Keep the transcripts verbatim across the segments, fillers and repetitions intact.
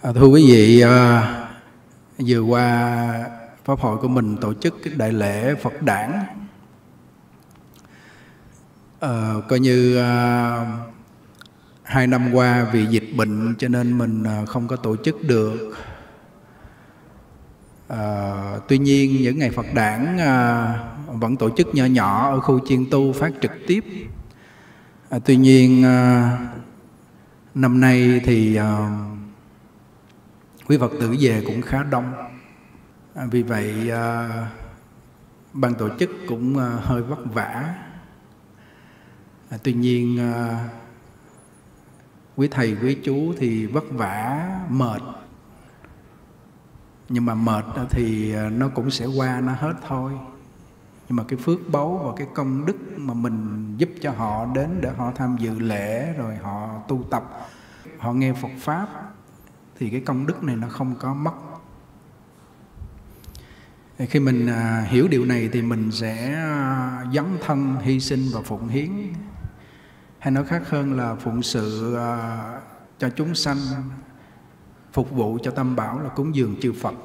À, thưa quý vị, à, vừa qua Pháp hội của mình tổ chức cái đại lễ Phật đản, à, coi như à, hai năm qua vì dịch bệnh cho nên mình à, không có tổ chức được. À, tuy nhiên những ngày Phật đản à, vẫn tổ chức nhỏ nhỏ ở khu chiên tu phát trực tiếp. À, tuy nhiên à, năm nay thì à, quý Phật tử về cũng khá đông. À, vì vậy à, ban tổ chức cũng à, hơi vất vả. À, tuy nhiên à, quý thầy quý chú thì vất vả mệt, nhưng mà mệt thì nó cũng sẽ qua, nó hết thôi. Nhưng mà cái phước báu và cái công đức mà mình giúp cho họ đến để họ tham dự lễ, rồi họ tu tập, họ nghe Phật Pháp, thì cái công đức này nó không có mất. Khi mình à, hiểu điều này thì mình sẽ à, dấn thân hy sinh và phụng hiến, hay nói khác hơn là phụng sự à, cho chúng sanh, phục vụ cho Tam Bảo là cúng dường chư Phật.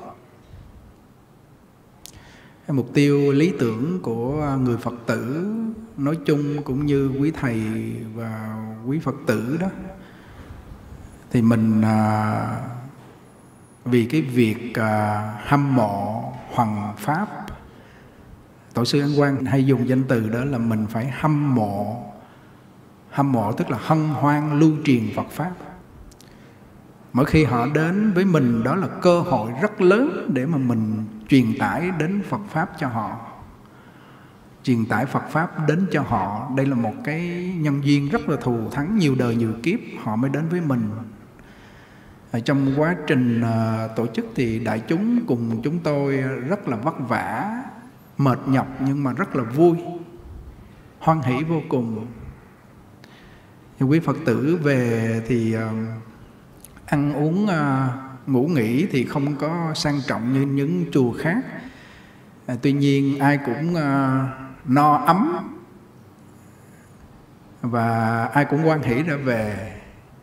Cái mục tiêu lý tưởng của người Phật tử nói chung cũng như quý thầy và quý Phật tử đó, thì mình à, vì cái việc à, hâm mộ hoằng Pháp, Tổ sư Ấn Quang hay dùng danh từ đó là mình phải hâm mộ. Hâm mộ tức là hân hoan lưu truyền Phật Pháp. Mỗi khi họ đến với mình, đó là cơ hội rất lớn để mà mình truyền tải đến Phật Pháp cho họ, truyền tải Phật Pháp đến cho họ. Đây là một cái nhân duyên rất là thù thắng, nhiều đời nhiều kiếp họ mới đến với mình. Ở trong quá trình uh, tổ chức thì đại chúng cùng chúng tôi rất là vất vả, mệt nhọc, nhưng mà rất là vui, hoan hỷ vô cùng. Thì quý Phật tử về thì uh, ăn uống uh, ngủ nghỉ thì không có sang trọng như những chùa khác. À, tuy nhiên ai cũng uh, no ấm và ai cũng hoan hỷ ra về.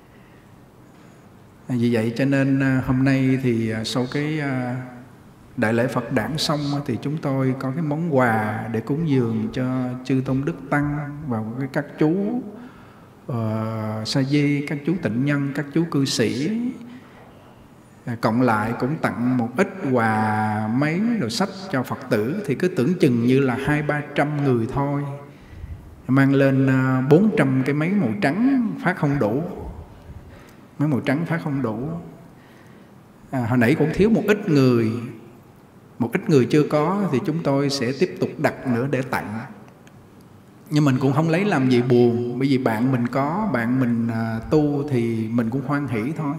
À, vì vậy cho nên uh, hôm nay thì uh, sau cái uh, đại lễ Phật đản xong uh, thì chúng tôi có cái món quà để cúng dường cho chư tôn đức tăng và các chú uh, sa di, các chú tịnh nhân, các chú cư sĩ. À, cộng lại cũng tặng một ít quà mấy đồ sách cho Phật tử, thì cứ tưởng chừng như là hai ba trăm người thôi, mang lên bốn trăm cái máy màu trắng phát không đủ. Máy màu trắng phát không đủ. À, hồi nãy cũng thiếu một ít người, một ít người chưa có thì chúng tôi sẽ tiếp tục đặt nữa để tặng. Nhưng mình cũng không lấy làm gì buồn, bởi vì bạn mình có, bạn mình à, tu thì mình cũng hoan hỷ thôi.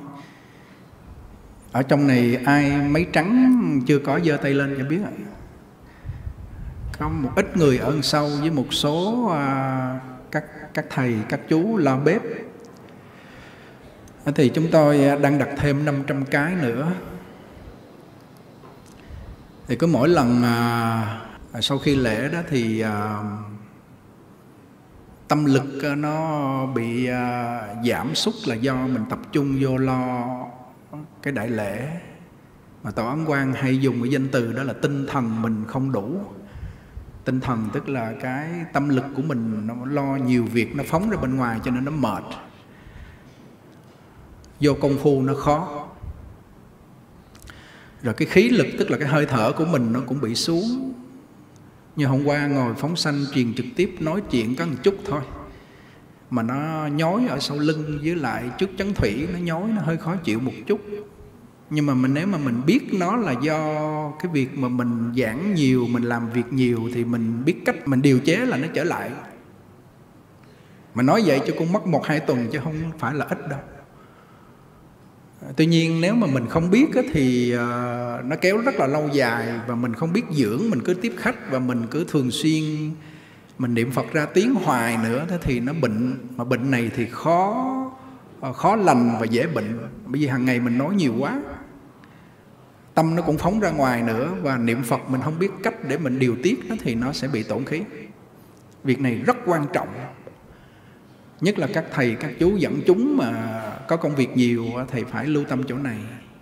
Ở trong này ai mấy trắng chưa có giơ tay lên cho biết ạ. Có một ít người ở sau với một số à, các các thầy, các chú lo bếp. Thì chúng tôi đang đặt thêm năm trăm cái nữa. Thì cứ mỗi lần à, sau khi lễ đó thì à, tâm lực nó bị à, giảm sút là do mình tập trung vô lo cái đại lễ. Mà Tổ Ấn Quang hay dùng cái danh từ đó là tinh thần mình không đủ. Tinh thần tức là cái tâm lực của mình nó lo nhiều việc, nó phóng ra bên ngoài cho nên nó mệt. Vô công phu nó khó. Rồi cái khí lực tức là cái hơi thở của mình nó cũng bị xuống. Như hôm qua ngồi phóng sanh truyền trực tiếp nói chuyện có một chút thôi, mà nó nhói ở sau lưng với lại trước chấn thủy, nó nhói, nó hơi khó chịu một chút. Nhưng mà mình nếu mà mình biết nó là do cái việc mà mình giảng nhiều, mình làm việc nhiều, thì mình biết cách mình điều chế là nó trở lại. Mà nói vậy cho cũng mất một hai tuần chứ không phải là ít đâu. Tuy nhiên nếu mà mình không biết thì nó kéo rất là lâu dài, và mình không biết dưỡng, mình cứ tiếp khách và mình cứ thường xuyên mình niệm Phật ra tiếng hoài nữa, thế thì nó bệnh. Mà bệnh này thì khó khó lành và dễ bệnh, bởi vì hàng ngày mình nói nhiều quá, tâm nó cũng phóng ra ngoài nữa, và niệm Phật mình không biết cách để mình điều tiết nó thì nó sẽ bị tổn khí. Việc này rất quan trọng, nhất là các thầy, các chú dẫn chúng mà có công việc nhiều, thầy phải lưu tâm chỗ này.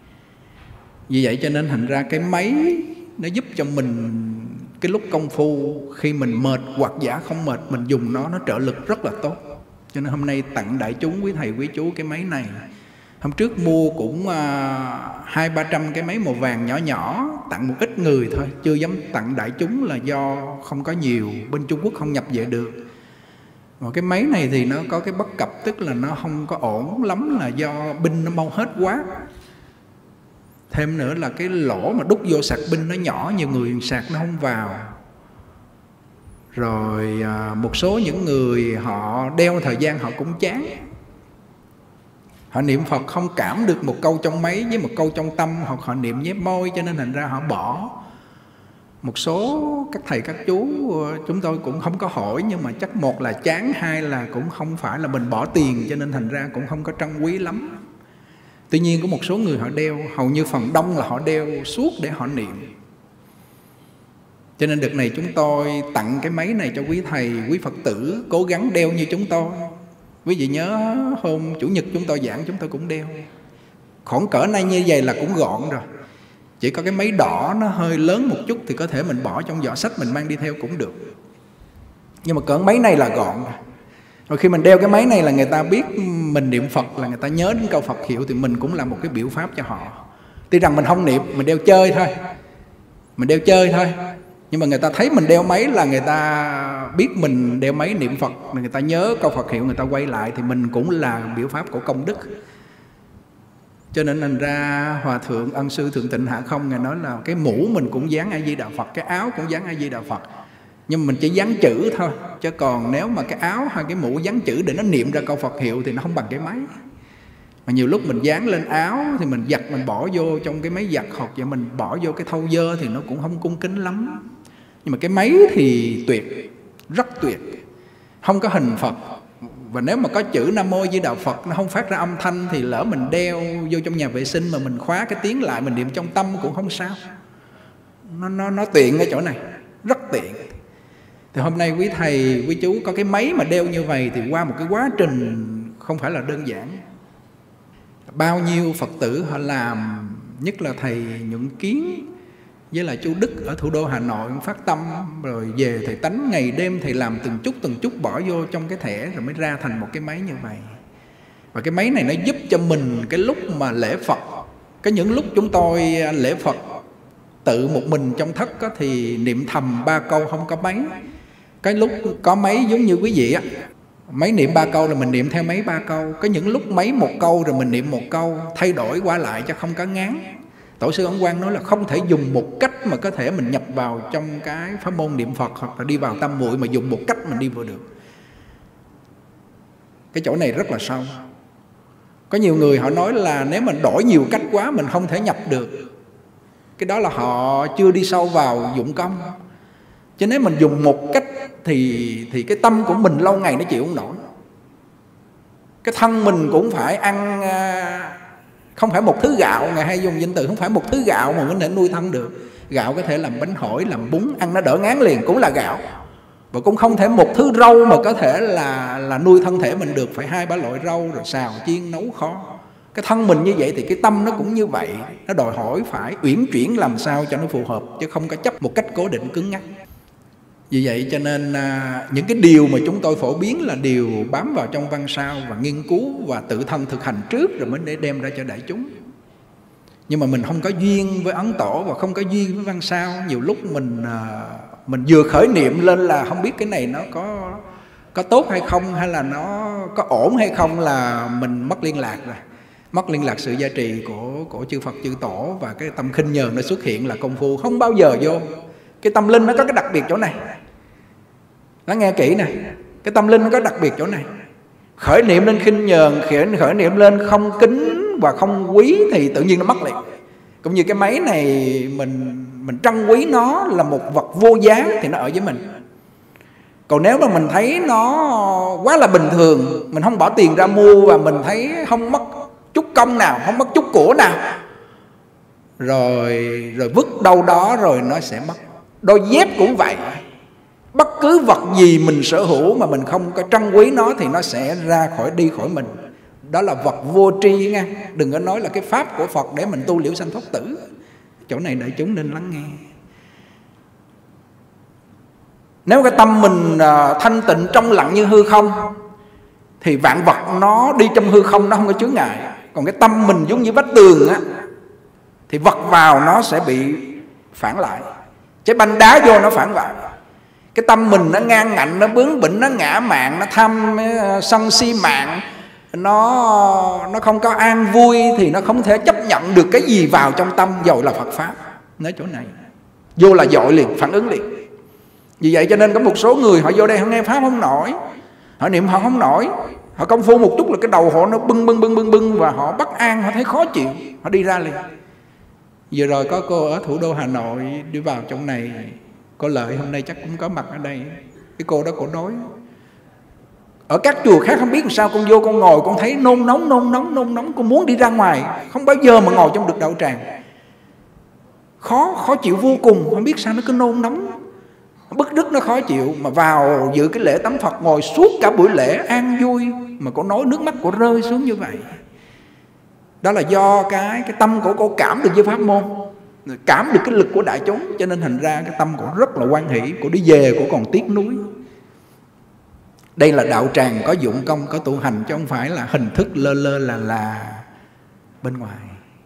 Vì vậy cho nên thành ra cái máy nó giúp cho mình cái lúc công phu, khi mình mệt hoặc giả không mệt, mình dùng nó, nó trợ lực rất là tốt. Cho nên hôm nay tặng đại chúng, quý thầy quý chú cái máy này. Hôm trước mua cũng hai ba trăm cái máy màu vàng nhỏ nhỏ, tặng một ít người thôi, chưa dám tặng đại chúng là do không có nhiều, bên Trung Quốc không nhập về được. Và cái máy này thì nó có cái bất cập, tức là nó không có ổn lắm là do pin nó mau hết quá. Thêm nữa là cái lỗ mà đút vô sạc pin nó nhỏ, nhiều người sạc nó không vào. Rồi à, một số những người họ đeo thời gian họ cũng chán. Họ niệm Phật không cảm được một câu trong máy với một câu trong tâm, hoặc họ niệm nhép môi, cho nên thành ra họ bỏ. Một số các thầy các chú chúng tôi cũng không có hỏi, nhưng mà chắc một là chán, hai là cũng không phải là mình bỏ tiền, cho nên thành ra cũng không có trân quý lắm. Tuy nhiên có một số người họ đeo, hầu như phần đông là họ đeo suốt để họ niệm. Cho nên đợt này chúng tôi tặng cái máy này cho quý thầy, quý Phật tử cố gắng đeo như chúng tôi. Quý vị nhớ hôm Chủ nhật chúng tôi giảng chúng tôi cũng đeo. Khoảng cỡ này như vậy là cũng gọn rồi. Chỉ có cái máy đỏ nó hơi lớn một chút thì có thể mình bỏ trong giỏ sách mình mang đi theo cũng được. Nhưng mà cỡ máy này là gọn rồi. Rồi khi mình đeo cái máy này là người ta biết mình niệm Phật, là người ta nhớ đến câu Phật hiệu, thì mình cũng là một cái biểu pháp cho họ. Tuy rằng mình không niệm, mình đeo chơi thôi. Mình đeo chơi thôi. Nhưng mà người ta thấy mình đeo máy là người ta biết mình đeo máy niệm Phật, người ta nhớ câu Phật hiệu, người ta quay lại, thì mình cũng là biểu pháp của công đức. Cho nên thành ra Hòa Thượng Ân Sư Thượng Tịnh Hạ Không, Ngài nói là cái mũ mình cũng dán A Di Đà Phật, cái áo cũng dán A Di Đà Phật. Nhưng mình chỉ dán chữ thôi. Chứ còn nếu mà cái áo hay cái mũ dán chữ để nó niệm ra câu Phật hiệu thì nó không bằng cái máy. Mà nhiều lúc mình dán lên áo thì mình giặt, mình bỏ vô trong cái máy giặt, hoặc vậy mình bỏ vô cái thau dơ thì nó cũng không cung kính lắm. Nhưng mà cái máy thì tuyệt, rất tuyệt, không có hình Phật. Và nếu mà có chữ Nam Mô Di Đà Phật nó không phát ra âm thanh, thì lỡ mình đeo vô trong nhà vệ sinh mà mình khóa cái tiếng lại, mình niệm trong tâm cũng không sao. Nó, nó, nó tiện ở chỗ này, rất tiện. Thì hôm nay quý thầy, quý chú có cái máy mà đeo như vậy thì qua một cái quá trình không phải là đơn giản. Bao nhiêu Phật tử họ làm, nhất là thầy Nhuận Kiến với là chú Đức ở thủ đô Hà Nội phát tâm, rồi về thầy tánh ngày đêm, thầy làm từng chút từng chút bỏ vô trong cái thẻ rồi mới ra thành một cái máy như vậy. Và cái máy này nó giúp cho mình cái lúc mà lễ Phật, cái những lúc chúng tôi lễ Phật tự một mình trong thất có thì niệm thầm ba câu không có máy. Cái lúc có máy giống như quý vị á, máy niệm ba câu rồi mình niệm theo máy ba câu. Có những lúc máy một câu rồi mình niệm một câu, thay đổi qua lại cho không có ngán. Tổ sư Ấn Quang nói là không thể dùng một cách mà có thể mình nhập vào trong cái pháp môn niệm Phật hoặc là đi vào tam muội mà dùng một cách mình đi vào được. Cái chỗ này rất là sâu. Có nhiều người họ nói là nếu mình đổi nhiều cách quá mình không thể nhập được. Cái đó là họ chưa đi sâu vào dụng công. Chứ nếu mình dùng một cách thì, thì cái tâm của mình lâu ngày nó chịu không nổi. Cái thân mình cũng phải ăn, không phải một thứ gạo, Ngài hay dùng danh từ không phải một thứ gạo mà có thể nuôi thân được. Gạo có thể làm bánh hỏi, làm bún, ăn nó đỡ ngán liền, cũng là gạo. Và cũng không thể một thứ rau mà có thể là, là nuôi thân thể mình được. Phải hai ba loại rau rồi xào, chiên, nấu khó. Cái thân mình như vậy thì cái tâm nó cũng như vậy. Nó đòi hỏi phải uyển chuyển làm sao cho nó phù hợp, chứ không có chấp một cách cố định cứng nhắc. Vì vậy cho nên à, những cái điều mà chúng tôi phổ biến là điều bám vào trong văn sao và nghiên cứu và tự thân thực hành trước rồi mới để đem ra cho đại chúng. Nhưng mà mình không có duyên với Ấn Tổ và không có duyên với văn sao. Nhiều lúc mình à, mình vừa khởi niệm lên là không biết cái này nó có có tốt hay không, hay là nó có ổn hay không, là mình mất liên lạc rồi. Mất liên lạc sự gia trì của, của chư Phật chư Tổ, và cái tâm khinh nhờn nó xuất hiện là công phu không bao giờ vô. Cái tâm linh nó có cái đặc biệt chỗ này. Lắng nghe kỹ nè. Cái tâm linh nó có đặc biệt chỗ này. Khởi niệm lên khinh nhờn, khởi, khởi niệm lên không kính và không quý thì tự nhiên nó mất liền. Cũng như cái máy này mình mình trân quý nó là một vật vô giá thì nó ở với mình. Còn nếu mà mình thấy nó quá là bình thường, mình không bỏ tiền ra mua và mình thấy không mất chút công nào, không mất chút của nào, rồi rồi vứt đâu đó rồi nó sẽ mất. Đôi dép cũng vậy. Bất cứ vật gì mình sở hữu mà mình không có trân quý nó thì nó sẽ ra khỏi đi khỏi mình. Đó là vật vô tri nha. Đừng có nói là cái pháp của Phật để mình tu liễu sanh thoát tử. Chỗ này đại chúng nên lắng nghe. Nếu cái tâm mình thanh tịnh trong lặng như hư không thì vạn vật nó đi trong hư không, nó không có chướng ngại. Còn cái tâm mình giống như vách tường á, thì vật vào nó sẽ bị phản lại. Trái banh đá vô nó phản lại. Cái tâm mình nó ngang ngạnh, nó bướng bỉnh, nó ngã mạn, nó tham sân si mạng, Nó nó không có an vui thì nó không thể chấp nhận được cái gì vào trong tâm, dầu là Phật Pháp. Nói chỗ này vô là dội liền, phản ứng liền. Vì vậy cho nên có một số người họ vô đây họ nghe Pháp không nổi, họ niệm họ không nổi, họ công phu một chút là cái đầu họ nó bưng bưng bưng bưng bưng và họ bất an, họ thấy khó chịu, họ đi ra liền. Vừa rồi có cô ở thủ đô Hà Nội đi vào trong này, cô Lợi hôm nay chắc cũng có mặt ở đây. Cái cô đó cô nói ở các chùa khác không biết làm sao, con vô con ngồi con thấy nôn nóng nôn nóng nôn nóng, con muốn đi ra ngoài, không bao giờ mà ngồi trong được đạo tràng, khó khó chịu vô cùng, không biết sao nó cứ nôn nóng, bức rứt, nó khó chịu. Mà vào dự cái lễ tắm Phật ngồi suốt cả buổi lễ an vui, mà cô nói nước mắt cô rơi xuống như vậy. Đó là do cái cái tâm của cô cảm được với pháp môn, cảm được cái lực của đại chúng, cho nên thành ra cái tâm của rất là hoan hỷ. Cô đi về cô còn tiếc nuối. Đây là đạo tràng có dụng công, có tu hành, chứ không phải là hình thức lơ lơ là là bên ngoài.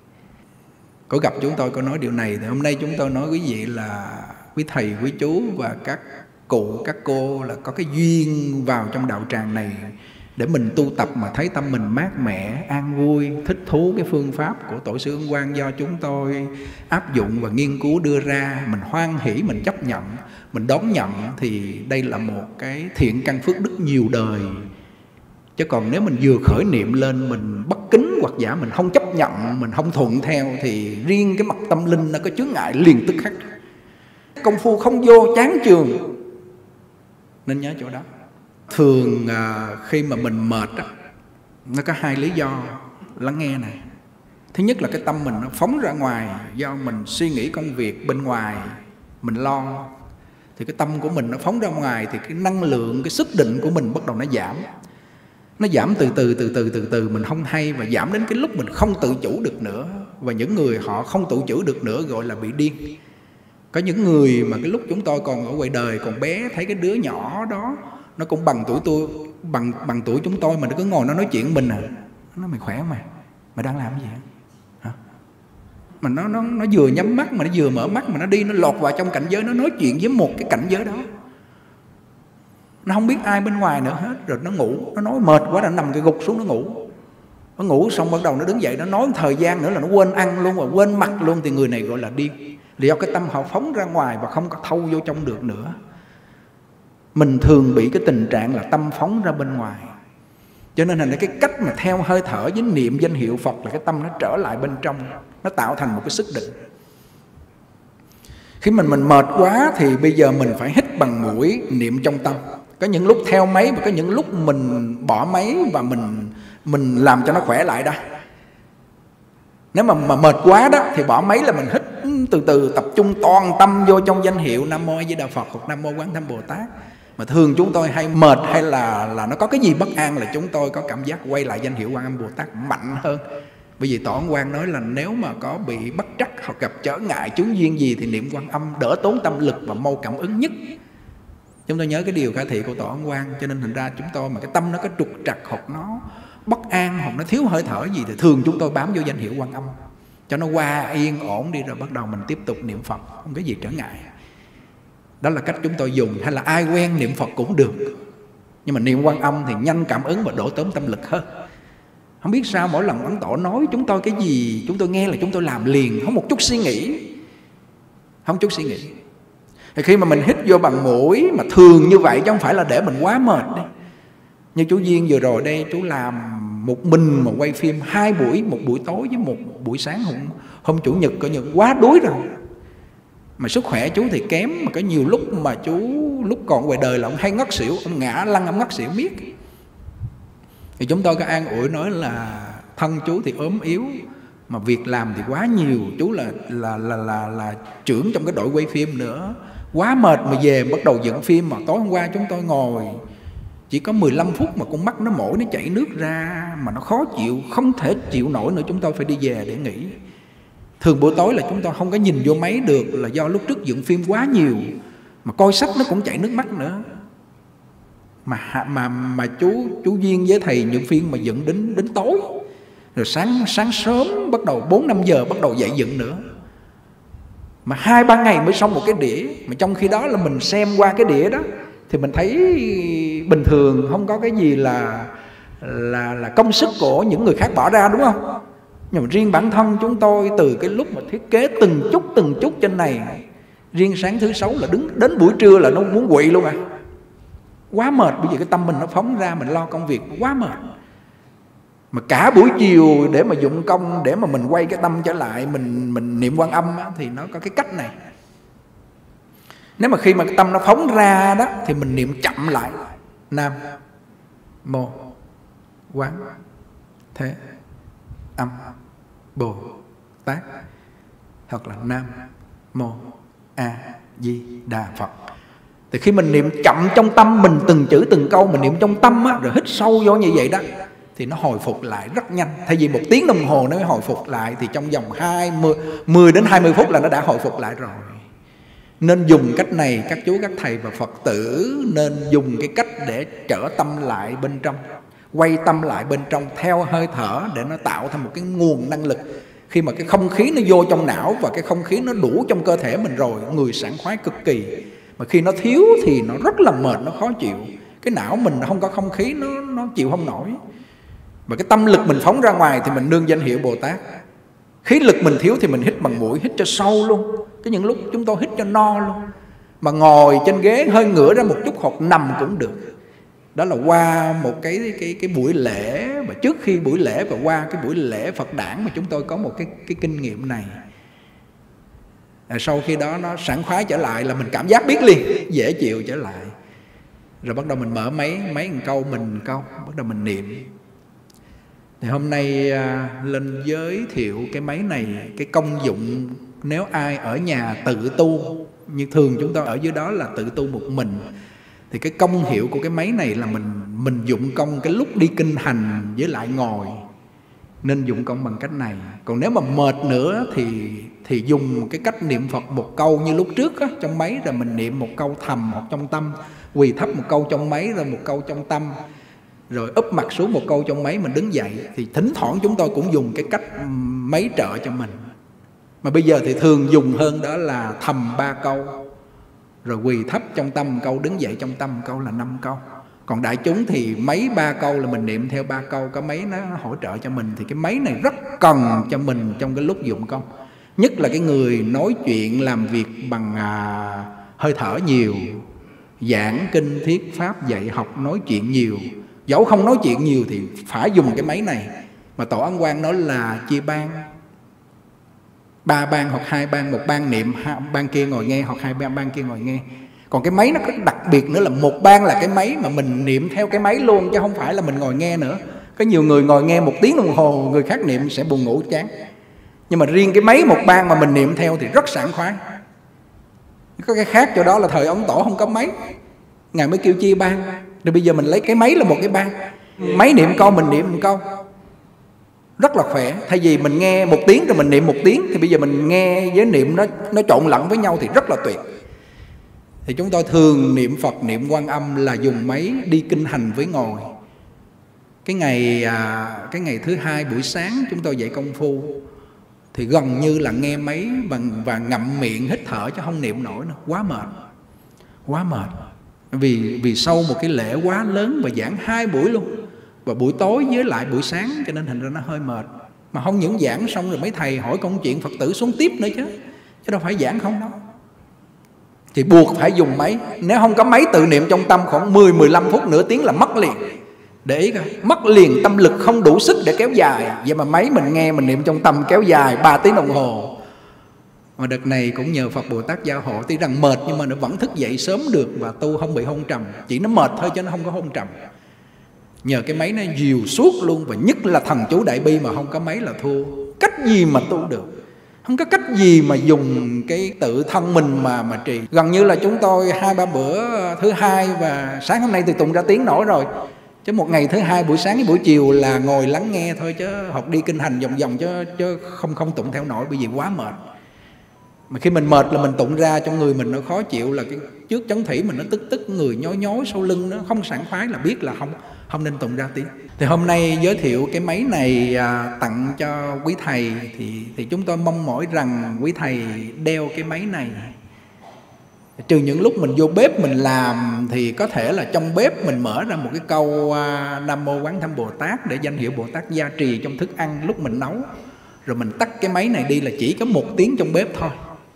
Có gặp chúng tôi có nói điều này, thì hôm nay chúng tôi nói quý vị là quý thầy, quý chú và các cụ, các cô là có cái duyên vào trong đạo tràng này để mình tu tập mà thấy tâm mình mát mẻ, an vui, thích thú cái phương pháp của Tổ sư Ấn Quang do chúng tôi áp dụng và nghiên cứu đưa ra. Mình hoan hỷ, mình chấp nhận, mình đón nhận, thì đây là một cái thiện căn phước đức nhiều đời. Chứ còn nếu mình vừa khởi niệm lên mình bất kính hoặc giả mình không chấp nhận, mình không thuận theo, thì riêng cái mặt tâm linh nó có chướng ngại liền tức khắc. Công phu không vô chán chường, nên nhớ chỗ đó. Thường à, khi mà mình mệt á, nó có hai lý do, lắng nghe này. Thứ nhất là cái tâm mình nó phóng ra ngoài, do mình suy nghĩ công việc bên ngoài, mình lo, thì cái tâm của mình nó phóng ra ngoài, thì cái năng lượng, cái sức định của mình bắt đầu nó giảm. Nó giảm từ từ từ từ từ từ mình không hay, và giảm đến cái lúc mình không tự chủ được nữa. Và những người họ không tự chủ được nữa gọi là bị điên. Có những người mà cái lúc chúng tôi còn ở ngoài đời còn bé, thấy cái đứa nhỏ đó nó cũng bằng tuổi tôi, bằng bằng tuổi chúng tôi, mà nó cứ ngồi nó nói chuyện mình à. Nó nói mày khỏe không mày? Mày đang làm gì hả? Mà nó nó nó vừa nhắm mắt mà nó vừa mở mắt, mà nó đi nó lọt vào trong cảnh giới, nó nói chuyện với một cái cảnh giới đó. Nó không biết ai bên ngoài nữa hết, rồi nó ngủ, nó nói mệt quá, nó nằm cái gục xuống nó ngủ. Nó ngủ xong bắt đầu nó đứng dậy, nó nói thời gian nữa là nó quên ăn luôn và quên mặc luôn, thì người này gọi là điên. Là do cái tâm họ phóng ra ngoài và không có thâu vô trong được nữa. Mình thường bị cái tình trạng là tâm phóng ra bên ngoài. Cho nên là cái cách mà theo hơi thở với niệm danh hiệu Phật là cái tâm nó trở lại bên trong, nó tạo thành một cái sức định. Khi mình mình mệt quá thì bây giờ mình phải hít bằng mũi, niệm trong tâm. Có những lúc theo máy và có những lúc mình bỏ máy và mình mình làm cho nó khỏe lại đó. Nếu mà, mà mệt quá đó thì bỏ máy là mình hít từ từ, tập trung toàn tâm vô trong danh hiệu Nam Mô A Di Đà Phật hoặc Nam Mô Quán Thâm Bồ Tát. Mà thường chúng tôi hay mệt hay là là nó có cái gì bất an là chúng tôi có cảm giác quay lại danh hiệu Quan Âm Bồ Tát mạnh hơn. Bởi vì Tổ Ấn Quang nói là nếu mà có bị bất trắc hoặc gặp trở ngại chướng duyên gì thì niệm Quan Âm đỡ tốn tâm lực và mau cảm ứng nhất. Chúng tôi nhớ cái điều khả thị của Tổ Ấn Quang, cho nên thành ra chúng tôi mà cái tâm nó có trục trặc hoặc nó bất an hoặc nó thiếu hơi thở gì thì thường chúng tôi bám vô danh hiệu Quan Âm cho nó qua yên ổn đi, rồi bắt đầu mình tiếp tục niệm Phật, không có gì trở ngại. Đó là cách chúng tôi dùng. Hay là ai quen niệm Phật cũng được, nhưng mà niệm Quan Âm thì nhanh cảm ứng và đổ tốn tâm lực hơn. Không biết sao mỗi lần Ấn Tổ nói chúng tôi cái gì, chúng tôi nghe là chúng tôi làm liền, không một chút suy nghĩ, không chút suy nghĩ. Thì khi mà mình hít vô bằng mũi mà thường như vậy, chứ không phải là để mình quá mệt đấy. Như chú Duyên vừa rồi đây, chú làm một mình mà quay phim hai buổi, một buổi tối với một buổi sáng hôm, hôm Chủ nhật, coi như quá đuối rồi. Mà sức khỏe chú thì kém, mà có nhiều lúc mà chú lúc còn ngoài đời là ông hay ngất xỉu, ông ngã lăn ông ngất xỉu biết. Thì chúng tôi có an ủi nói là thân chú thì ốm yếu, mà việc làm thì quá nhiều, chú là là là là, là trưởng trong cái đội quay phim nữa, quá mệt mà về bắt đầu dựng phim. Mà tối hôm qua chúng tôi ngồi chỉ có mười lăm phút mà con mắt nó mỏi, nó chảy nước ra, mà nó khó chịu, không thể chịu nổi nữa, chúng tôi phải đi về để nghỉ. Thường buổi tối là chúng ta không có nhìn vô máy được, là do lúc trước dựng phim quá nhiều, mà coi sách nó cũng chảy nước mắt nữa. Mà mà mà chú chú Duyên với thầy những phim mà dựng đến đến tối, rồi sáng sáng sớm bắt đầu bốn năm giờ bắt đầu dậy dựng nữa, mà hai ba ngày mới xong một cái đĩa. Mà trong khi đó là mình xem qua cái đĩa đó thì mình thấy bình thường, không có cái gì là là là công sức của những người khác bỏ ra, đúng không? Nhưng mà riêng bản thân chúng tôi từ cái lúc mà thiết kế từng chút từng chút trên này, riêng sáng thứ sáu là đứng đến buổi trưa là nó muốn quỵ luôn à. Quá mệt, bởi vì cái tâm mình nó phóng ra, mình lo công việc quá mệt. Mà cả buổi chiều để mà dụng công, để mà mình quay cái tâm trở lại, mình mình niệm Quan Âm á, thì nó có cái cách này. Nếu mà khi mà cái tâm nó phóng ra đó thì mình niệm chậm lại: Nam Mô Quán Thế Âm Bồ Tát, hoặc là Nam Mô A Di Đà Phật. Thì khi mình niệm chậm trong tâm mình, từng chữ từng câu mình niệm trong tâm á, rồi hít sâu vô như vậy đó, thì nó hồi phục lại rất nhanh. Thay vì một tiếng đồng hồ nó mới hồi phục lại, thì trong vòng hai mươi, mười đến hai mươi phút là nó đã hồi phục lại rồi. Nên dùng cách này, các chú, các thầy và Phật tử nên dùng cái cách để trở tâm lại bên trong, quay tâm lại bên trong theo hơi thở, để nó tạo thành một cái nguồn năng lực. Khi mà cái không khí nó vô trong não và cái không khí nó đủ trong cơ thể mình rồi, người sảng khoái cực kỳ. Mà khi nó thiếu thì nó rất là mệt, nó khó chịu. Cái não mình không có không khí, nó, nó chịu không nổi. Và cái tâm lực mình phóng ra ngoài thì mình nương danh hiệu Bồ Tát. Khí lực mình thiếu thì mình hít bằng mũi, hít cho sâu luôn. Cái những lúc chúng tôi hít cho no luôn. Mà ngồi trên ghế hơi ngửa ra một chút hoặc nằm cũng được. Đó là qua một cái cái cái buổi lễ, và trước khi buổi lễ và qua cái buổi lễ Phật đản mà chúng tôi có một cái cái kinh nghiệm này. À, sau khi đó nó sảng khoái trở lại là mình cảm giác biết liền, dễ chịu trở lại. Rồi bắt đầu mình mở máy, mấy một câu mình một câu, bắt đầu mình niệm. Thì hôm nay à, lên giới thiệu cái máy này, cái công dụng nếu ai ở nhà tự tu, như thường chúng tôi ở dưới đó là tự tu một mình, thì cái công hiệu của cái máy này là mình mình dụng công cái lúc đi kinh hành với lại ngồi, nên dụng công bằng cách này. Còn nếu mà mệt nữa thì thì dùng cái cách niệm Phật một câu như lúc trước á, trong máy, rồi mình niệm một câu thầm hoặc trong tâm, quỳ thấp một câu trong máy rồi một câu trong tâm, rồi úp mặt xuống một câu trong máy, mình đứng dậy. Thì thỉnh thoảng chúng tôi cũng dùng cái cách máy trợ cho mình. Mà bây giờ thì thường dùng hơn, đó là thầm ba câu, rồi quỳ thấp trong tâm câu, đứng dậy trong tâm câu, là năm câu. Còn đại chúng thì mấy ba câu là mình niệm theo ba câu, có máy nó hỗ trợ cho mình. Thì cái máy này rất cần cho mình trong cái lúc dụng công. Nhất là cái người nói chuyện, làm việc bằng à, hơi thở nhiều, giảng kinh thuyết pháp, dạy học, nói chuyện nhiều. Dẫu không nói chuyện nhiều thì phải dùng cái máy này. Mà Tổ Ấn Quang nói là chia ban, ba ban hoặc hai ban, một ban niệm, ban kia ngồi nghe, hoặc hai ban, ban kia ngồi nghe. Còn cái máy nó có đặc biệt nữa là một ban là cái máy mà mình niệm theo cái máy luôn, chứ không phải là mình ngồi nghe nữa. Có nhiều người ngồi nghe một tiếng đồng hồ, người khác niệm sẽ buồn ngủ chán. Nhưng mà riêng cái máy một ban mà mình niệm theo thì rất sảng khoái. Có cái khác chỗ đó là thời Ấn Tổ không có máy, Ngài mới kêu chia ban. Rồi bây giờ mình lấy cái máy là một cái ban, máy niệm câu mình niệm một câu, rất là khỏe. Thay vì mình nghe một tiếng rồi mình niệm một tiếng, thì bây giờ mình nghe với niệm nó nó trộn lẫn với nhau thì rất là tuyệt. Thì chúng tôi thường niệm Phật, niệm Quan Âm là dùng máy đi kinh hành với ngồi. Cái ngày à, cái ngày thứ hai buổi sáng chúng tôi dạy công phu thì gần như là nghe máy bằng và ngậm miệng hít thở, chứ không niệm nổi nữa, quá mệt, quá mệt. Vì vì sau một cái lễ quá lớn và giảng hai buổi luôn, và buổi tối với lại buổi sáng, cho nên thành ra nó hơi mệt. Mà không những giảng xong rồi mấy thầy hỏi công chuyện Phật tử xuống tiếp nữa chứ, chứ đâu phải giảng không đâu. Thì buộc phải dùng máy. Nếu không có máy tự niệm trong tâm khoảng mười mười lăm phút, nửa tiếng là mất liền. Để ý coi, mất liền, tâm lực không đủ sức để kéo dài. Vậy mà máy mình nghe mình niệm trong tâm kéo dài ba tiếng đồng hồ. Mà đợt này cũng nhờ Phật Bồ Tát gia hộ, tuy rằng mệt nhưng mà nó vẫn thức dậy sớm được và tu không bị hôn trầm. Chỉ nó mệt thôi chứ nó không có hôn trầm. Nhờ cái máy nó dìu suốt luôn. Và nhất là thần chú Đại Bi mà không có máy là thua. Cách gì mà tu được, không có cách gì mà dùng cái tự thân mình mà mà trì. Gần như là chúng tôi hai ba bữa thứ hai và sáng hôm nay thì tụng ra tiếng nổi rồi. Chứ một ngày thứ hai buổi sáng với buổi chiều là ngồi lắng nghe thôi, chứ học đi kinh hành vòng vòng chứ, chứ không không tụng theo nổi, bởi vì quá mệt. Mà khi mình mệt là mình tụng ra trong người mình nó khó chịu, là cái trước chấn thủy mình nó tức tức, người nhói nhói sau lưng, nó không sảng khoái, là biết là không không nên tụng ra tiếng. Thì hôm nay giới thiệu cái máy này à, tặng cho quý thầy, thì thì chúng tôi mong mỏi rằng quý thầy đeo cái máy này. Trừ những lúc mình vô bếp mình làm thì có thể là trong bếp mình mở ra một cái câu à, Nam Mô Quán Thâm Bồ Tát để danh hiệu Bồ Tát gia trì trong thức ăn lúc mình nấu. Rồi mình tắt cái máy này đi là chỉ có một tiếng trong bếp thôi.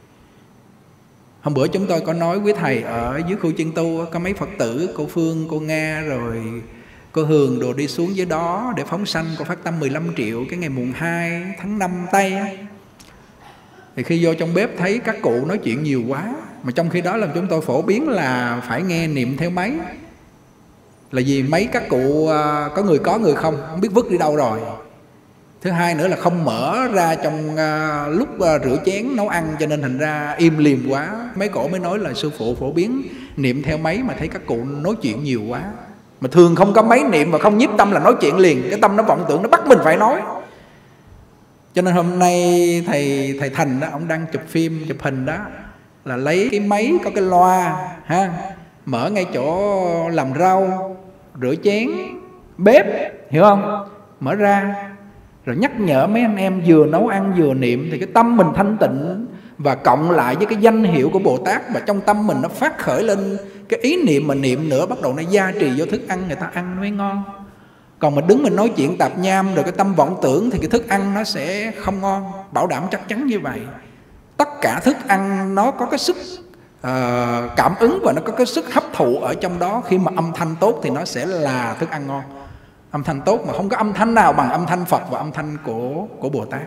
Hôm bữa chúng tôi có nói với thầy ở dưới khu chân tu có mấy Phật tử, cô Phương, cô Nga rồi cô Hường đồ đi xuống dưới đó để phóng sanh, cô phát tâm mười lăm triệu cái ngày mùng hai tháng năm Tây á. Thì khi vô trong bếp thấy các cụ nói chuyện nhiều quá, mà trong khi đó là chúng tôi phổ biến là phải nghe niệm theo máy. Là vì mấy các cụ có người có người không, không biết vứt đi đâu rồi. Thứ hai nữa là không mở ra trong uh, lúc uh, rửa chén nấu ăn, cho nên thành ra im lìm quá. Mấy cổ mới nói là sư phụ phổ biến niệm theo máy, mà thấy các cụ nói chuyện nhiều quá. Mà thường không có máy niệm và không nhiếp tâm là nói chuyện liền, cái tâm nó vọng tưởng nó bắt mình phải nói. Cho nên hôm nay thầy thầy Thành đó, ông đang chụp phim chụp hình đó, là lấy cái máy có cái loa ha, mở ngay chỗ làm rau, rửa chén, bếp, hiểu không? Mở ra rồi nhắc nhở mấy anh em vừa nấu ăn vừa niệm, thì cái tâm mình thanh tịnh, và cộng lại với cái danh hiệu của Bồ Tát, và trong tâm mình nó phát khởi lên cái ý niệm mà niệm nữa, bắt đầu nó gia trì vô thức ăn, người ta ăn mới ngon. Còn mình đứng mình nói chuyện tạp nham rồi cái tâm vọng tưởng thì cái thức ăn nó sẽ không ngon, bảo đảm chắc chắn như vậy. Tất cả thức ăn nó có cái sức uh, cảm ứng và nó có cái sức hấp thụ ở trong đó. Khi mà âm thanh tốt thì nó sẽ là thức ăn ngon. Âm thanh tốt mà không có âm thanh nào bằng âm thanh Phật và âm thanh của, của Bồ Tát.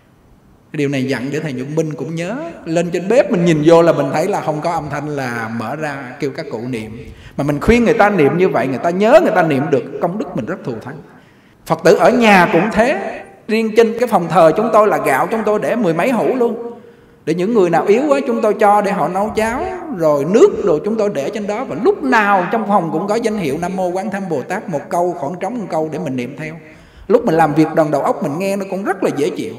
Cái điều này dặn để thầy Nhuận Minh cũng nhớ. Lên trên bếp mình nhìn vô là mình thấy là không có âm thanh là mở ra kêu các cụ niệm. Mà mình khuyên người ta niệm như vậy, người ta nhớ, người ta niệm được, công đức mình rất thù thắng. Phật tử ở nhà cũng thế. Riêng trên cái phòng thờ chúng tôi là gạo chúng tôi để mười mấy hũ luôn, để những người nào yếu quá chúng tôi cho để họ nấu cháo. Rồi nước rồi chúng tôi để trên đó. Và lúc nào trong phòng cũng có danh hiệu Nam Mô Quán Thâm Bồ Tát, một câu khoảng trống một câu để mình niệm theo. Lúc mình làm việc đòn đầu óc mình nghe nó cũng rất là dễ chịu.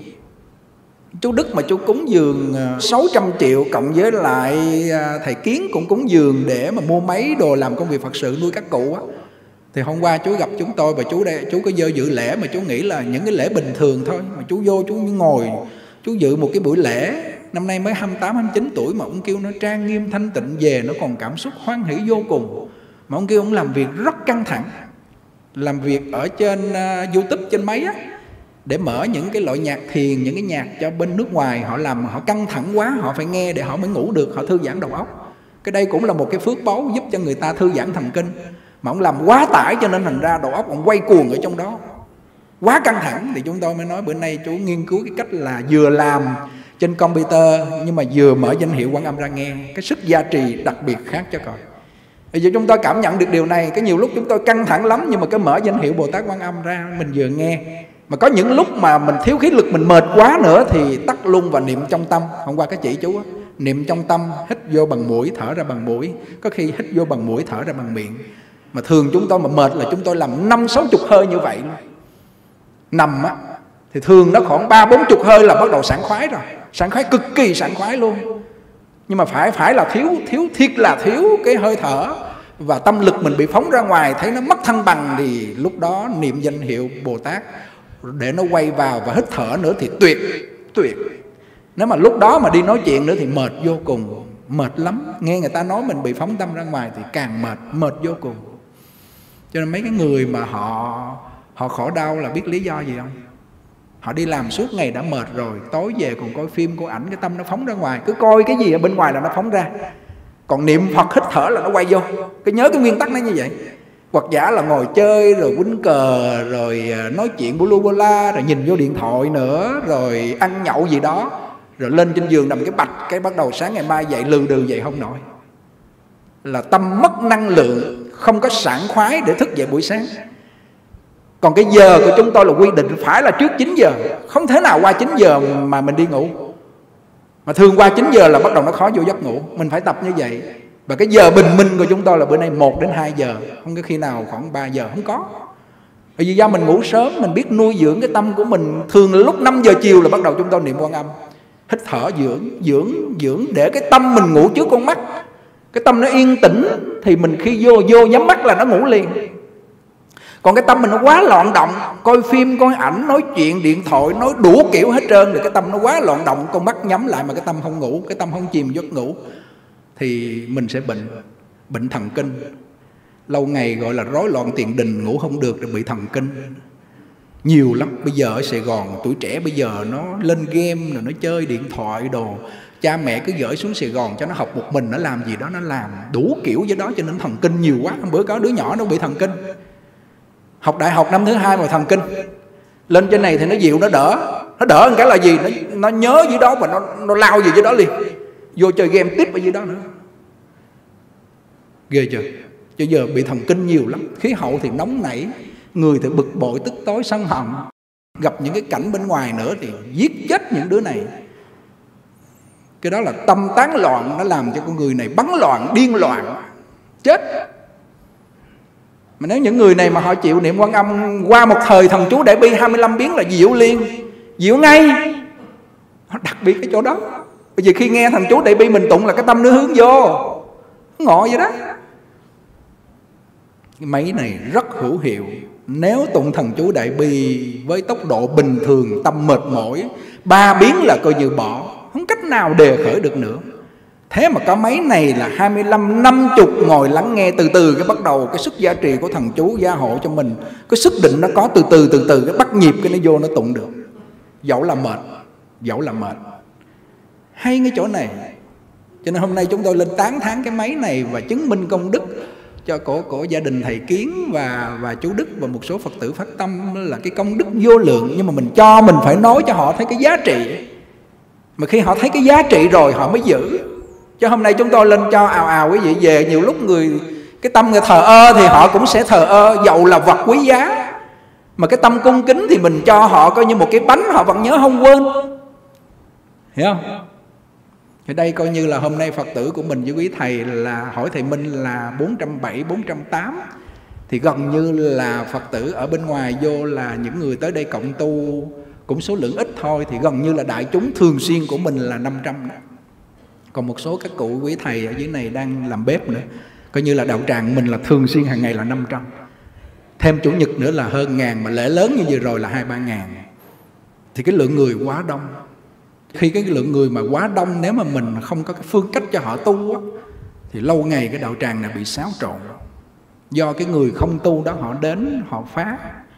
Chú Đức mà chú cúng dường sáu trăm triệu cộng với lại thầy Kiến cũng cúng dường để mà mua máy đồ làm công việc Phật sự nuôi các cụ á. Thì hôm qua chú gặp chúng tôi và chú đây, chú có dơ dự lễ mà chú nghĩ là những cái lễ bình thường thôi, mà chú vô chú ngồi chú dự một cái buổi lễ. Năm nay mới hai mươi tám, hai mươi chín tuổi mà ông kêu nó trang nghiêm thanh tịnh, về nó còn cảm xúc hoan hỷ vô cùng. Mà ông kêu ông làm việc rất căng thẳng, làm việc ở trên uh, YouTube trên máy á, để mở những cái loại nhạc thiền, những cái nhạc cho bên nước ngoài họ làm, họ căng thẳng quá, họ phải nghe để họ mới ngủ được, họ thư giãn đầu óc. Cái đây cũng là một cái phước báu giúp cho người ta thư giãn thần kinh. Mà ông làm quá tải cho nên thành ra đầu óc ông quay cuồng ở trong đó, quá căng thẳng. Thì chúng tôi mới nói bữa nay chú nghiên cứu cái cách là vừa làm trên computer nhưng mà vừa mở danh hiệu Quan Âm ra nghe, cái sức gia trì đặc biệt khác cho coi. Bây giờ chúng tôi cảm nhận được điều này. Cái nhiều lúc chúng tôi căng thẳng lắm, nhưng mà cái mở danh hiệu Bồ Tát Quan Âm ra mình vừa nghe. Mà có những lúc mà mình thiếu khí lực, mình mệt quá nữa thì tắt luôn và niệm trong tâm. Hôm qua cái chỉ chú á, niệm trong tâm, hít vô bằng mũi, thở ra bằng mũi. Có khi hít vô bằng mũi, thở ra bằng miệng. Mà thường chúng tôi mà mệt là chúng tôi làm năm sáu chục hơi như vậy luôn. Nằm á thì thường nó khoảng ba bốn chục hơi là bắt đầu sảng khoái rồi, sảng khoái cực kỳ sảng khoái luôn. Nhưng mà phải phải là thiếu thiếu thiệt là thiếu cái hơi thở, và tâm lực mình bị phóng ra ngoài, thấy nó mất thăng bằng, thì lúc đó niệm danh hiệu Bồ Tát để nó quay vào và hít thở nữa thì tuyệt tuyệt. Nếu mà lúc đó mà đi nói chuyện nữa thì mệt vô cùng, mệt lắm. Nghe người ta nói mình bị phóng tâm ra ngoài thì càng mệt, mệt vô cùng. Cho nên mấy cái người mà họ họ khổ đau là biết lý do gì không? Họ đi làm suốt ngày đã mệt rồi, tối về còn coi phim, coi ảnh, cái tâm nó phóng ra ngoài. Cứ coi cái gì ở bên ngoài là nó phóng ra. Còn niệm Phật hít thở là nó quay vô. Cứ nhớ cái nguyên tắc nó như vậy. Hoặc giả là ngồi chơi rồi quýnh cờ, rồi nói chuyện bô lu bô la, rồi nhìn vô điện thoại nữa, rồi ăn nhậu gì đó, rồi lên trên giường nằm cái bạch, cái bắt đầu sáng ngày mai dậy lừ đừ dậy không nổi. Là tâm mất năng lượng, không có sảng khoái để thức dậy buổi sáng. Còn cái giờ của chúng tôi là quy định phải là trước chín giờ, không thể nào qua chín giờ mà mình đi ngủ. Mà thường qua chín giờ là bắt đầu nó khó vô giấc ngủ. Mình phải tập như vậy. Và cái giờ bình minh của chúng tôi là bữa nay một đến hai giờ, không có khi nào khoảng ba giờ, không có. Bởi vì do mình ngủ sớm, mình biết nuôi dưỡng cái tâm của mình. Thường là lúc năm giờ chiều là bắt đầu chúng tôi niệm Quan Âm, hít thở dưỡng, dưỡng, dưỡng để cái tâm mình ngủ trước con mắt. Cái tâm nó yên tĩnh thì mình khi vô vô nhắm mắt là nó ngủ liền. Còn cái tâm mình nó quá loạn động, coi phim, coi ảnh, nói chuyện, điện thoại, nói đủ kiểu hết trơn, thì cái tâm nó quá loạn động, con mắt nhắm lại mà cái tâm không ngủ, cái tâm không chìm giấc ngủ, thì mình sẽ bệnh, bệnh thần kinh. Lâu ngày gọi là rối loạn tiền đình, ngủ không được rồi bị thần kinh. Nhiều lắm. Bây giờ ở Sài Gòn, tuổi trẻ bây giờ nó lên game rồi nó chơi điện thoại đồ. Cha mẹ cứ gửi xuống Sài Gòn cho nó học một mình, nó làm gì đó nó làm đủ kiểu với đó, cho nên thần kinh nhiều quá. Bữa có đứa nhỏ nó bị thần kinh, học đại học năm thứ hai mà thần kinh. Lên trên này thì nó dịu, nó đỡ. Nó đỡ một cái là gì? Nó, nó nhớ dưới đó và nó, nó lao về dưới đó liền, vô chơi game tiếp ở dưới đó nữa. Ghê chưa? Chứ giờ bị thần kinh nhiều lắm. Khí hậu thì nóng nảy, người thì bực bội, tức tối, sân hận. Gặp những cái cảnh bên ngoài nữa thì giết chết những đứa này. Cái đó là tâm tán loạn, nó làm cho con người này bắn loạn, điên loạn, chết. Mà nếu những người này mà họ chịu niệm Quan Âm, qua một thời thần chú Đại Bi hai mươi lăm biến là dịu liền, dịu ngay. Đặc biệt cái chỗ đó. Bởi vì khi nghe thần chú Đại Bi mình tụng là cái tâm nó hướng vô, ngộ vậy đó. Cái máy này rất hữu hiệu. Nếu tụng thần chú Đại Bi với tốc độ bình thường, tâm mệt mỏi, ba biến là coi như bỏ, không cách nào đề khởi được nữa. Thế mà có máy này là hai mươi lăm, năm mươi ngồi lắng nghe từ từ, cái bắt đầu cái sức gia trì của thần chú gia hộ cho mình. Cái sức định nó có từ từ từ từ, cái bắt nhịp cái nó vô nó tụng được. Dẫu là mệt, dẫu là mệt. Hay cái chỗ này. Cho nên hôm nay chúng tôi lên tán thán cái máy này và chứng minh công đức cho cổ, cổ gia đình thầy Kiến và, và chú Đức và một số Phật tử phát tâm là cái công đức vô lượng. Nhưng mà mình cho, mình phải nói cho họ thấy cái giá trị. Mà khi họ thấy cái giá trị rồi họ mới giữ. Chứ hôm nay chúng tôi lên cho ào ào quý vị về, nhiều lúc người cái tâm người thờ ơ thì họ cũng sẽ thờ ơ, dầu là vật quý giá. Mà cái tâm cung kính thì mình cho họ coi như một cái bánh, họ vẫn nhớ không quên. Hiểu không? Thì đây coi như là hôm nay Phật tử của mình với quý thầy là hỏi thầy Minh là bốn trăm bảy mươi, bốn trăm tám mươi. Thì gần như là Phật tử ở bên ngoài vô là những người tới đây cộng tu cũng số lượng ít thôi. Thì gần như là đại chúng thường xuyên của mình là năm trăm đó. Còn một số các cụ quý thầy ở dưới này đang làm bếp nữa. Coi như là đạo tràng mình là thường xuyên hàng ngày là năm trăm. Thêm chủ nhật nữa là hơn ngàn, mà lễ lớn như vừa rồi là hai ba ngàn. Thì cái lượng người quá đông. Khi cái lượng người mà quá đông, nếu mà mình không có cái phương cách cho họ tu á, thì lâu ngày cái đạo tràng này bị xáo trộn. Do cái người không tu đó họ đến, họ phá.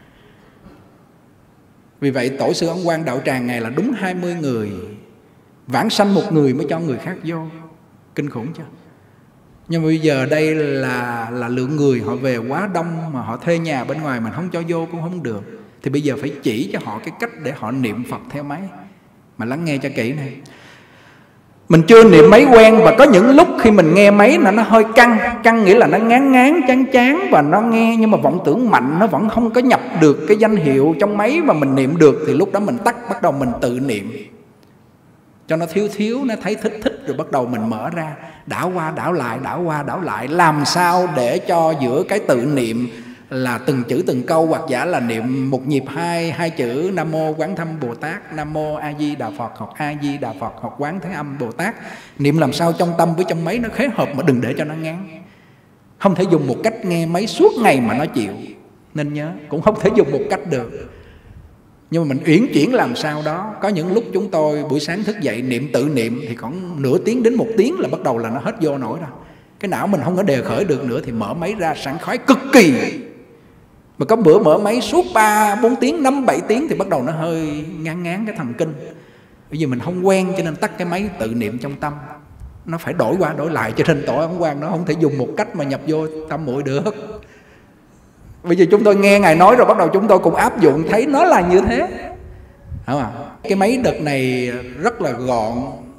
Vì vậy tổ sư Ấn Quang đạo tràng này là đúng hai mươi người. Vãng sanh một người mới cho người khác vô. Kinh khủng chưa? Nhưng mà bây giờ đây là, là lượng người họ về quá đông, mà họ thuê nhà bên ngoài mình không cho vô cũng không được. Thì bây giờ phải chỉ cho họ cái cách để họ niệm Phật theo máy. Mà lắng nghe cho kỹ này. Mình chưa niệm máy quen, và có những lúc khi mình nghe máy là nó hơi căng. Căng nghĩa là nó ngán ngán, chán chán, và nó nghe nhưng mà vọng tưởng mạnh, nó vẫn không có nhập được cái danh hiệu trong máy mà mình niệm được. Thì lúc đó mình tắt, bắt đầu mình tự niệm cho nó thiếu thiếu, nó thấy thích thích, rồi bắt đầu mình mở ra, đảo qua đảo lại, đảo qua đảo lại. Làm sao để cho giữa cái tự niệm là từng chữ từng câu, hoặc giả là niệm một nhịp hai hai chữ Nam Mô Quán Thâm Bồ Tát, Nam Mô A Di Đà Phật, hoặc A Di Đà Phật, hoặc Quán Thế Âm Bồ Tát. Niệm làm sao trong tâm với trong máy nó khế hợp, mà đừng để cho nó ngán. Không thể dùng một cách nghe máy suốt ngày mà nó chịu. Nên nhớ, cũng không thể dùng một cách được. Nhưng mà mình uyển chuyển làm sao đó. Có những lúc chúng tôi buổi sáng thức dậy niệm tự niệm thì khoảng nửa tiếng đến một tiếng là bắt đầu là nó hết vô nổi rồi. Cái não mình không có đề khởi được nữa thì mở máy ra sảng khoái cực kỳ. Mà có bữa mở máy suốt ba, bốn tiếng, năm, bảy tiếng thì bắt đầu nó hơi ngán ngán cái thần kinh. Bởi vì mình không quen cho nên tắt cái máy tự niệm trong tâm. Nó phải đổi qua đổi lại, cho nên tổ Ấn Quang nó không thể dùng một cách mà nhập vô tâm muội được. Bây giờ chúng tôi nghe Ngài nói rồi bắt đầu chúng tôi cũng áp dụng, thấy nó là như thế. Đúng không? Cái máy đợt này rất là gọn,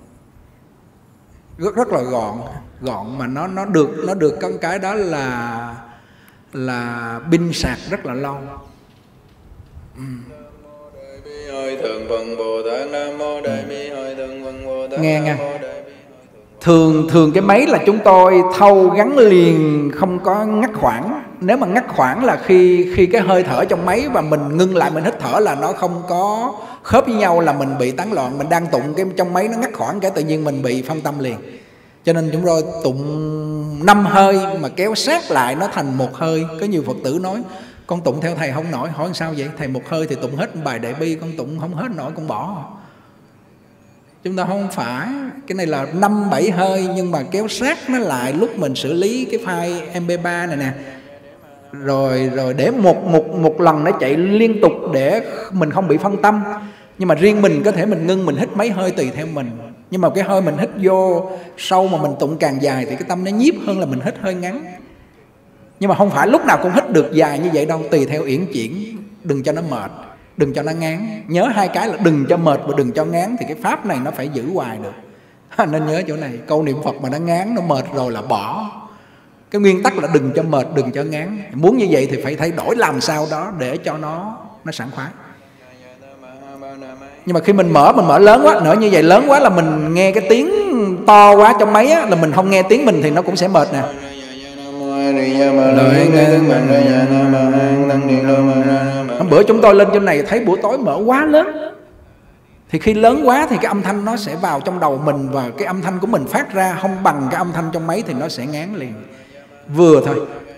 rất rất là gọn, gọn mà nó nó được nó được con cái đó là là pin sạc rất là lâu. Nghe nghe. Thường thường cái máy là chúng tôi thâu gắn liền, không có ngắt khoảng. Nếu mà ngắt khoảng là khi khi cái hơi thở trong máy và mình ngưng lại mình hít thở là nó không có khớp với nhau, là mình bị tán loạn. Mình đang tụng cái trong máy nó ngắt khoảng cái tự nhiên mình bị phân tâm liền. Cho nên chúng tôi tụng năm hơi mà kéo sát lại nó thành một hơi. Có nhiều Phật tử nói con tụng theo thầy không nổi. Hỏi sao vậy? Thầy một hơi thì tụng hết bài Đại Bi, con tụng không hết nổi con bỏ. Chúng ta không phải, cái này là năm bảy hơi nhưng mà kéo sát nó lại lúc mình xử lý cái file em pê ba này nè. Rồi rồi để một một một lần nó chạy liên tục để mình không bị phân tâm. Nhưng mà riêng mình có thể mình ngưng, mình hít mấy hơi tùy theo mình. Nhưng mà cái hơi mình hít vô sâu mà mình tụng càng dài thì cái tâm nó nhiếp hơn là mình hít hơi ngắn. Nhưng mà không phải lúc nào cũng hít được dài như vậy đâu, tùy theo uyển chuyển, đừng cho nó mệt, đừng cho nó ngán. Nhớ hai cái là đừng cho mệt và đừng cho ngán, thì cái pháp này nó phải giữ hoài được. Nên nhớ chỗ này, câu niệm Phật mà nó ngán, nó mệt rồi là bỏ. Cái nguyên tắc là đừng cho mệt, đừng cho ngán. Muốn như vậy thì phải thay đổi làm sao đó để cho nó nó sảng khoái. Nhưng mà khi mình mở, mình mở lớn quá, nữa như vậy lớn quá là mình nghe cái tiếng to quá trong máy á, là mình không nghe tiếng mình thì nó cũng sẽ mệt nè. Hôm bữa chúng tôi lên trên này thấy buổi tối mở quá lớn, thì khi lớn quá thì cái âm thanh nó sẽ vào trong đầu mình, và cái âm thanh của mình phát ra không bằng cái âm thanh trong máy thì nó sẽ ngán liền. Vừa thôi.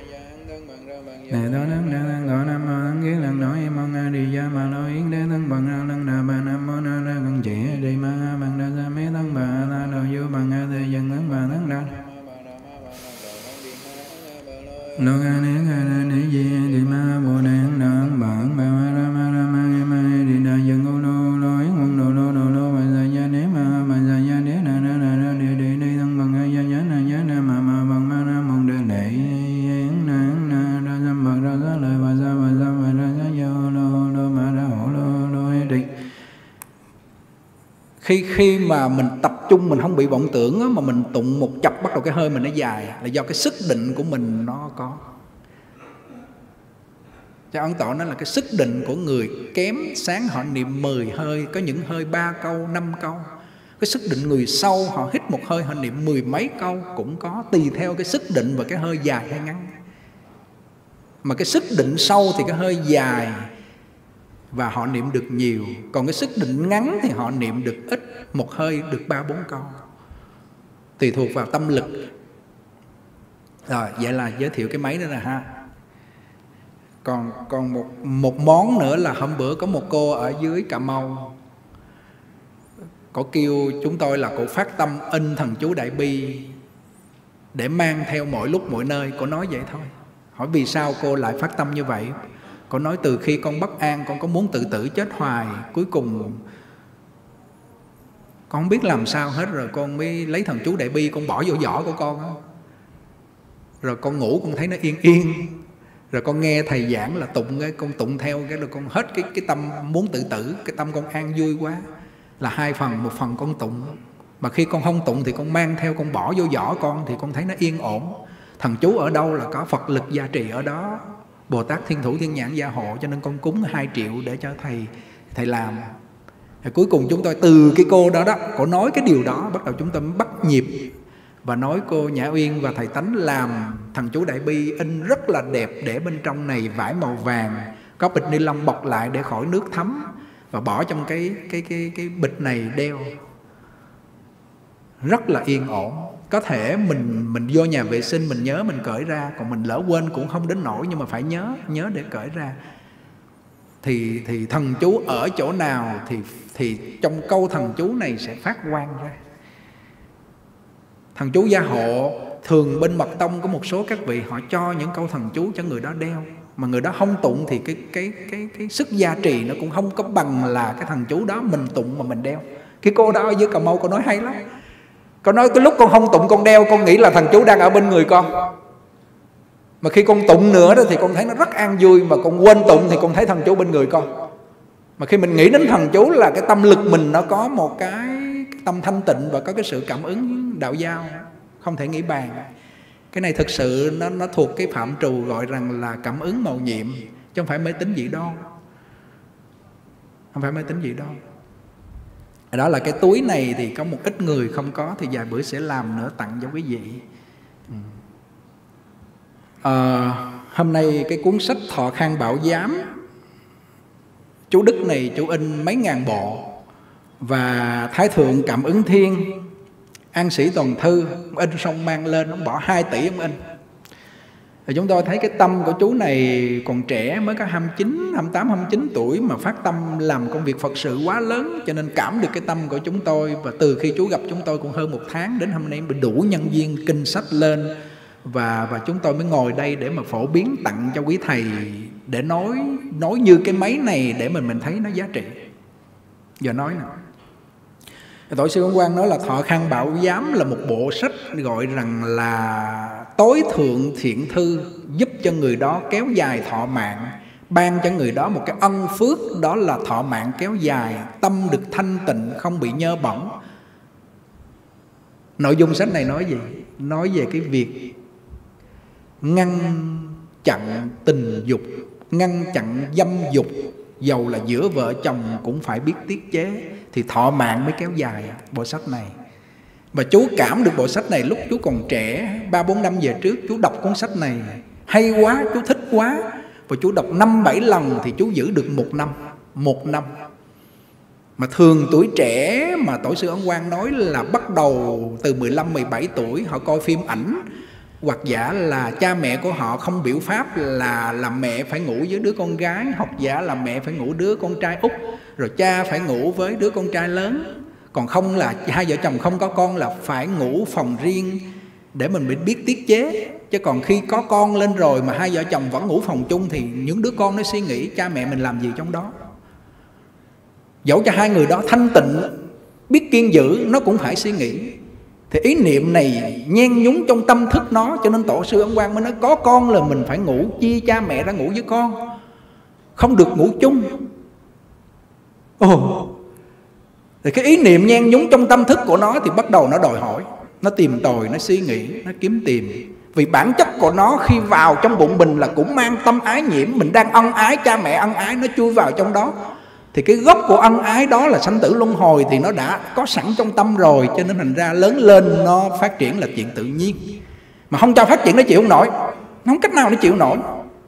Khi khi mà mình tập trung, mình không bị vọng tưởng á, mà mình tụng một chập bắt đầu cái hơi mình nó dài, là do cái sức định của mình nó có. Cho Ấn Tổ nói là cái sức định của người kém, sáng họ niệm mười hơi, có những hơi ba câu, năm câu. Cái sức định người sâu họ hít một hơi họ niệm mười mấy câu cũng có, tùy theo cái sức định và cái hơi dài hay ngắn. Mà cái sức định sâu thì cái hơi dài và họ niệm được nhiều. Còn cái sức định ngắn thì họ niệm được ít, một hơi được ba bốn câu, tùy thuộc vào tâm lực. Rồi, vậy là giới thiệu cái máy đó là ha. Còn còn một một món nữa là hôm bữa có một cô ở dưới Cà Mau, cô kêu chúng tôi là cô phát tâm in thần chú Đại Bi để mang theo mỗi lúc mỗi nơi. Cô nói vậy thôi. Hỏi vì sao cô lại phát tâm như vậy? Cô nói từ khi con bất an, con có muốn tự tử chết hoài, cuối cùng con không biết làm sao hết, rồi con mới lấy thần chú Đại Bi con bỏ vô giỏ của con đó. Rồi con ngủ con thấy nó yên yên. Rồi con nghe thầy giảng là tụng cái, con tụng theo cái rồi con hết cái cái tâm muốn tự tử, cái tâm con an vui quá. Là hai phần, một phần con tụng, mà khi con không tụng thì con mang theo, con bỏ vô giỏ con thì con thấy nó yên ổn. Thần chú ở đâu là có Phật lực gia trì ở đó, Bồ Tát Thiên Thủ Thiên Nhãn gia hộ, cho nên con cúng hai triệu để cho thầy thầy làm. Rồi cuối cùng chúng tôi từ cái cô đó đó, cô nói cái điều đó, bắt đầu chúng tôi bắt nhịp và nói cô Nhã Uyên và thầy Tánh làm thần chú Đại Bi in rất là đẹp, để bên trong này vải màu vàng, có bịch ni lông bọc lại để khỏi nước thấm, và bỏ trong cái cái cái cái bịch này đeo, rất là yên ổn. Có thể mình mình vô nhà vệ sinh mình nhớ mình cởi ra, còn mình lỡ quên cũng không đến nỗi, nhưng mà phải nhớ nhớ để cởi ra. Thì thì thần chú ở chỗ nào thì thì trong câu thần chú này sẽ phát quang ra. Thần chú gia hộ thường bên mật tông có một số các vị họ cho những câu thần chú cho người đó đeo, mà người đó không tụng thì cái cái cái cái sức gia trì nó cũng không có bằng là cái thần chú đó mình tụng mà mình đeo. Cái cô đó ở dưới Cà Mau cô nói hay lắm. Cô nói cái lúc con không tụng con đeo, con nghĩ là thần chú đang ở bên người con, mà khi con tụng nữa đó thì con thấy nó rất an vui, mà con quên tụng thì con thấy thần chú bên người con. Mà khi mình nghĩ đến thần chú là cái tâm lực mình nó có một cái tâm thanh tịnh và có cái sự cảm ứng đạo giao, không thể nghĩ bàn. Cái này thực sự nó, nó thuộc cái phạm trù gọi rằng là cảm ứng mầu nhiệm, chứ không phải mê tín dị đoan. Không phải mê tín dị đoan. Đó là cái túi này thì có một ít người không có, thì vài bữa sẽ làm nữa tặng cho quý vị. À, hôm nay cái cuốn sách Thọ Khang Bảo Giám, chú Đức này chú in mấy ngàn bộ, và Thái Thượng Cảm Ứng Thiên, An Sĩ Toàn Thư in xong mang lên, ông bỏ hai tỷ ông in. Thì chúng tôi thấy cái tâm của chú này còn trẻ, mới có hai mươi chín, hai mươi tám, hai mươi chín tuổi mà phát tâm làm công việc Phật sự quá lớn, cho nên cảm được cái tâm của chúng tôi. Và từ khi chú gặp chúng tôi cũng hơn một tháng, đến hôm nay bị đủ nhân viên kinh sách lên, và và chúng tôi mới ngồi đây để mà phổ biến tặng cho quý thầy, để nói nói như cái máy này để mình mình thấy nó giá trị. Giờ nói nè, Tổ sư Ấn Quang nói là Thọ Khang Bảo Giám là một bộ sách gọi rằng là tối thượng thiện thư, giúp cho người đó kéo dài thọ mạng, ban cho người đó một cái ân phước, đó là thọ mạng kéo dài, tâm được thanh tịnh, không bị nhơ bẩn. Nội dung sách này nói gì? Nói về cái việc ngăn chặn tình dục, ngăn chặn dâm dục, dầu là giữa vợ chồng cũng phải biết tiết chế, thì thọ mạng mới kéo dài. Bộ sách này, và chú cảm được bộ sách này lúc chú còn trẻ, ba bốn năm về trước chú đọc cuốn sách này hay quá, chú thích quá, và chú đọc năm bảy lần thì chú giữ được một năm. Một năm mà thường tuổi trẻ mà Tổ sư Ấn Quang nói là bắt đầu từ mười lăm, mười bảy tuổi họ coi phim ảnh, hoặc giả là cha mẹ của họ không biểu pháp là là mẹ phải ngủ với đứa con gái, hoặc giả là mẹ phải ngủ đứa con trai út, rồi cha phải ngủ với đứa con trai lớn. Còn không là hai vợ chồng không có con là phải ngủ phòng riêng để mình biết biết tiết chế. Chứ còn khi có con lên rồi mà hai vợ chồng vẫn ngủ phòng chung thì những đứa con nó suy nghĩ cha mẹ mình làm gì trong đó. Dẫu cho hai người đó thanh tịnh, biết kiên giữ, nó cũng phải suy nghĩ. Thì ý niệm này nhen nhúng trong tâm thức nó, cho nên Tổ sư Ấn Quang mới nói có con là mình phải ngủ, chia cha mẹ ra ngủ với con, không được ngủ chung. Ồ, thì cái ý niệm nhen nhúng trong tâm thức của nó thì bắt đầu nó đòi hỏi, nó tìm tòi, nó suy nghĩ, nó kiếm tìm. Vì bản chất của nó khi vào trong bụng mình là cũng mang tâm ái nhiễm, mình đang ân ái, cha mẹ ân ái, nó chui vào trong đó. Thì cái gốc của ân ái đó là sanh tử luân hồi thì nó đã có sẵn trong tâm rồi, cho nên thành ra lớn lên nó phát triển là chuyện tự nhiên. Mà không cho phát triển nó chịu không nổi, nó không cách nào nó chịu nổi.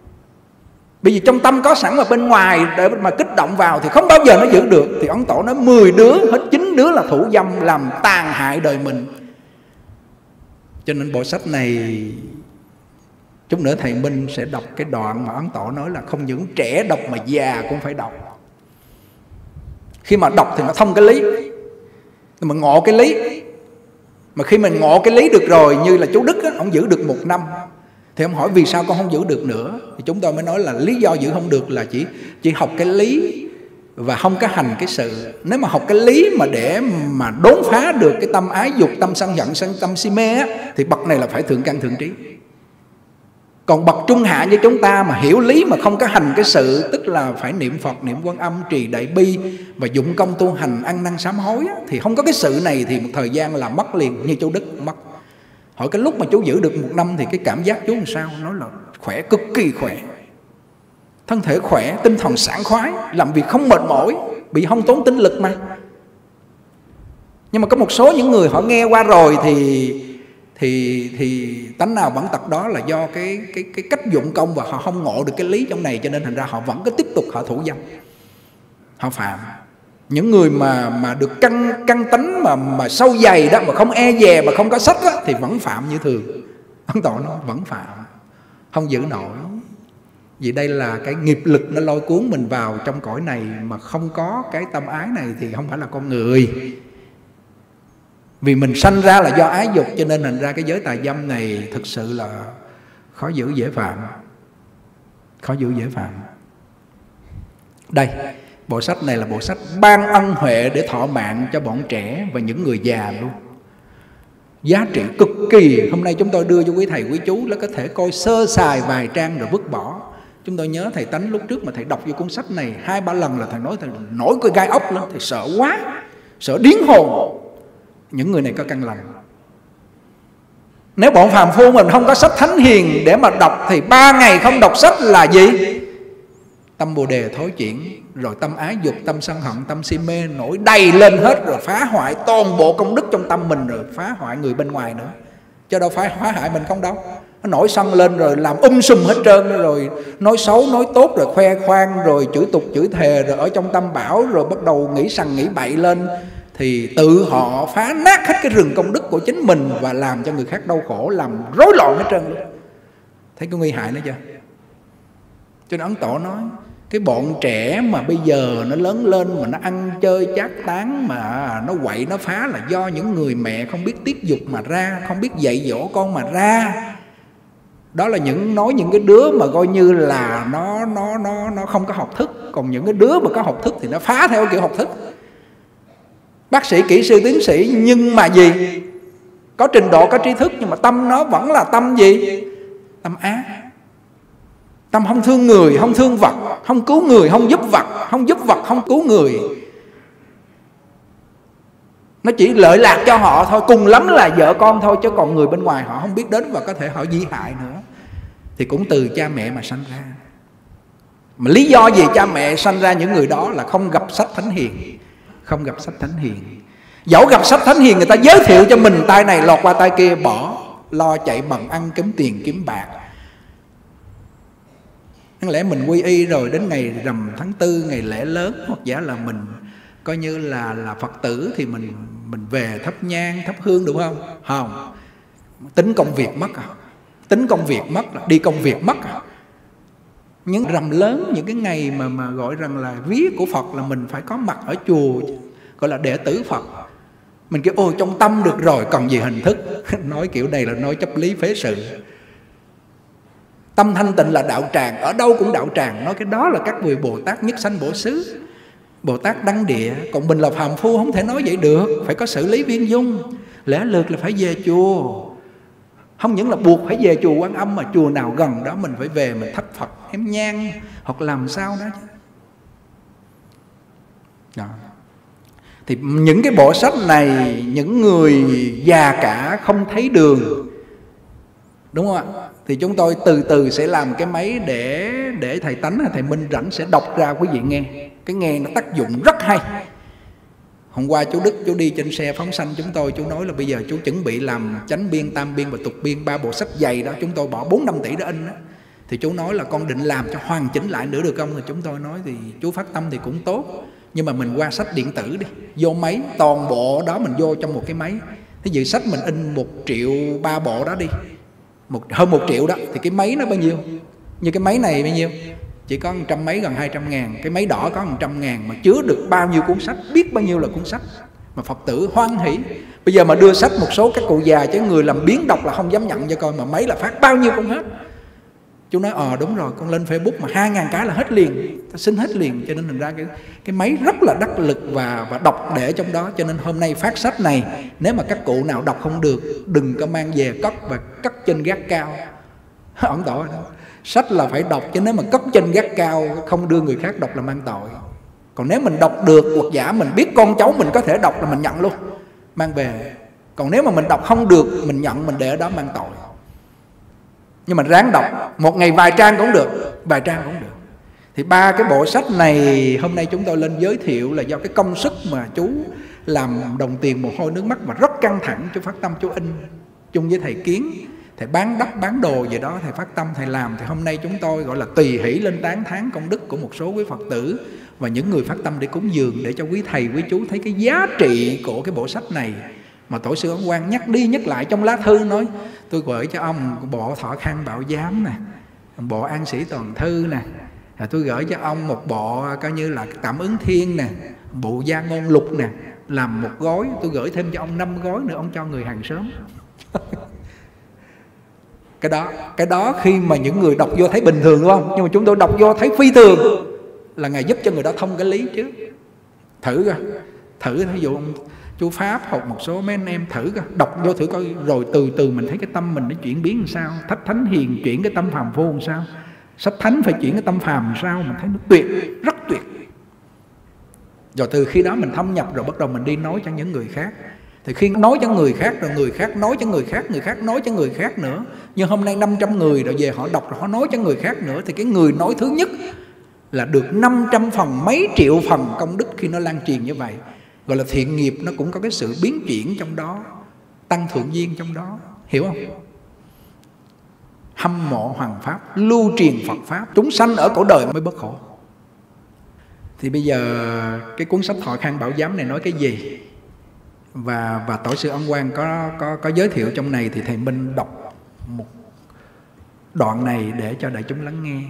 Bởi vì trong tâm có sẵn mà bên ngoài để mà kích động vào thì không bao giờ nó giữ được. Thì Ấn Tổ nói mười đứa, hết chín đứa là thủ dâm làm tàn hại đời mình. Cho nên bộ sách này chút nữa thầy Minh sẽ đọc cái đoạn mà Ấn Tổ nói là không những trẻ đọc mà già cũng phải đọc. Khi mà đọc thì nó thông cái lý, mà ngộ cái lý. Mà khi mình ngộ cái lý được rồi, như là chú Đức á, ông giữ được một năm. Thì ông hỏi vì sao con không giữ được nữa, thì chúng tôi mới nói là lý do giữ không được là chỉ chỉ học cái lý và không có hành cái sự. Nếu mà học cái lý mà để mà đốn phá được cái tâm ái dục, tâm sân giận, sân tâm si mê á, thì bậc này là phải thượng căn thượng trí. Còn bậc trung hạ như chúng ta mà hiểu lý mà không có hành cái sự, tức là phải niệm Phật, niệm Quan Âm, trì đại bi và dụng công tu hành, ăn năn sám hối á, thì không có cái sự này thì một thời gian là mất liền, như chú Đức mất. Hỏi cái lúc mà chú giữ được một năm thì cái cảm giác chú làm sao? Nói là khỏe, cực kỳ khỏe, thân thể khỏe, tinh thần sảng khoái, làm việc không mệt mỏi, bị không tốn tinh lực mà. Nhưng mà có một số những người họ nghe qua rồi thì thì thì tánh nào bản tật đó là do cái cái cái cách dụng công và họ không ngộ được cái lý trong này, cho nên thành ra họ vẫn cứ tiếp tục họ thủ dâm, họ phạm. Những người mà mà được căn căn tánh mà mà sâu dày đó, mà không e dè, mà không có sách đó, thì vẫn phạm như thường. Ấn Tổ nó vẫn phạm, không giữ nổi. Vì đây là cái nghiệp lực nó lôi cuốn mình vào trong cõi này, mà không có cái tâm ái này thì không phải là con người. Vì mình sanh ra là do ái dục, cho nên thành ra cái giới tà dâm này thực sự là khó giữ dễ phạm, khó giữ dễ phạm. Đây, bộ sách này là bộ sách ban ân huệ để thọ mạng cho bọn trẻ và những người già luôn. Giá trị cực kỳ. Hôm nay chúng tôi đưa cho quý thầy quý chú là có thể coi sơ sài vài trang rồi vứt bỏ. Chúng tôi nhớ thầy Tánh lúc trước mà thầy đọc vô cuốn sách này hai ba lần là thầy nói thầy nổi cái gai ốc lên, thầy sợ quá, sợ điếng hồn. Những người này có căn lành. Nếu bọn phàm phu mình không có sách thánh hiền để mà đọc thì ba ngày không đọc sách là gì? tâm bồ đề thối chuyển, rồi tâm ái dục, tâm sân hận, tâm si mê nổi đầy lên hết, rồi phá hoại toàn bộ công đức trong tâm mình, rồi phá hoại người bên ngoài nữa, chứ đâu phải phá hại mình không đâu. Nó nổi sân lên rồi làm um sùm hết trơn, rồi nói xấu nói tốt, rồi khoe khoang, rồi chửi tục chửi thề, rồi ở trong tâm bảo, rồi bắt đầu nghĩ sằng nghĩ bậy lên, thì tự họ phá nát hết cái rừng công đức của chính mình và làm cho người khác đau khổ, làm rối loạn hết trơn luôn. Thấy cái nguy hại nữa chưa? Cho nên Ấn Tổ nói cái bọn trẻ mà bây giờ nó lớn lên mà nó ăn chơi chát tán, mà nó quậy nó phá, là do những người mẹ không biết tiết dục mà ra, không biết dạy dỗ con mà ra. Đó là những nói những cái đứa mà coi như là nó nó nó nó không có học thức, còn những cái đứa mà có học thức thì nó phá theo kiểu học thức. Bác sĩ, kỹ sư, tiến sĩ nhưng mà gì? Có trình độ, có trí thức, nhưng mà tâm nó vẫn là tâm gì? Tâm ác. Tâm không thương người, không thương vật, không cứu người, không giúp vật, không giúp vật, không cứu người. Nó chỉ lợi lạc cho họ thôi, cùng lắm là vợ con thôi, chứ còn người bên ngoài họ không biết đến và có thể họ di hại nữa. Thì cũng từ cha mẹ mà sanh ra. Mà lý do gì cha mẹ sanh ra những người đó là không gặp sách Thánh Hiền. Không gặp sách Thánh Hiền. Dẫu gặp sách Thánh Hiền, người ta giới thiệu cho mình tay này lọt qua tay kia, bỏ, lo chạy bằng ăn kiếm tiền kiếm bạc. Đáng lẽ mình quy y rồi đến ngày rằm tháng tư, ngày lễ lớn, hoặc giả là mình coi như là là Phật tử thì mình mình về thắp nhang, thắp hương, đúng không? Không. Tính công việc mất à? Tính công việc mất à? Đi công việc mất à? Những rằm lớn, những cái ngày mà mà gọi rằng là vía của Phật là mình phải có mặt ở chùa, gọi là đệ tử Phật. Mình kêu ôi trong tâm được rồi, còn gì hình thức. Nói kiểu này là nói chấp lý phế sự. Tâm thanh tịnh là đạo tràng, ở đâu cũng đạo tràng. Nói cái đó là các vị Bồ Tát nhất sanh bổ xứ, Bồ Tát đăng địa. Còn mình là phàm phu không thể nói vậy được, phải có xử lý viên dung. Lẽ lượt là phải về chùa. Không những là buộc phải về chùa Quan Âm, mà chùa nào gần đó mình phải về, mình thắp Phật, hém nhang, hoặc làm sao đó chứ. Đó. Thì những cái bộ sách này, những người già cả không thấy đường, đúng không ạ? Thì chúng tôi từ từ sẽ làm cái máy để để thầy Tánh hay thầy Minh rảnh sẽ đọc ra quý vị nghe. Cái nghe nó tác dụng rất hay. Hôm qua chú Đức chú đi trên xe phóng sanh chúng tôi, chú nói là bây giờ chú chuẩn bị làm chánh biên, tam biên và tục biên, ba bộ sách dày đó, chúng tôi bỏ bốn năm tỷ để in đó. Thì chú nói là con định làm cho hoàn chỉnh lại nữa được không? Thì chúng tôi nói thì chú phát tâm thì cũng tốt, nhưng mà mình qua sách điện tử đi, vô máy, toàn bộ đó mình vô trong một cái máy. Thí dụ sách mình in một triệu ba bộ đó đi, một, hơn một triệu đó, thì cái máy nó bao nhiêu? Như cái máy này bao nhiêu? Chỉ có một trăm mấy, gần hai trăm ngàn. Cái máy đỏ có một trăm ngàn mà chứa được bao nhiêu cuốn sách, biết bao nhiêu là cuốn sách mà Phật tử hoan hỷ. Bây giờ mà đưa sách một số các cụ già chứ người làm biến đọc là không dám nhận cho coi, mà máy là phát bao nhiêu cũng hết. Chú nói ờ đúng rồi, con lên Facebook mà hai ngàn cái là hết liền, ta xin hết liền. Cho nên thành ra cái, cái máy rất là đắc lực và, và đọc để trong đó. Cho nên hôm nay phát sách này, nếu mà các cụ nào đọc không được, đừng có mang về cất và cất trên gác cao. Ấn Tổ đó. Sách là phải đọc, chứ nếu mà cất trên gác cao không đưa người khác đọc là mang tội. Còn nếu mình đọc được, hoặc giả mình biết con cháu mình có thể đọc là mình nhận luôn, mang về. Còn nếu mà mình đọc không được, mình nhận mình để ở đó mang tội. Nhưng mà ráng đọc, một ngày vài trang cũng được, vài trang cũng được. Thì ba cái bộ sách này hôm nay chúng tôi lên giới thiệu là do cái công sức mà chú làm đồng tiền mồ hôi nước mắt mà rất căng thẳng. Chú phát tâm chú in chung với thầy Kiến, thầy bán đất bán đồ gì đó, thầy phát tâm thầy làm. Thì hôm nay chúng tôi gọi là tùy hỷ lên tán thán công đức của một số quý Phật tử và những người phát tâm để cúng dường, để cho quý thầy quý chú thấy cái giá trị của cái bộ sách này. Mà Tổ sư Ấn Quang nhắc đi nhắc lại trong lá thư, nói tôi gửi cho ông bộ Thọ Khang Bảo Giám nè, bộ An Sĩ Toàn Thư nè, tôi gửi cho ông một bộ coi như là Cảm Ứng Thiên nè, bộ Gia Ngôn Lục nè, làm một gói, tôi gửi thêm cho ông năm gói nữa, ông cho người hàng xóm. Cái đó, cái đó khi mà những người đọc vô thấy bình thường đúng không? Nhưng mà chúng tôi đọc vô thấy phi thường, là Ngài giúp cho người đó thông cái lý chứ. Thử coi, thử ví dụ ông chú Pháp hoặc một số mấy anh em thử coi, đọc vô thử coi, rồi từ từ mình thấy cái tâm mình nó chuyển biến làm sao. Thách Thánh Hiền chuyển cái tâm phàm phu làm sao, sách Thánh phải chuyển cái tâm phàm làm sao, mình thấy nó tuyệt, rất tuyệt. Rồi từ khi đó mình thâm nhập rồi bắt đầu mình đi nói cho những người khác. Thì khi nói cho người khác rồi người khác nói cho người khác, người khác nói cho người khác nữa. Nhưng hôm nay năm trăm người rồi về họ đọc rồi họ nói cho người khác nữa. Thì cái người nói thứ nhất là được năm trăm phần, mấy triệu phần công đức khi nó lan truyền như vậy. Gọi là thiện nghiệp, nó cũng có cái sự biến chuyển trong đó, tăng thượng duyên trong đó, hiểu không? Hâm mộ hoàng pháp, lưu truyền Phật pháp, chúng sanh ở cõi đời mới bớt khổ. Thì bây giờ cái cuốn sách Thọ Khang Bảo Giám này nói cái gì? Và và Tổ sư Ấn Quang có có có giới thiệu trong này, thì thầy Minh đọc một đoạn này để cho đại chúng lắng nghe.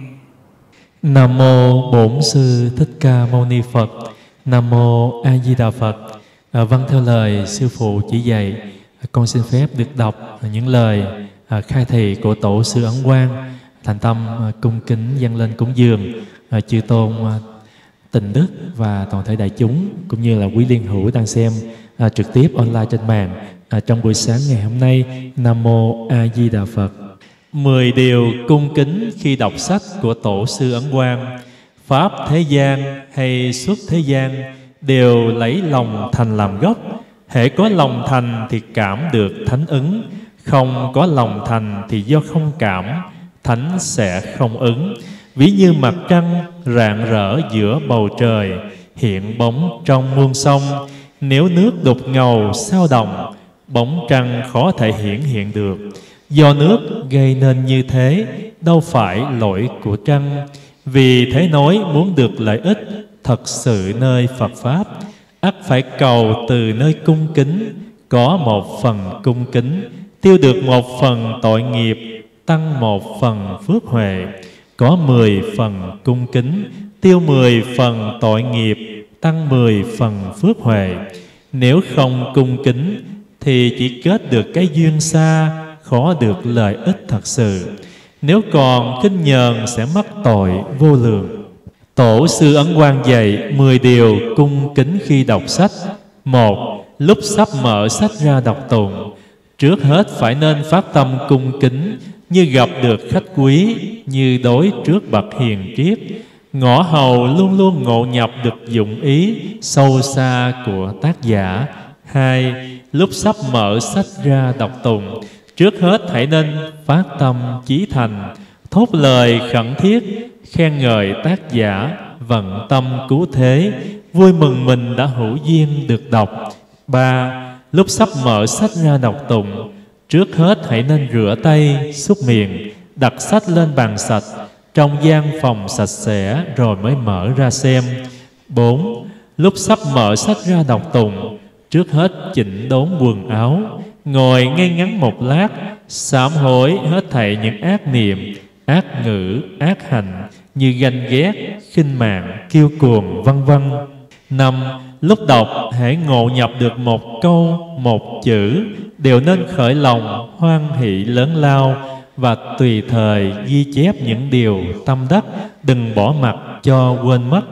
Nam mô Bổn Sư Thích Ca Mâu Ni Phật. Nam mô A Di Đà Phật. À, vâng, theo lời sư phụ chỉ dạy, con xin phép được đọc những lời à, khai thị của Tổ sư Ấn Quang, thành tâm à, cung kính dâng lên cúng dường à, chư tôn à, Tịnh Đức và toàn thể đại chúng, cũng như là quý liên hữu đang xem à, trực tiếp online trên mạng à, trong buổi sáng ngày hôm nay. Nam mô A Di Đà Phật. Mười điều cung kính khi đọc sách của Tổ sư Ấn Quang. Pháp thế gian hay xuất thế gian đều lấy lòng thành làm gốc. Hễ có lòng thành thì cảm được thánh ứng, không có lòng thành thì do không cảm, thánh sẽ không ứng. Ví như mặt trăng rạng rỡ giữa bầu trời, hiện bóng trong muôn sông. Nếu nước đục ngầu sao động, bóng trăng khó thể hiển hiện được. Do nước gây nên như thế, đâu phải lỗi của trăng. Vì thế nói muốn được lợi ích thật sự nơi Phật Pháp, ắt phải cầu từ nơi cung kính. Có một phần cung kính, tiêu được một phần tội nghiệp, tăng một phần phước huệ. Có mười phần cung kính, tiêu mười phần tội nghiệp, tăng mười phần phước huệ. Nếu không cung kính thì chỉ kết được cái duyên xa, khó được lợi ích thật sự. Nếu còn khinh nhờn sẽ mắc tội vô lượng. Tổ sư Ấn Quang dạy mười điều cung kính khi đọc sách. Một, lúc sắp mở sách ra đọc tụng, trước hết phải nên phát tâm cung kính, như gặp được khách quý, như đối trước bậc hiền triết. Ngõ hầu luôn luôn ngộ nhập được dụng ý sâu xa của tác giả. Hai, lúc sắp mở sách ra đọc tụng, trước hết hãy nên phát tâm chí thành, thốt lời khẩn thiết, khen ngợi tác giả, vận tâm cứu thế, vui mừng mình đã hữu duyên được đọc. Ba, lúc sắp mở sách ra đọc tụng, trước hết hãy nên rửa tay, súc miệng, đặt sách lên bàn sạch, trong gian phòng sạch sẽ rồi mới mở ra xem. Bốn, lúc sắp mở sách ra đọc tụng, trước hết chỉnh đốn quần áo, ngồi ngay ngắn một lát, sám hối hết thảy những ác niệm, ác ngữ, ác hành như ganh ghét, khinh mạng, kiêu cuồng, vân vân. Năm, lúc đọc hãy ngộ nhập được một câu, một chữ, đều nên khởi lòng hoan hỷ lớn lao và tùy thời ghi chép những điều tâm đắc, đừng bỏ mặc cho quên mất.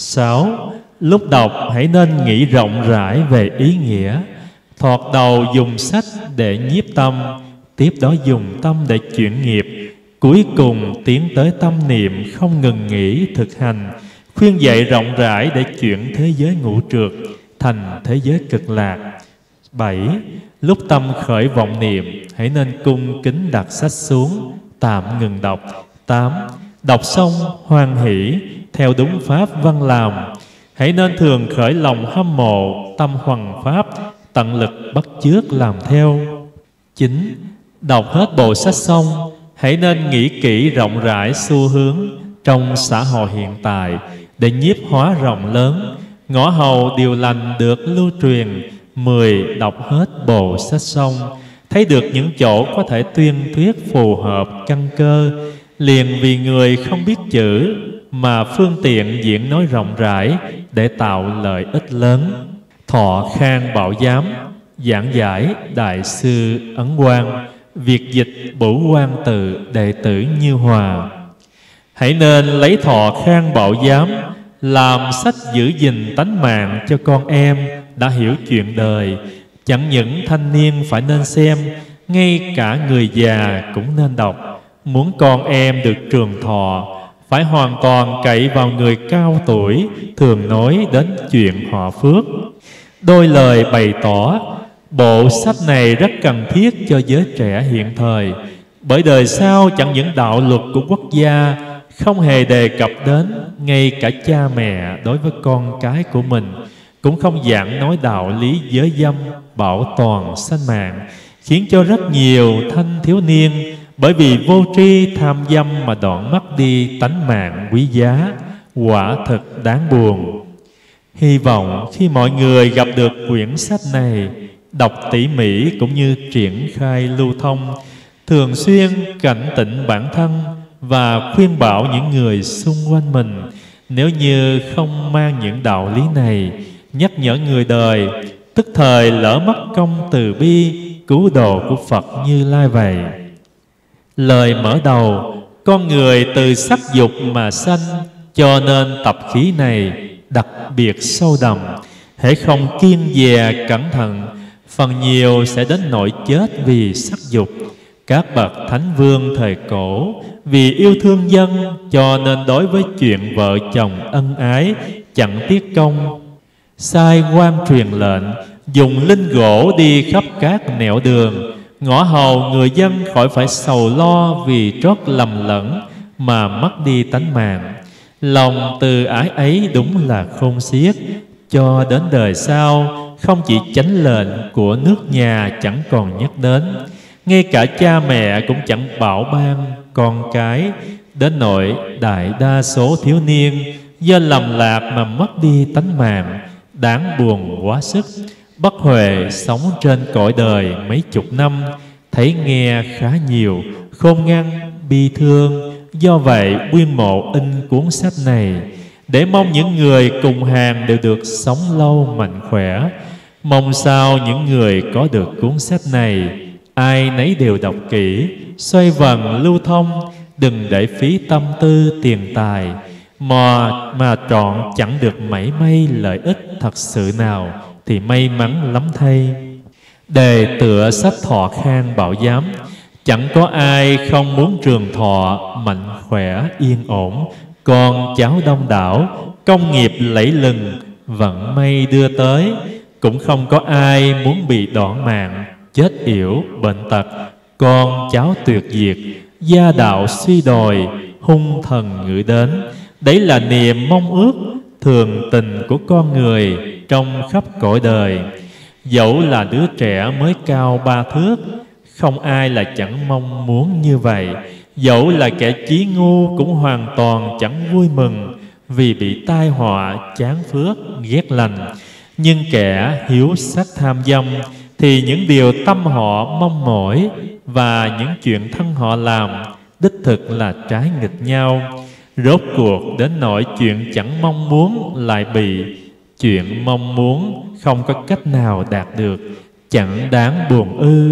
Sáu, lúc đọc hãy nên nghĩ rộng rãi về ý nghĩa. Thoạt đầu dùng sách để nhiếp tâm, tiếp đó dùng tâm để chuyển nghiệp, cuối cùng tiến tới tâm niệm không ngừng nghỉ thực hành, khuyên dạy rộng rãi để chuyển thế giới ngũ trược thành thế giới cực lạc. Bảy, lúc tâm khởi vọng niệm, hãy nên cung kính đặt sách xuống, tạm ngừng đọc. Tám, đọc xong hoan hỷ, theo đúng pháp văn làm. Hãy nên thường khởi lòng hâm mộ, tâm hoằng pháp, tận lực bắt chước làm theo. Chín, đọc hết bộ sách xong, hãy nên nghĩ kỹ rộng rãi xu hướng trong xã hội hiện tại để nhiếp hóa rộng lớn. Ngõ hầu điều lành được lưu truyền. Mười, đọc hết bộ sách xong, thấy được những chỗ có thể tuyên thuyết phù hợp căn cơ, liền vì người không biết chữ mà phương tiện diễn nói rộng rãi để tạo lợi ích lớn. Thọ Khang Bảo Giám, giảng giải Đại sư Ấn Quang, việc dịch Bửu Quang Tự, đệ tử Như Hòa. Hãy nên lấy Thọ Khang Bảo Giám làm sách giữ gìn tánh mạng cho con em đã hiểu chuyện đời. Chẳng những thanh niên phải nên xem, ngay cả người già cũng nên đọc. Muốn con em được trường thọ, phải hoàn toàn cậy vào người cao tuổi thường nói đến chuyện họ phước. Đôi lời bày tỏ, bộ sách này rất cần thiết cho giới trẻ hiện thời, bởi đời sau chẳng những đạo luật của quốc gia không hề đề cập đến. Ngay cả cha mẹ đối với con cái của mình cũng không giảng nói đạo lý giới dâm, bảo toàn sanh mạng, khiến cho rất nhiều thanh thiếu niên bởi vì vô tri tham dâm mà đoạn mất đi tánh mạng quý giá. Quả thật đáng buồn. Hy vọng khi mọi người gặp được quyển sách này, đọc tỉ mỉ cũng như triển khai lưu thông, thường xuyên cảnh tỉnh bản thân và khuyên bảo những người xung quanh mình. Nếu như không mang những đạo lý này nhắc nhở người đời, tức thời lỡ mất công từ bi cứu độ của Phật Như Lai vậy. Lời mở đầu: con người từ sắc dục mà sanh, cho nên tập khí này đặc biệt sâu đậm. Hễ không kiêng dè cẩn thận, phần nhiều sẽ đến nỗi chết vì sắc dục. Các bậc thánh vương thời cổ vì yêu thương dân, cho nên đối với chuyện vợ chồng ân ái chẳng tiếc công, sai quan truyền lệnh, dùng linh gỗ đi khắp các nẻo đường, ngõ hầu người dân khỏi phải sầu lo vì trót lầm lẫn mà mất đi tánh mạng. Lòng từ ái ấy đúng là khôn xiết. Cho đến đời sau, không chỉ chánh lệnh của nước nhà chẳng còn nhắc đến, ngay cả cha mẹ cũng chẳng bảo ban con cái, đến nỗi đại đa số thiếu niên do lầm lạc mà mất đi tánh mạng, đáng buồn quá sức. Bất Huệ sống trên cõi đời mấy chục năm, thấy nghe khá nhiều, khôn ngăn, bi thương. Do vậy Nguyên Mộ in cuốn sách này để mong những người cùng hàng đều được sống lâu mạnh khỏe. Mong sao những người có được cuốn sách này, ai nấy đều đọc kỹ, xoay vần lưu thông, đừng để phí tâm tư tiền tài, mà, mà trọn chẳng được mảy may lợi ích thật sự nào thì may mắn lắm thay. Đề tựa sách Thọ Khang Bảo Giám: chẳng có ai không muốn trường thọ, mạnh khỏe, yên ổn, con cháu đông đảo, công nghiệp lẫy lừng, vận may đưa tới. Cũng không có ai muốn bị đoạn mạng, chết yểu, bệnh tật, con cháu tuyệt diệt, gia đạo suy đồi, hung thần ngự đến. Đấy là niềm mong ước thường tình của con người trong khắp cõi đời. Dẫu là đứa trẻ mới cao ba thước, không ai là chẳng mong muốn như vậy. Dẫu là kẻ chí ngu cũng hoàn toàn chẳng vui mừng vì bị tai họa, chán phước, ghét lành. Nhưng kẻ hiếu sắc tham dâm thì những điều tâm họ mong mỏi và những chuyện thân họ làm đích thực là trái nghịch nhau. Rốt cuộc đến nỗi chuyện chẳng mong muốn lại bị chuyện mong muốn không có cách nào đạt được, chẳng đáng buồn ư.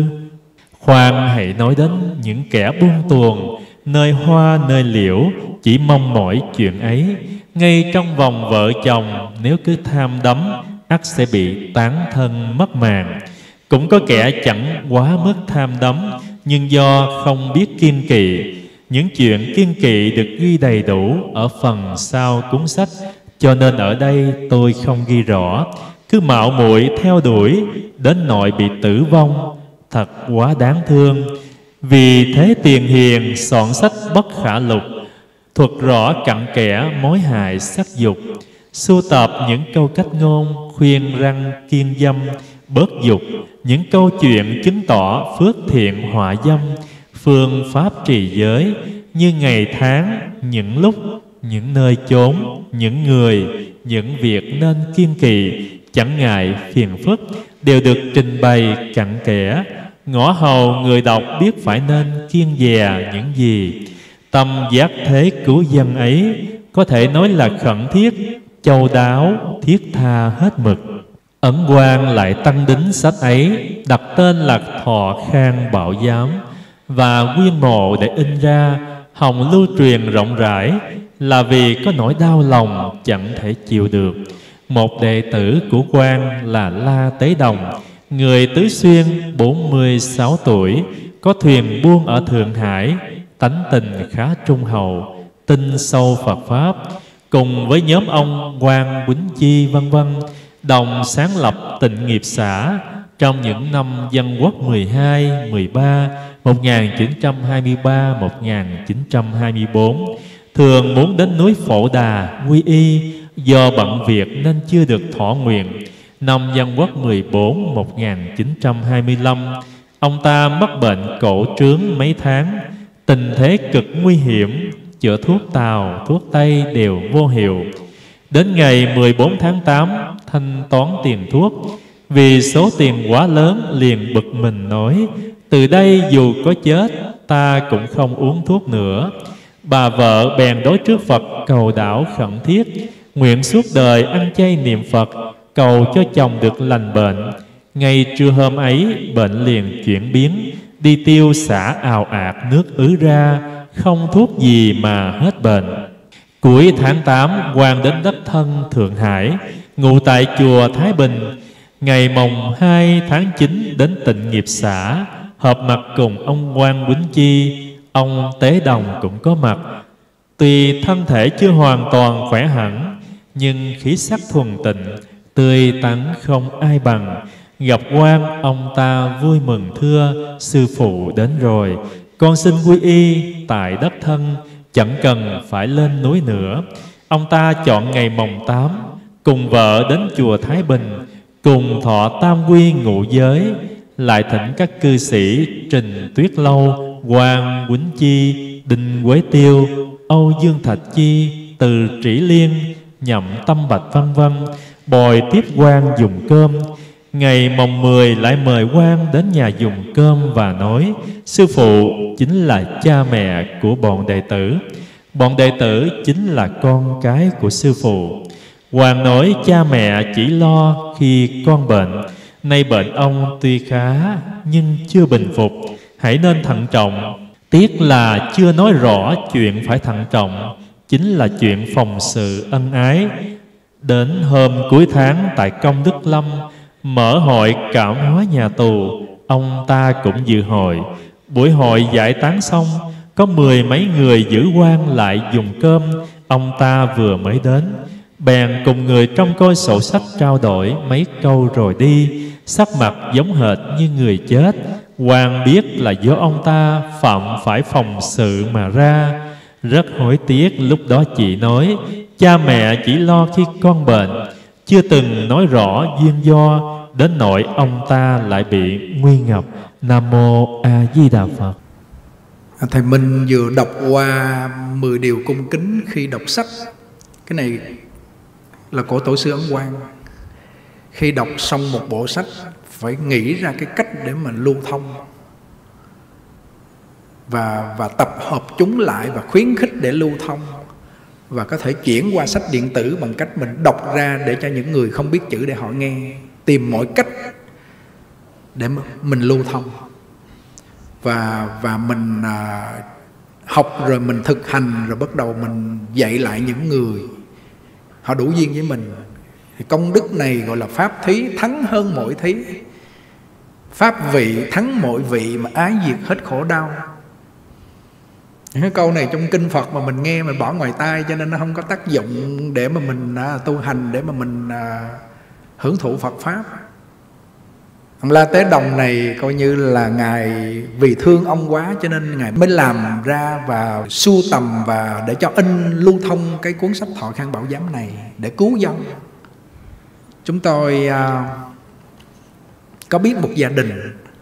Khoan hãy nói đến những kẻ buông tuồng, nơi hoa nơi liễu, chỉ mong mỏi chuyện ấy. Ngay trong vòng vợ chồng, nếu cứ tham đắm, ắt sẽ bị tán thân mất mạng. Cũng có kẻ chẳng quá mức tham đắm, nhưng do không biết kiên kỵ. Những chuyện kiên kỵ được ghi đầy đủ ở phần sau cuốn sách, cho nên ở đây tôi không ghi rõ. Cứ mạo muội theo đuổi đến nỗi bị tử vong, thật quá đáng thương. Vì thế Tiền Hiền soạn sách Bất Khả Lục, thuật rõ cặn kẽ mối hại sắc dục, sưu tập những câu cách ngôn khuyên răng kiêng dâm, bớt dục, những câu chuyện chứng tỏ phước thiện họa dâm, phương pháp trì giới như ngày tháng, những lúc, những nơi chốn, những người, những việc nên kiêng kỵ, chẳng ngại phiền phức, đều được trình bày cặn kẽ. Ngõ hầu người đọc biết phải nên kiêng dè những gì. Tâm giác thế cứu dân ấy có thể nói là khẩn thiết, châu đáo, thiết tha hết mực. Ấn Quang lại tăng đính sách ấy, đặt tên là Thọ Khang Bảo Giám và Nguyên Mộ để in ra, hòng lưu truyền rộng rãi, là vì có nỗi đau lòng chẳng thể chịu được. Một đệ tử của Quang là La Tế Đồng, người Tứ Xuyên, bốn mươi sáu tuổi, có thuyền buôn ở Thượng Hải, tánh tình khá trung hậu, tin sâu Phật Pháp. Cùng với nhóm ông Quang Quýnh Chi vân vân đồng sáng lập Tịnh Nghiệp Xã trong những năm Dân Quốc mười hai, mười ba, một nghìn chín trăm hai mươi ba đến một nghìn chín trăm hai mươi bốn. thường muốn đến núi Phổ Đà quy y, do bận việc nên chưa được thọ nguyện. Năm Dân Quốc mười bốn một nghìn chín trăm hai mươi lăm, ông ta mắc bệnh cổ trướng mấy tháng, tình thế cực nguy hiểm, chữa thuốc Tàu, thuốc Tây đều vô hiệu. Đến ngày mười bốn tháng tám, thanh toán tiền thuốc, vì số tiền quá lớn liền bực mình nói: từ đây dù có chết, ta cũng không uống thuốc nữa. Bà vợ bèn đối trước Phật cầu đảo khẩn thiết, nguyện suốt đời ăn chay niệm Phật, cầu cho chồng được lành bệnh. Ngay trưa hôm ấy, bệnh liền chuyển biến, đi tiêu xả ào ạt nước ứ ra, không thuốc gì mà hết bệnh. Cuối tháng tám, quan đến đất thân Thượng Hải, ngụ tại chùa Thái Bình. Ngày mồng hai tháng chín đến Tịnh Nghiệp xã, họp mặt cùng ông Quan Quýnh Chi. Ông Tế Đồng cũng có mặt. Tuy thân thể chưa hoàn toàn khỏe hẳn, nhưng khí sắc thuần tịnh, tươi tắn không ai bằng. Gặp quan, ông ta vui mừng thưa: sư phụ đến rồi, con xin quy y tại đất thân, chẳng cần phải lên núi nữa. Ông ta chọn ngày mồng tám, cùng vợ đến chùa Thái Bình, cùng thọ tam quy ngũ giới. Lại thỉnh các cư sĩ Trình Tuyết Lâu, Quan Quýnh Chi, Đinh Quế Tiêu, Âu Dương Thạch Chi, Từ Trĩ Liên, Nhậm Tâm Bạch vân vân bồi tiếp quan dùng cơm. Ngày mồng mười lại mời quan đến nhà dùng cơm và nói: sư phụ chính là cha mẹ của bọn đệ tử, bọn đệ tử chính là con cái của sư phụ. Quan nói: cha mẹ chỉ lo khi con bệnh, nay bệnh ông tuy khá nhưng chưa bình phục, hãy nên thận trọng. Tiếc là chưa nói rõ chuyện phải thận trọng, chính là chuyện phòng sự ân ái. Đến hôm cuối tháng tại Công Đức Lâm, mở hội cảm hóa nhà tù, ông ta cũng dự hội. Buổi hội giải tán xong, có mười mấy người giữ quan lại dùng cơm. Ông ta vừa mới đến, bèn cùng người trong coi sổ sách trao đổi mấy câu rồi đi, sắc mặt giống hệt như người chết. Quan biết là do ông ta phạm phải phòng sự mà ra, rất hối tiếc. Lúc đó chị nói: cha mẹ chỉ lo khi con bệnh, chưa từng nói rõ duyên do, đến nỗi ông ta lại bị nguy ngập. Nam Mô A Di Đà Phật. Thầy Minh vừa đọc qua mười điều cung kính khi đọc sách. Cái này là của Tổ sư Ấn Quang. Khi đọc xong một bộ sách, phải nghĩ ra cái cách để mà lưu thông và, và tập hợp chúng lại và khuyến khích để lưu thông, và có thể chuyển qua sách điện tử bằng cách mình đọc ra để cho những người không biết chữ để họ nghe. Tìm mọi cách để mình lưu thông. Và, và mình à, học rồi mình thực hành, rồi bắt đầu mình dạy lại những người họ đủ duyên với mình. Thì công đức này gọi là pháp thí, thắng hơn mọi thí. Pháp vị thắng mọi vị, mà ái diệt hết khổ đau. Cái câu này trong kinh Phật mà mình nghe mình bỏ ngoài tai, cho nên nó không có tác dụng để mà mình à, tu hành, để mà mình à, hưởng thụ Phật Pháp. Ông La Tế Đồng này coi như là Ngài vì thương ông quá, cho nên Ngài mới làm ra và sưu tầm và để cho in lưu thông cái cuốn sách Thọ Khang Bảo Giám này để cứu dân. Chúng tôi à, có biết một gia đình.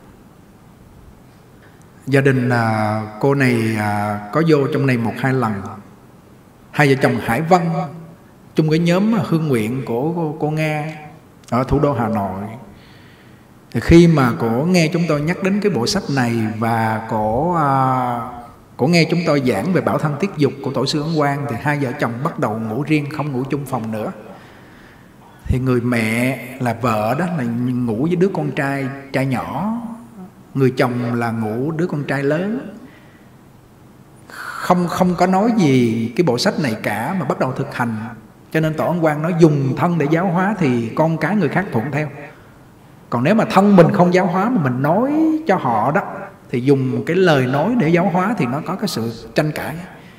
Gia đình à, cô này à, có vô trong này một hai lần. Hai vợ chồng Hải Vân chung cái nhóm hương nguyện của cô, cô Nga ở thủ đô Hà Nội. Thì khi mà cổ nghe chúng tôi nhắc đến cái bộ sách này, và cổ à, cổ nghe chúng tôi giảng về Bảo Thân Tiết Dục của Tổ sư Ấn Quang, thì hai vợ chồng bắt đầu ngủ riêng, không ngủ chung phòng nữa. Thì người mẹ là vợ đó là ngủ với đứa con trai trai nhỏ, người chồng là ngủ đứa con trai lớn. Không không có nói gì cái bộ sách này cả, mà bắt đầu thực hành. Cho nên Tổ Ấn Quang nói dùng thân để giáo hóa thì con cái người khác thuận theo. Còn nếu mà thân mình không giáo hóa mà mình nói cho họ đó, thì dùng cái lời nói để giáo hóa thì nó có cái sự tranh cãi.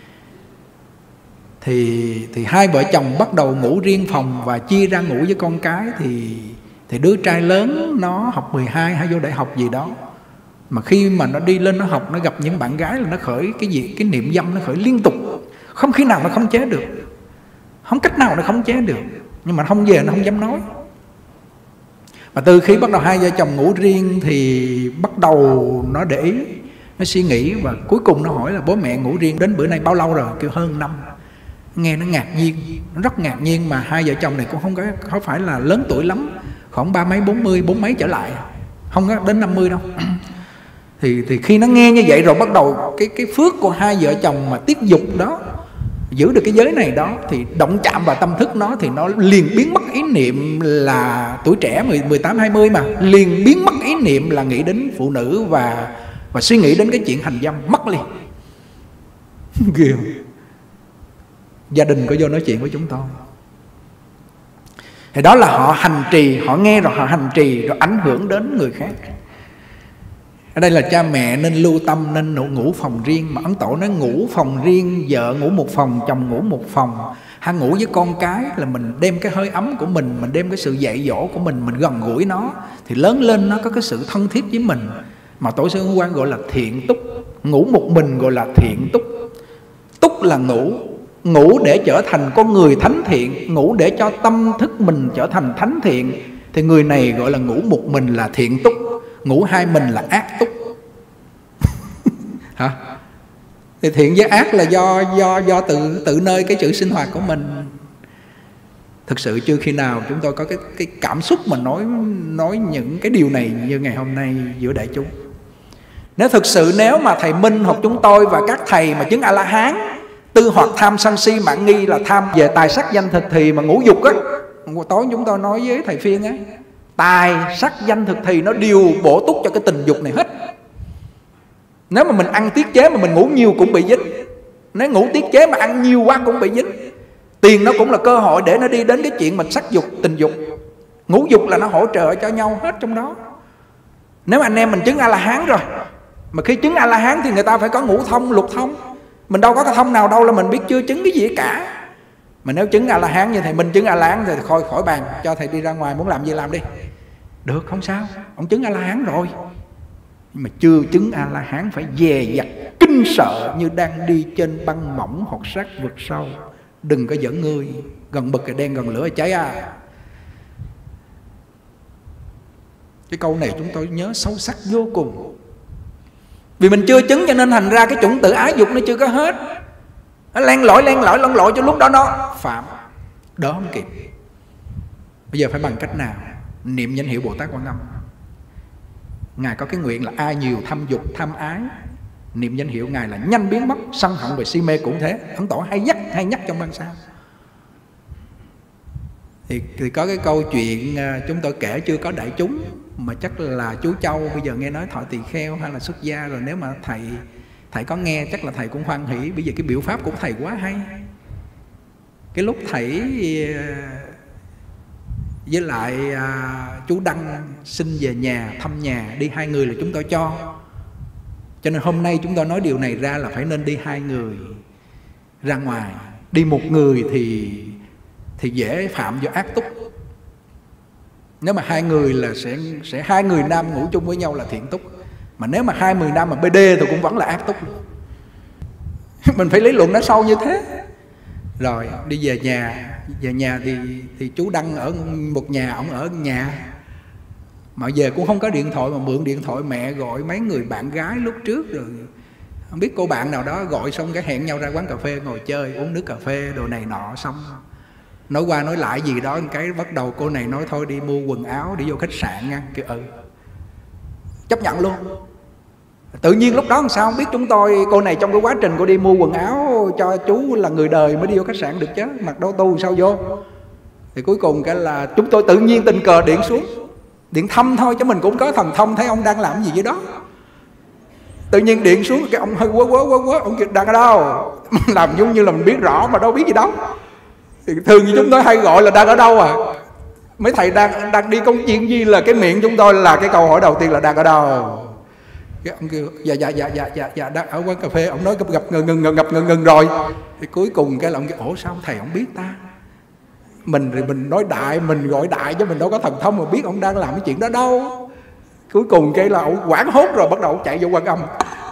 Thì, thì hai vợ chồng bắt đầu ngủ riêng phòng và chia ra ngủ với con cái. Thì, thì đứa trai lớn nó học mười hai hay vô đại học gì đó, mà khi mà nó đi lên nó học, nó gặp những bạn gái là nó khởi cái gì cái niệm dâm, nó khởi liên tục. Không khi nào nó khống chế được, không cách nào nó khống chế được. Nhưng mà không về nó không dám nói. Và từ khi bắt đầu hai vợ chồng ngủ riêng thì bắt đầu nó để ý, nó suy nghĩ. Và cuối cùng nó hỏi là bố mẹ ngủ riêng đến bữa nay bao lâu rồi? Kêu hơn năm. Nghe nó ngạc nhiên, nó rất ngạc nhiên. Mà hai vợ chồng này cũng không có, không phải là lớn tuổi lắm, khoảng ba mấy, bốn mươi, bốn mấy trở lại, không có đến năm mươi đâu. Thì, thì khi nó nghe như vậy rồi bắt đầu cái, cái phước của hai vợ chồng mà tiết dục đó, giữ được cái giới này đó, thì động chạm vào tâm thức nó, thì nó liền biến mất ý niệm là tuổi trẻ mười tám, hai mươi mà, liền biến mất ý niệm là nghĩ đến phụ nữ và, và suy nghĩ đến cái chuyện hành dâm, mất liền. Ghê. Gia đình có vô nói chuyện với chúng tôi. Thì đó là họ hành trì, họ nghe rồi họ hành trì rồi ảnh hưởng đến người khác. Ở đây là cha mẹ nên lưu tâm, nên ngủ phòng riêng. Mà Ấn Tổ nói ngủ phòng riêng, vợ ngủ một phòng, chồng ngủ một phòng. Hay ngủ với con cái là mình đem cái hơi ấm của mình, mình đem cái sự dạy dỗ của mình, mình gần gũi nó, thì lớn lên nó có cái sự thân thiết với mình. Mà Tổ sư Ấn Quang gọi là thiện túc. Ngủ một mình gọi là thiện túc. Túc là ngủ, ngủ để trở thành con người thánh thiện, ngủ để cho tâm thức mình trở thành thánh thiện. Thì người này gọi là ngủ một mình là thiện túc, ngủ hai mình là ác túc. Hả? Thì thiện với ác là do do do tự tự nơi cái sự sinh hoạt của mình. Thực sự chưa khi nào chúng tôi có cái cái cảm xúc mà nói nói những cái điều này như ngày hôm nay giữa đại chúng. Nếu thực sự nếu mà thầy Minh hoặc chúng tôi và các thầy mà chứng A La Hán, tư hoặc tham sân si mạn nghi là tham về tài sắc danh thực thì mà ngũ dục á, tối chúng tôi nói với thầy Phiên á, tài sắc danh thực thì nó đều bổ túc cho cái tình dục này hết. Nếu mà mình ăn tiết chế mà mình ngủ nhiều cũng bị dính, nếu ngủ tiết chế mà ăn nhiều quá cũng bị dính. Tiền nó cũng là cơ hội để nó đi đến cái chuyện mình sắc dục, tình dục. Ngũ dục là nó hỗ trợ cho nhau hết trong đó. Nếu anh em mình chứng A La Hán rồi, mà khi chứng A La Hán thì người ta phải có ngũ thông, lục thông. Mình đâu có cái thông nào đâu là mình biết chưa chứng cái gì cả. Mà nếu chứng A La Hán như thầy Minh chứng A La Hán thì khỏi khỏi bàn, cho thầy đi ra ngoài muốn làm gì làm đi. Được, không sao, ông chứng A La Hán rồi. Nhưng mà chưa chứng A La Hán phải dè dặt kinh sợ như đang đi trên băng mỏng hoặc sát vực sâu. Đừng có dẫn ngươi, gần bực cái đen gần lửa cháy à. Cái câu này chúng tôi nhớ sâu sắc vô cùng. Vì mình chưa chứng cho nên thành ra cái chủng tử ái dục nó chưa có hết. Nó len lỏi, len lỏi, lăn lội cho lúc đó nó phạm, đỡ không kịp. Bây giờ phải bằng cách nào? Niệm danh hiệu Bồ Tát Quan Âm. Ngài có cái nguyện là ai nhiều tham dục, tham ái, niệm danh hiệu Ngài là nhanh biến mất. Sân hận và si mê cũng thế. Ấn Tổ hay nhắc, hay nhắc trong băng sao. Thì, thì có cái câu chuyện chúng tôi kể chưa có đại chúng, mà chắc là chú Châu bây giờ nghe nói thọ tỳ kheo hay là xuất gia rồi. Nếu mà thầy thầy có nghe chắc là thầy cũng hoan hỷ. Bây giờ cái biểu pháp của thầy quá hay. Cái lúc thầy với lại à, chú Đăng xin về nhà thăm nhà, đi hai người là chúng tôi cho. Cho nên hôm nay chúng tôi nói điều này ra là phải nên đi hai người ra ngoài. Đi một người thì thì dễ phạm vào ác túc. Nếu mà hai người là sẽ sẽ hai người nam ngủ chung với nhau là thiện túc. Mà nếu mà hai mươi nam mà bê đê thì cũng vẫn là ác túc. Mình phải lý luận nó sâu như thế. Rồi đi về nhà. Về nhà thì thì chú Đăng ở một nhà, ổng ở nhà. Mà về cũng không có điện thoại, mà mượn điện thoại mẹ gọi mấy người bạn gái lúc trước rồi. Không biết cô bạn nào đó gọi xong cái hẹn nhau ra quán cà phê ngồi chơi, uống nước cà phê đồ này nọ. Xong nói qua nói lại gì đó, cái bắt đầu cô này nói thôi đi mua quần áo đi vô khách sạn nha. Kêu ừ, chấp nhận luôn. Tự nhiên lúc đó làm sao không biết, chúng tôi cô này trong cái quá trình cô đi mua quần áo cho chú là người đời mới đi vô khách sạn được chứ, mặc đâu tu sao vô. Thì cuối cùng cái là chúng tôi tự nhiên tình cờ điện xuống, điện thăm thôi chứ mình cũng có thần thông thấy ông đang làm gì vậy đó. Tự nhiên điện xuống cái ông hơi quớ quớ quớ quớ, ông đang ở đâu, làm giống như là mình biết rõ mà đâu biết gì đâu. Thì thường thì chúng tôi hay gọi là đang ở đâu à. Mấy thầy đang đang đi công chuyện gì là cái miệng chúng tôi là cái câu hỏi đầu tiên là đang ở đâu. Cái ông kêu dạ dạ dạ dạ dạ dạ đang ở quán cà phê. Ông nói gặp gặp ngừng ngừng ngừng gặp ngừng ngừng rồi. Thì cuối cùng cái là ông kêu ủa sao thầy không biết ta. Mình thì mình nói đại, mình gọi đại chứ mình đâu có thần thông mà biết ông đang làm cái chuyện đó đâu. Cuối cùng cái là ông quảng hốt rồi bắt đầu chạy vô Quan Âm.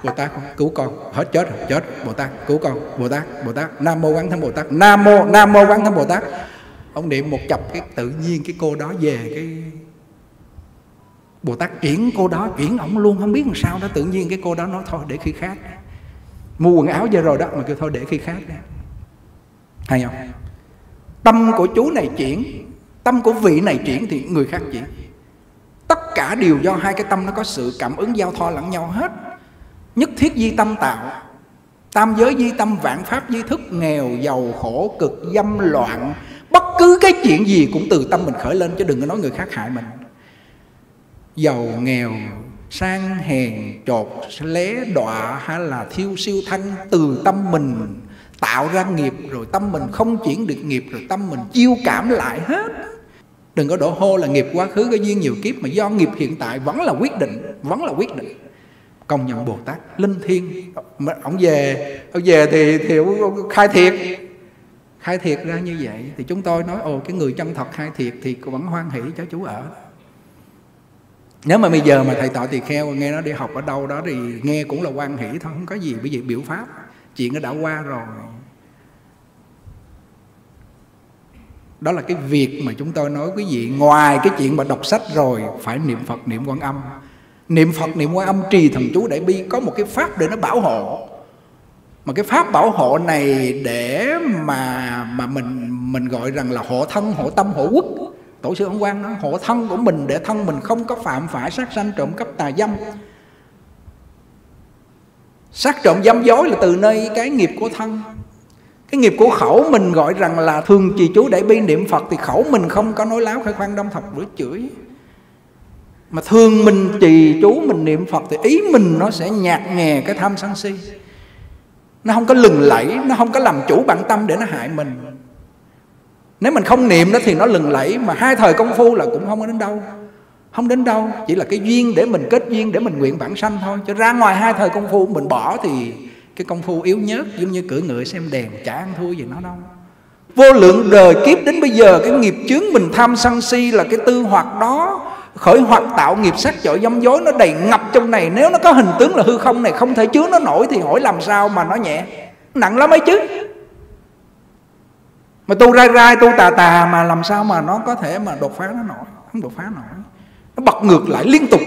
Bồ Tát cứu con, hết chết rồi, chết rồi. Bồ Tát cứu con, Bồ Tát, Bồ Tát, Nam Mô Quán Thánh Bồ Tát, Nam Mô, Nam Mô Quán Thánh Bồ Tát. Ông niệm một chập cái tự nhiên cái cô đó về, cái Bồ Tát chuyển cô đó, chuyển ổng luôn, không biết làm sao đó. Tự nhiên cái cô đó nói thôi để khi khác, mua quần áo về rồi đó, mà kêu thôi để khi khác đó. Hay không? Tâm của chú này chuyển, tâm của vị này chuyển thì người khác chuyển. Tất cả đều do hai cái tâm nó có sự cảm ứng giao thoa lẫn nhau hết. Nhất thiết di tâm tạo, tam giới di tâm, vạn pháp di thức, nghèo giàu khổ cực dâm loạn, bất cứ cái chuyện gì cũng từ tâm mình khởi lên, chứ đừng có nói người khác hại mình. Giàu nghèo, sang hèn, chột lé đọa hay là thiêu siêu thanh, từ tâm mình tạo ra nghiệp, rồi tâm mình không chuyển được nghiệp, rồi tâm mình chiêu cảm lại hết. Đừng có đổ hô là nghiệp quá khứ có duyên nhiều kiếp, mà do nghiệp hiện tại vẫn là quyết định, vẫn là quyết định. Công nhận Bồ Tát linh thiêng, ông về, ông về thì thì ông khai thiệt, khai thiệt ra như vậy. Thì chúng tôi nói ồ, cái người chân thật khai thiệt thì vẫn hoan hỷ cho chú ở. Nếu mà bây giờ mà thầy Tọa Tỳ Kheo nghe nó đi học ở đâu đó thì nghe cũng là hoan hỷ thôi, không có gì, bởi vì biểu pháp chuyện nó đã qua rồi. Đó là cái việc mà chúng tôi nói quý vị, ngoài cái chuyện mà đọc sách rồi phải niệm Phật, niệm Quan Âm. Niệm Phật, niệm Quan Âm, trì thần chú Đại Bi, có một cái pháp để nó bảo hộ. Mà cái pháp bảo hộ này để mà mà mình mình gọi rằng là hộ thân, hộ tâm, hộ quốc. Tổ sư Ấn Quang nói hộ thân của mình để thân mình không có phạm phải sát sanh, trộm cắp, tà dâm. Sát trộm dâm dối là từ nơi cái nghiệp của thân. Cái nghiệp của khẩu mình gọi rằng là thường trì chú Đại Bi niệm Phật, thì khẩu mình không có nói láo, khai khoan, đâm thọc, đuổi chửi. Mà thường mình trì chú, mình niệm Phật thì ý mình nó sẽ nhạt nhè cái tham sân si. Nó không có lừng lẫy, nó không có làm chủ bản tâm để nó hại mình. Nếu mình không niệm đó thì nó lừng lẫy, mà hai thời công phu là cũng không có đến đâu. Không đến đâu, chỉ là cái duyên để mình kết duyên, để mình nguyện bản sanh thôi. Cho ra ngoài hai thời công phu mình bỏ thì cái công phu yếu nhớt, giống như cưỡi ngựa xem đèn, chả ăn thua gì nó đâu. Vô lượng đời kiếp đến bây giờ, cái nghiệp chướng mình tham sân si là cái tư hoạt đó, khởi hoạt tạo nghiệp sát chọi dâm dối, nó đầy ngập trong này. Nếu nó có hình tướng là hư không này không thể chứa nó nổi, thì hỏi làm sao mà nó nhẹ, nặng lắm ấy chứ. Mà tu rai rai, tu tà tà mà làm sao mà nó có thể mà đột phá nó nổi, không đột phá nổi. Nó bật ngược lại liên tục.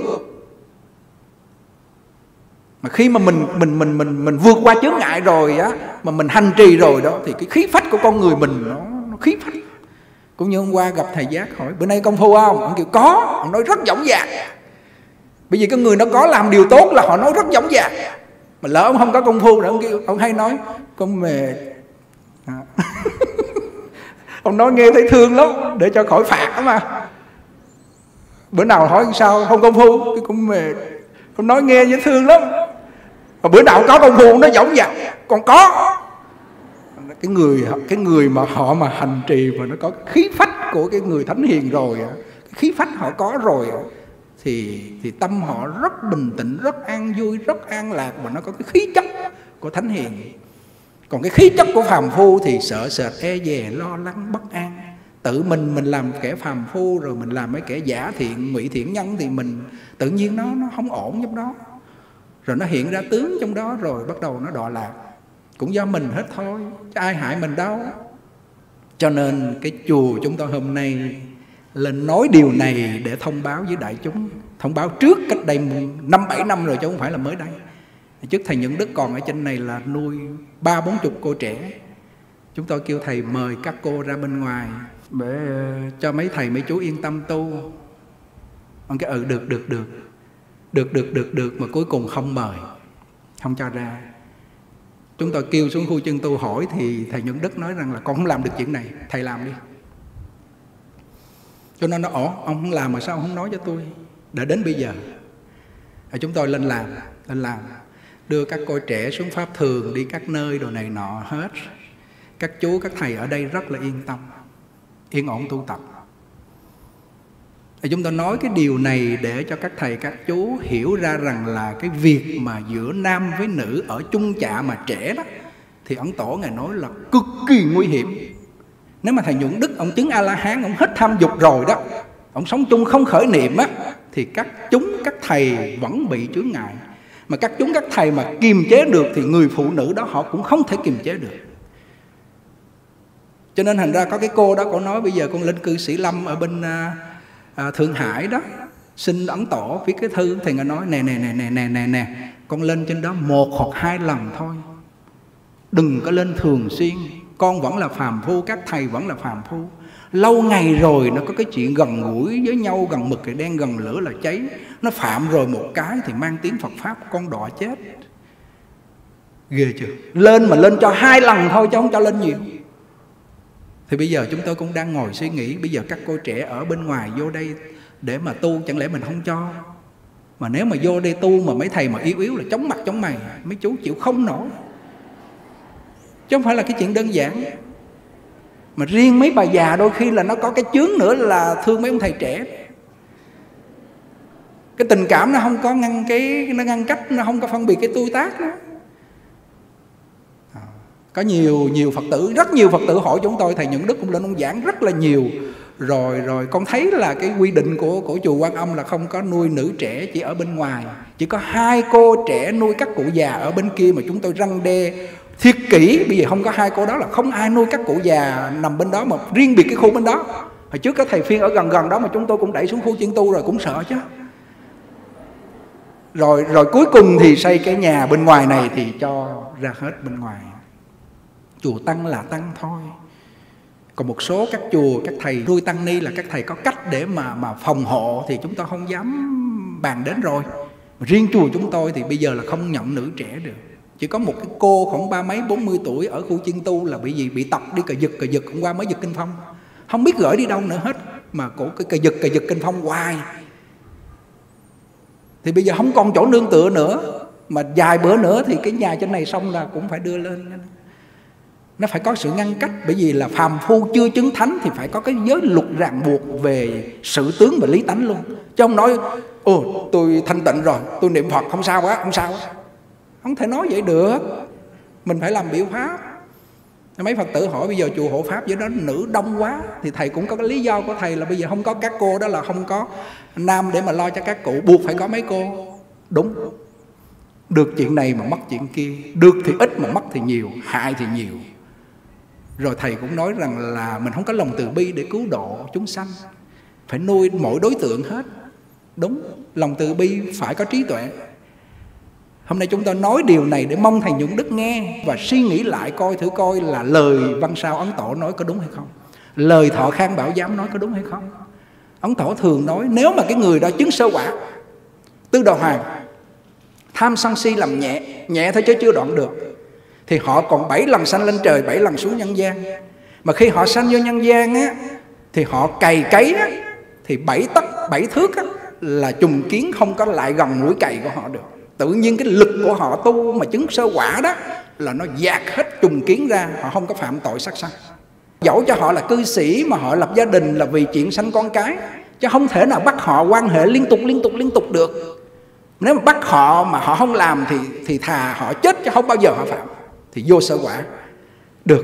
Mà khi mà mình mình mình mình mình vượt qua chướng ngại rồi á, mà mình hành trì rồi đó, thì cái khí phách của con người mình nó, nó khí phách. Cũng như hôm qua gặp thầy Giác hỏi bữa nay công phu không? Ông kêu có, ông nói rất dõng dạc. Bởi vì cái người nó có làm điều tốt là họ nói rất dõng dạc. Mà lỡ ông không có công phu rồi ông kêu, ông hay nói con mệt. À. Ông nói nghe thấy thương lắm, để cho khỏi phạt đó mà. Bữa nào hỏi sao không công phu, cái cũng mệt. Ông nói nghe dễ thương lắm. Mà bữa nào có công phu nó dõng dạc, còn có. Cái người cái người mà họ mà hành trì mà nó có khí phách của cái người thánh hiền rồi, cái khí phách họ có rồi, thì thì tâm họ rất bình tĩnh, rất an vui, rất an lạc, và nó có cái khí chất của thánh hiền. Còn cái khí chất của phàm phu thì sợ sệt, e dè, lo lắng, bất an. Tự mình mình làm kẻ phàm phu, rồi mình làm mấy kẻ giả thiện, ngụy thiện nhân, thì mình tự nhiên nó nó không ổn trong đó. Rồi nó hiện ra tướng trong đó, rồi bắt đầu nó đọa lạc. Cũng do mình hết thôi, chứ ai hại mình đâu. Cho nên cái chùa chúng tôi hôm nay lên nói điều này để thông báo với đại chúng. Thông báo trước cách đây năm bảy năm rồi, chứ không phải là mới đây. Trước thầy Nhuận Đức còn ở trên này là nuôi ba bốn chục cô trẻ. Chúng tôi kêu thầy mời các cô ra bên ngoài để cho mấy thầy mấy chú yên tâm tu. Ông cái ừ được được được Được được được được mà cuối cùng không mời, không cho ra. Chúng tôi kêu xuống khu chân tu hỏi thì thầy Nhuận Đức nói rằng là con không làm được chuyện này, thầy làm đi. Cho nên nó ổ, ông không làm mà sao ông không nói cho tôi. Đã đến bây giờ thì chúng tôi lên làm, lên làm đưa các cô trẻ xuống pháp thường, đi các nơi đồ này nọ hết. Các chú các thầy ở đây rất là yên tâm, yên ổn tu tập. Thì chúng tôi nói cái điều này để cho các thầy các chú hiểu ra rằng là cái việc mà giữa nam với nữ ở chung chạ mà trẻ đó, thì Ấn Tổ Ngài nói là cực kỳ nguy hiểm. Nếu mà thầy Nhuận Đức ông chứng A-la-hán, ông hết tham dục rồi đó, ông sống chung không khởi niệm á, thì các chúng các thầy vẫn bị chướng ngại. Mà các chúng các thầy mà kiềm chế được thì người phụ nữ đó họ cũng không thể kiềm chế được. Cho nên thành ra có cái cô đó, cô nói bây giờ con lên cư sĩ Lâm ở bên à, à, Thượng Hải đó, xin Ấn Tổ viết cái thư. Thầy nói nè nè nè nè nè nè nè, con lên trên đó một hoặc hai lần thôi, đừng có lên thường xuyên. Con vẫn là phàm phu, các thầy vẫn là phàm phu. Lâu ngày rồi nó có cái chuyện gần gũi với nhau, gần mực thì đen, gần lửa là cháy. Nó phạm rồi một cái thì mang tiếng Phật Pháp con đọa chết. Ghê chưa? Lên mà lên cho hai lần thôi chứ không cho lên nhiều. Thì bây giờ chúng tôi cũng đang ngồi suy nghĩ, bây giờ các cô trẻ ở bên ngoài vô đây để mà tu, chẳng lẽ mình không cho? Mà nếu mà vô đây tu mà mấy thầy mà yếu yếu là chống mặt chống mày, mấy chú chịu không nổi. Chứ không phải là cái chuyện đơn giản. Mà riêng mấy bà già đôi khi là nó có cái chướng nữa là thương mấy ông thầy trẻ. Cái tình cảm nó không có ngăn cái nó ngăn cách, nó không có phân biệt cái tôi tác đó. Có nhiều nhiều Phật tử, rất nhiều Phật tử hỏi chúng tôi, thầy Nhuận Đức cũng lên ông giảng rất là nhiều. Rồi rồi con thấy là cái quy định của của chùa Quan Âm là không có nuôi nữ trẻ, chỉ ở bên ngoài. Chỉ có hai cô trẻ nuôi các cụ già ở bên kia mà chúng tôi răn đe thiệt kỹ. Bây giờ không có hai cô đó là không ai nuôi các cụ già nằm bên đó, mà riêng biệt cái khu bên đó. Hồi trước các thầy phiên ở gần gần đó mà chúng tôi cũng đẩy xuống khu chuyên tu rồi, cũng sợ chứ. Rồi rồi cuối cùng thì xây cái nhà bên ngoài này thì cho ra hết bên ngoài. Chùa tăng là tăng thôi. Còn một số các chùa, các thầy nuôi tăng ni là các thầy có cách để mà mà phòng hộ thì chúng tôi không dám bàn đến rồi. Mà riêng chùa chúng tôi thì bây giờ là không nhận nữ trẻ được. Chỉ có một cái cô khoảng ba mấy bốn mươi tuổi ở khu chiên tu là bị gì? Bị tật đi cà giật cà giật, hôm qua mới giật kinh phong. Không biết gửi đi đâu nữa hết. Mà cổ cái cà giật cà giật kinh phong hoài. Thì bây giờ không còn chỗ nương tựa nữa. Mà vài bữa nữa thì cái nhà trên này xong là cũng phải đưa lên. Nó phải có sự ngăn cách. Bởi vì là phàm phu chưa chứng thánh thì phải có cái giới luật ràng buộc về sự tướng và lý tánh luôn. Chứ không nói ồ tôi thanh tịnh rồi, tôi niệm Phật không sao quá, không sao quá. Không thể nói vậy được. Mình phải làm biểu pháp. Mấy Phật tử hỏi bây giờ chùa hộ pháp với đó nữ đông quá. Thì thầy cũng có cái lý do của thầy là bây giờ không có các cô, đó là không có nam để mà lo cho các cụ, buộc phải có mấy cô. Đúng. Được chuyện này mà mất chuyện kia. Được thì ít mà mất thì nhiều, hại thì nhiều. Rồi thầy cũng nói rằng là mình không có lòng từ bi để cứu độ chúng sanh, phải nuôi mỗi đối tượng hết. Đúng, lòng từ bi phải có trí tuệ. Hôm nay chúng ta nói điều này để mong thầy Nhuận Đức nghe và suy nghĩ lại coi thử coi là lời Văn Sao Ấn Tổ nói có đúng hay không, lời Thọ Khang Bảo Giám nói có đúng hay không. Ấn Tổ thường nói nếu mà cái người đó chứng sơ quả, tư đồ hoàng, tham sân si làm nhẹ, nhẹ thôi chứ chưa đoạn được, thì họ còn bảy lần sanh lên trời, bảy lần xuống nhân gian. Mà khi họ sanh vô nhân gian á, thì họ cày cấy á, thì bảy tấc bảy thước á, là trùng kiến không có lại gần mũi cày của họ được. Tự nhiên cái lực của họ tu mà chứng sơ quả đó là nó dạt hết trùng kiến ra, họ không có phạm tội sát sanh. Dẫu cho họ là cư sĩ mà họ lập gia đình là vì chuyện sanh con cái, chứ không thể nào bắt họ quan hệ liên tục liên tục liên tục được. Nếu mà bắt họ mà họ không làm thì thì thà họ chết chứ không bao giờ họ phạm, thì vô sơ quả được.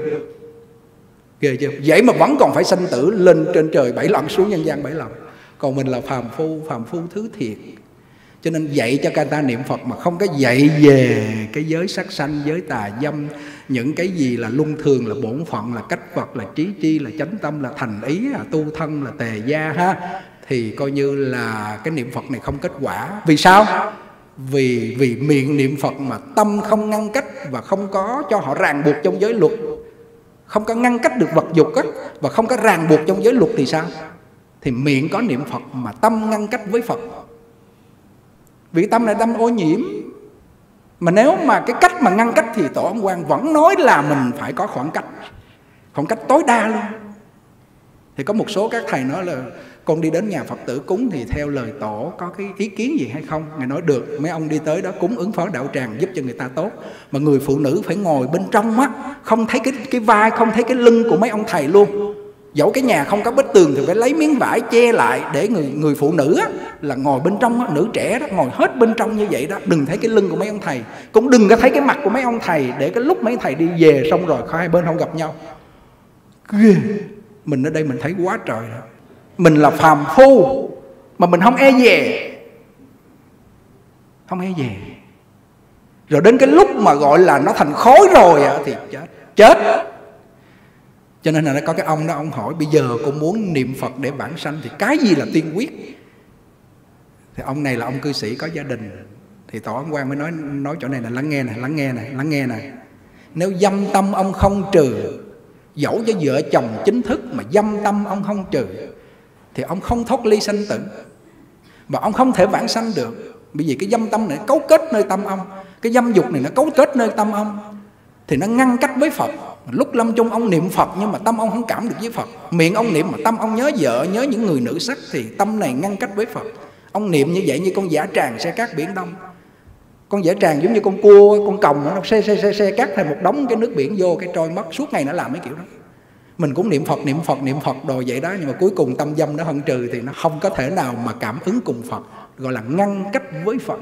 Ghê chưa? Vậy mà vẫn còn phải sanh tử lên trên trời bảy lần, xuống nhân gian bảy lần. Còn mình là phàm phu, phàm phu thứ thiệt. Cho nên dạy cho người ta niệm Phật mà không có dạy về cái giới sát sanh, giới tà dâm, những cái gì là luân thường, là bổn phận, là cách vật, là trí chi, là chánh tâm, là thành ý, là tu thân, là tề gia ha, thì coi như là cái niệm Phật này không kết quả. Vì sao? Vì vì miệng niệm Phật mà tâm không ngăn cách và không có cho họ ràng buộc trong giới luật, không có ngăn cách được vật dục á, và không có ràng buộc trong giới luật thì sao? Thì miệng có niệm Phật mà tâm ngăn cách với Phật. Vì tâm này tâm ô nhiễm. Mà nếu mà cái cách mà ngăn cách thì Tổ Ông Quan vẫn nói là mình phải có khoảng cách, khoảng cách tối đa luôn. Thì có một số các thầy nói là con đi đến nhà Phật tử cúng thì theo lời Tổ có cái ý kiến gì hay không? Ngài nói được, mấy ông đi tới đó cúng ứng phó đạo tràng giúp cho người ta tốt. Mà người phụ nữ phải ngồi bên trong á, không thấy cái, cái vai, không thấy cái lưng của mấy ông thầy luôn. Dẫu cái nhà không có bức tường thì phải lấy miếng vải che lại để người người phụ nữ á, là ngồi bên trong á, nữ trẻ đó ngồi hết bên trong như vậy đó, đừng thấy cái lưng của mấy ông thầy, cũng đừng có thấy cái mặt của mấy ông thầy, để cái lúc mấy thầy đi về xong rồi hai bên không gặp nhau. Ghê. Mình ở đây mình thấy quá trời đó. Mình là phàm phu mà mình không e dè, không e dè. Rồi đến cái lúc mà gọi là nó thành khối rồi thì chết. Chết. Cho nên là có cái ông đó, ông hỏi bây giờ cô muốn niệm Phật để vãng sanh thì cái gì là tiên quyết? Thì ông này là ông cư sĩ có gia đình. Thì Tổ Ấn Quang mới nói nói chỗ này là lắng nghe này, lắng nghe này, lắng nghe này. Nếu dâm tâm ông không trừ, dẫu cho vợ chồng chính thức mà dâm tâm ông không trừ, thì ông không thoát ly sanh tử, mà ông không thể vãng sanh được. Bởi vì cái dâm tâm này cấu kết nơi tâm ông, cái dâm dục này nó cấu kết nơi tâm ông, thì nó ngăn cách với Phật. Lúc lâm chung ông niệm Phật nhưng mà tâm ông không cảm được với Phật. Miệng ông niệm mà tâm ông nhớ vợ, nhớ những người nữ sắc, thì tâm này ngăn cách với Phật. Ông niệm như vậy như con dã tràng xe cát biển Đông. Con dã tràng giống như con cua, con còng, nó xe xe xe xe cát thành một đống cái nước biển vô cái trôi mất. Suốt ngày nó làm mấy kiểu đó. Mình cũng niệm Phật, niệm Phật, niệm Phật đồ vậy đó. Nhưng mà cuối cùng tâm dâm nó không trừ thì nó không có thể nào mà cảm ứng cùng Phật, gọi là ngăn cách với Phật.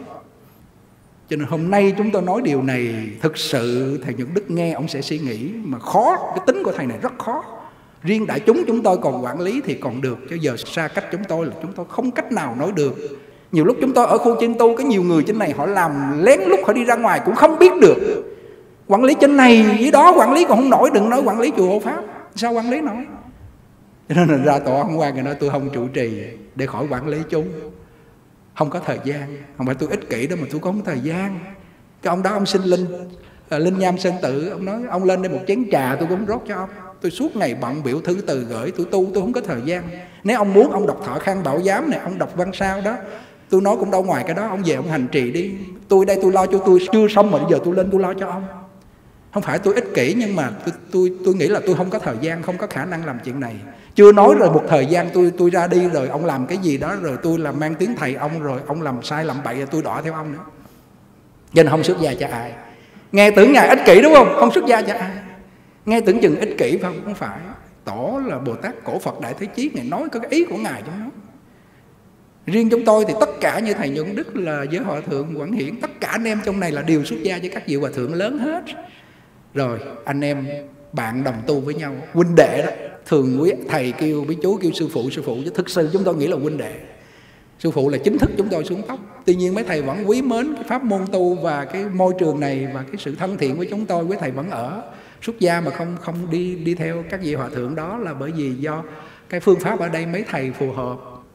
Cho nên hôm nay chúng tôi nói điều này, thực sự thầy Nhuận Đức nghe ông sẽ suy nghĩ, mà khó, cái tính của thầy này rất khó. Riêng đại chúng chúng tôi còn quản lý thì còn được, chứ giờ xa cách chúng tôi là chúng tôi không cách nào nói được. Nhiều lúc chúng tôi ở khu chiên tu, có nhiều người trên này họ làm lén lút, họ đi ra ngoài cũng không biết được. Quản lý trên này với đó quản lý còn không nổi, đừng nói quản lý chùa Hộ Pháp, sao quản lý nổi. Cho nên là ra Tổ Ấn Quang rồi nói tôi không trụ trì để khỏi quản lý chúng. Không có thời gian. Không phải tôi ích kỷ đâu mà tôi không có thời gian. Cái ông đó ông xin linh à, linh nham sơn tự. Ông nói ông lên đây một chén trà tôi cũng rót cho ông. Tôi suốt ngày bận biểu thư từ gửi, tôi tu tôi không có thời gian. Nếu ông muốn ông đọc Thọ Khang Bảo Giám này, ông đọc văn sao đó, tôi nói cũng đâu ngoài cái đó. Ông về ông hành trì đi. Tôi đây tôi lo cho tôi chưa xong mà bây giờ tôi lên tôi lo cho ông. Không phải tôi ích kỷ, nhưng mà tôi, tôi, tôi nghĩ là tôi không có thời gian, không có khả năng làm chuyện này. Chưa nói rồi một thời gian tôi tôi ra đi rồi ông làm cái gì đó, rồi tôi là mang tiếng thầy ông, rồi ông làm sai làm bậy rồi tôi đọa theo ông nữa. Cho nên không xuất gia cho ai. Nghe tưởng Ngài ích kỷ đúng không? Không xuất gia cho ai. Nghe tưởng chừng ích kỷ phải không? Không phải. Tổ là Bồ Tát Cổ Phật Đại Thế Chí, Ngài nói có cái ý của Ngài trong đó. Riêng chúng tôi thì tất cả như thầy Nhuận Đức là với Hòa Thượng Quảng Hiển, tất cả anh em trong này là đều xuất gia với các vị Hòa Thượng lớn hết. Rồi anh em bạn đồng tu với nhau, huynh đệ đó. Thường quý thầy kêu với chú kêu sư phụ sư phụ, chứ thực sự chúng tôi nghĩ là huynh đệ. Sư phụ là chính thức chúng tôi xuống tóc. Tuy nhiên mấy thầy vẫn quý mến cái pháp môn tu và cái môi trường này và cái sự thân thiện với chúng tôi. Quý thầy vẫn ở xuất gia mà không không đi đi theo các vị Hòa Thượng đó là bởi vì do cái phương pháp ở đây mấy thầy phù hợp.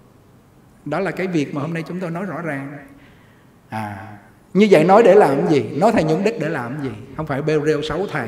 Đó là cái việc mà hôm nay chúng tôi nói rõ ràng. À, như vậy nói để làm gì? Nói thầy Nhuận Đức để làm gì? Không phải bêu rêu xấu thầy,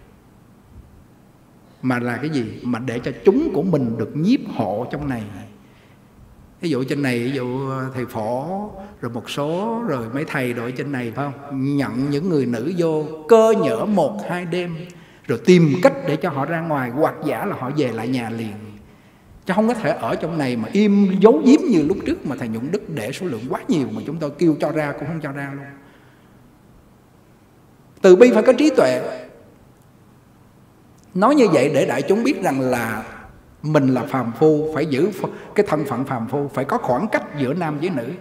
mà là cái gì? Mà để cho chúng của mình được nhiếp hộ trong này. Ví dụ trên này, ví dụ thầy Phổ, rồi một số, rồi mấy thầy đội trên này phải không? Nhận những người nữ vô cơ nhỡ một hai đêm, rồi tìm cách để cho họ ra ngoài, hoặc giả là họ về lại nhà liền. Chứ không có thể ở trong này mà im giấu giếm như lúc trước mà thầy Nhuận Đức để số lượng quá nhiều mà chúng tôi kêu cho ra cũng không cho ra luôn. Từ bi phải có trí tuệ. Nói như vậy để đại chúng biết rằng là mình là phàm phu, phải giữ cái thân phận phàm phu, phải có khoảng cách giữa nam với nữ.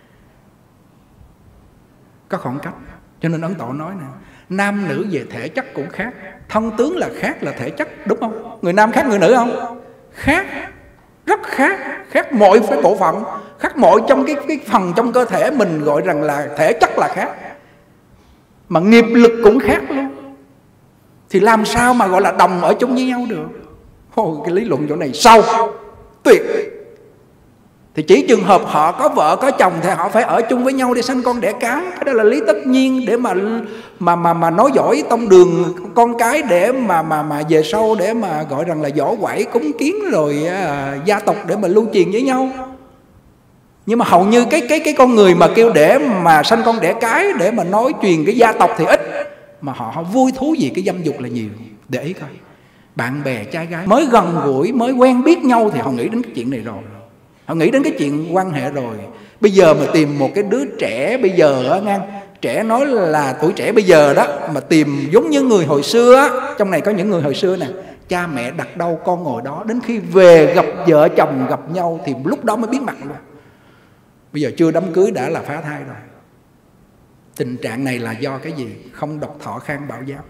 Có khoảng cách. Cho nên Ấn Tổ nói nè, nam nữ về thể chất cũng khác. Thân tướng là khác là thể chất, đúng không? Người nam khác người nữ không? Khác, rất khác. Khác mọi cái bộ phận, khác mọi trong cái, cái phần trong cơ thể mình gọi rằng là thể chất là khác. Mà nghiệp lực cũng khác luôn. Thì làm sao mà gọi là đồng ở chung với nhau được? Ôi, cái lý luận chỗ này sâu, tuyệt. Thì chỉ trường hợp họ có vợ có chồng thì họ phải ở chung với nhau để sanh con đẻ cái. Cái đó là lý tất nhiên để mà mà mà mà nói giỏi tông đường con cái để mà mà mà về sau để mà gọi rằng là võ quẩy cúng kiến rồi à, gia tộc để mà lưu truyền với nhau. Nhưng mà hầu như cái cái cái con người mà kêu để mà sanh con đẻ cái để mà nói truyền cái gia tộc thì ít, mà họ, họ vui thú gì cái dâm dục là nhiều. Để ý coi, bạn bè trai gái mới gần gũi, mới quen biết nhau thì họ nghĩ đến cái chuyện này rồi. Họ nghĩ đến cái chuyện quan hệ rồi. Bây giờ mà tìm một cái đứa trẻ bây giờ á, ngang trẻ nói là tuổi trẻ bây giờ đó, mà tìm giống như người hồi xưa á. Trong này có những người hồi xưa nè, cha mẹ đặt đâu con ngồi đó, đến khi về gặp vợ chồng gặp nhau thì lúc đó mới biết mặt luôn. Bây giờ chưa đám cưới đã là phá thai rồi. Tình trạng này là do cái gì? Không đọc Thọ Khang Bảo Giám,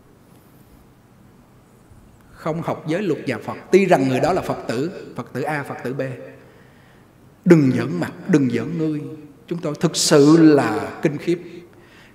không học giới luật nhà Phật. Tuy rằng người đó là Phật tử, Phật tử A, Phật tử B. Đừng giỡn mặt, đừng giỡn ngươi. Chúng tôi thực sự là kinh khiếp.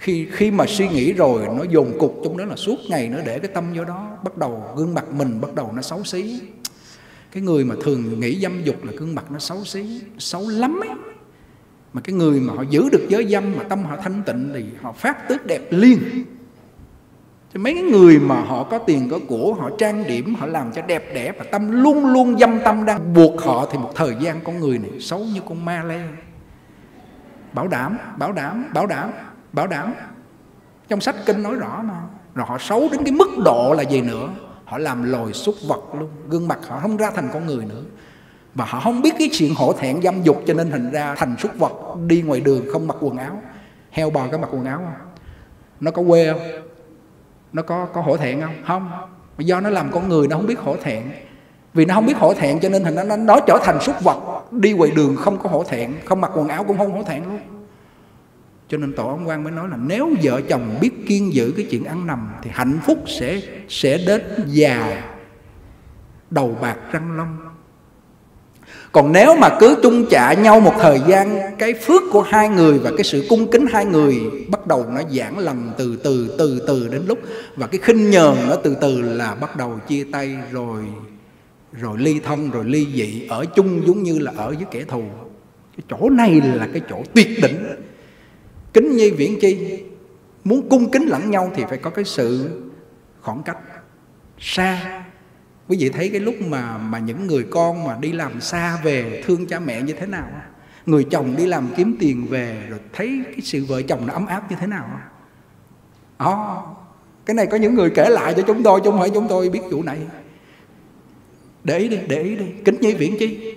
Khi khi mà suy nghĩ rồi nó dồn cục trong đó là suốt ngày nữa để cái tâm vô đó, bắt đầu gương mặt mình bắt đầu nó xấu xí. Cái người mà thường nghĩ dâm dục là gương mặt nó xấu xí, xấu lắm ấy. Mà cái người mà họ giữ được giới dâm mà tâm họ thanh tịnh thì họ phát tước đẹp liền. Thì mấy cái người mà họ có tiền có của, họ trang điểm, họ làm cho đẹp đẽ và tâm luôn luôn dâm tâm đang buộc họ, thì một thời gian con người này xấu như con ma lê. Bảo đảm, bảo đảm, bảo đảm, bảo đảm. Trong sách kinh nói rõ mà. Rồi họ xấu đến cái mức độ là gì nữa? Họ làm loài súc vật luôn. Gương mặt họ không ra thành con người nữa. Và họ không biết cái chuyện hổ thẹn dâm dục, cho nên thành ra thành súc vật, đi ngoài đường không mặc quần áo. Heo bò có mặc quần áo không? Nó có quê không? Nó có, có hổ thẹn không? Không. Do nó làm con người nó không biết hổ thẹn. Vì nó không biết hổ thẹn cho nên thành nó, nó trở thành súc vật, đi ngoài đường không có hổ thẹn, không mặc quần áo cũng không hổ thẹn luôn. Cho nên Tổ Ông Quan mới nói là nếu vợ chồng biết kiêng giữ cái chuyện ăn nằm thì hạnh phúc sẽ sẽ đến già đầu bạc răng long. Còn nếu mà cứ chung chạ nhau một thời gian, cái phước của hai người và cái sự cung kính hai người bắt đầu nó giãn lần từ từ từ từ đến lúc, và cái khinh nhờn nó từ từ là bắt đầu chia tay, rồi rồi ly thân, rồi ly dị, ở chung giống như là ở với kẻ thù. Cái chỗ này là cái chỗ tuyệt đỉnh. Kính nhi viễn chi, muốn cung kính lẫn nhau thì phải có cái sự khoảng cách xa. Quý vị thấy cái lúc mà mà những người con mà đi làm xa về thương cha mẹ như thế nào? Người chồng đi làm kiếm tiền về rồi thấy cái sự vợ chồng nó ấm áp như thế nào? Đó, cái này có những người kể lại cho chúng tôi, chứ không phải chúng tôi biết vụ này. Để ý đi, để ý đi, kính nhi viễn chi.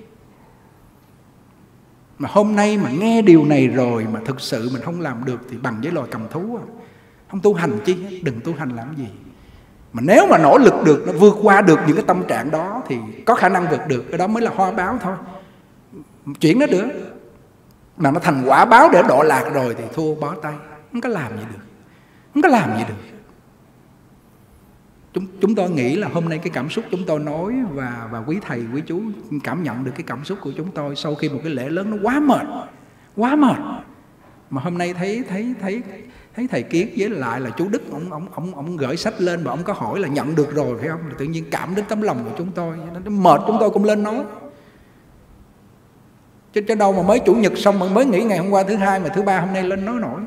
Mà hôm nay mà nghe điều này rồi mà thực sự mình không làm được thì bằng với loài cầm thú à. Không tu hành chi, đừng tu hành làm gì. Mà nếu mà nỗ lực được, nó vượt qua được những cái tâm trạng đó thì có khả năng vượt được. Cái đó mới là hoa báo thôi. Chuyển nó được. Mà nó thành quả báo để độ lạc rồi thì thua bó tay. Không có làm gì được. Không có làm gì được. Chúng, chúng tôi nghĩ là hôm nay cái cảm xúc chúng tôi nói và, và quý thầy, quý chú cảm nhận được cái cảm xúc của chúng tôi sau khi một cái lễ lớn nó quá mệt. Quá mệt. Mà hôm nay thấy thấy thấy thấy thầy Kiết với lại là chú Đức, ông ông ông ông gửi sách lên và ông có hỏi là nhận được rồi phải không? Thì tự nhiên cảm đến tấm lòng của chúng tôi, nó mệt chúng tôi cũng lên nói. Chứ cho đâu mà mới chủ nhật xong mà mới nghỉ ngày hôm qua thứ hai mà thứ ba hôm nay lên nói nổi.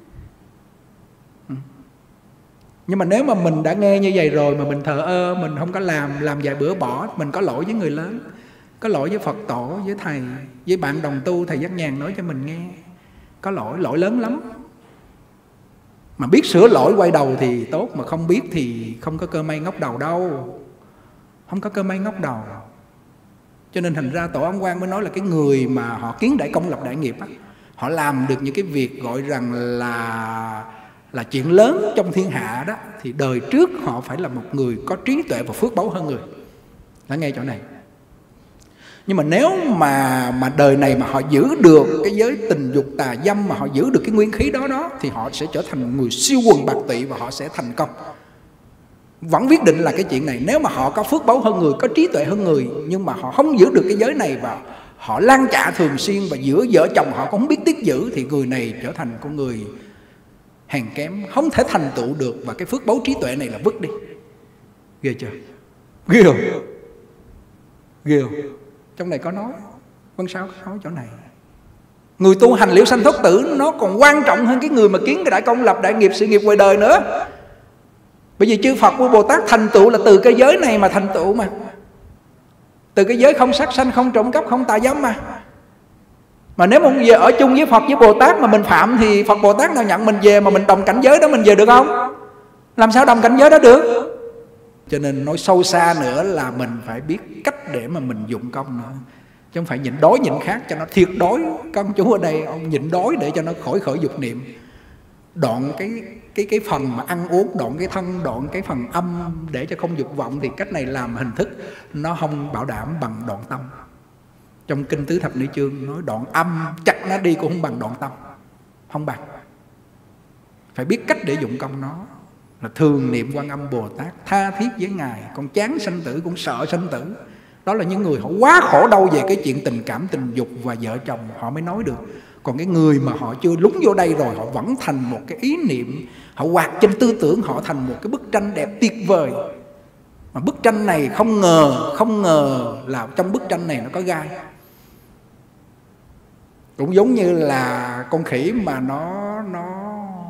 Nhưng mà nếu mà mình đã nghe như vậy rồi mà mình thờ ơ, mình không có làm, làm vài bữa bỏ, mình có lỗi với người lớn, có lỗi với Phật tổ, với thầy, với bạn đồng tu thầy Giác Nhàn nói cho mình nghe. Có lỗi, lỗi lớn lắm. Mà biết sửa lỗi quay đầu thì tốt, mà không biết thì không có cơ may ngóc đầu đâu. Không có cơ may ngóc đầu. Cho nên thành ra Tổ Ông Quan mới nói là cái người mà họ kiến đại công lập đại nghiệp á, họ làm được những cái việc gọi rằng là là chuyện lớn trong thiên hạ đó, thì đời trước họ phải là một người có trí tuệ và phước báu hơn người. Đã nghe chỗ này. Nhưng mà nếu mà mà đời này mà họ giữ được cái giới tình dục tà dâm, mà họ giữ được cái nguyên khí đó đó, thì họ sẽ trở thành người siêu quần bạc tụy và họ sẽ thành công. Vẫn quyết định là cái chuyện này. Nếu mà họ có phước báu hơn người, có trí tuệ hơn người, nhưng mà họ không giữ được cái giới này và họ lan trạ thường xuyên, và giữa vợ chồng họ cũng không biết tiết giữ, thì người này trở thành con người hèn kém, không thể thành tựu được. Và cái phước báu trí tuệ này là vứt đi. Ghê chưa? Ghê không? Ghê không? Trong này có nói, Vân Sao có nói chỗ này. Người tu hành liễu sanh thoát tử nó còn quan trọng hơn cái người mà kiến cái đại công lập đại nghiệp sự nghiệp ngoài đời nữa. Bởi vì chư Phật của Bồ Tát thành tựu là từ cái giới này mà thành tựu mà. Từ cái giới không sát sanh, không trộm cắp, không tà dâm mà. Mà nếu mà về ở chung với Phật với Bồ Tát mà mình phạm thì Phật Bồ Tát nào nhận mình về, mà mình đồng cảnh giới đó mình về được không? Làm sao đồng cảnh giới đó được? Cho nên nói sâu xa nữa là mình phải biết cách để mà mình dụng công nữa. Chứ không phải nhịn đói nhịn khát cho nó thiệt đói. Con chú ở đây ông nhịn đói để cho nó khỏi khởi dục niệm. Đoạn cái cái cái phần mà ăn uống, đoạn cái thân, đoạn cái phần âm để cho không dục vọng, thì cách này làm hình thức nó không bảo đảm bằng đoạn tâm. Trong Kinh Tứ Thập Ni Chương nói đoạn âm chắc nó đi cũng không bằng đoạn tâm. Không bằng. Phải biết cách để dụng công nó. Là thường niệm Quan Âm Bồ Tát, tha thiết với Ngài, còn chán sanh tử cũng sợ sanh tử. Đó là những người họ quá khổ đau về cái chuyện tình cảm tình dục và vợ chồng họ mới nói được. Còn Còn cái người mà họ chưa lúng vô đây rồi, họ vẫn thành một cái ý niệm, họ hoạt trên tư tưởng họ thành một cái bức tranh đẹp tuyệt vời. Mà bức tranh này không ngờ, không ngờ là trong bức tranh này nó có gai. Cũng giống như là con khỉ mà nó nó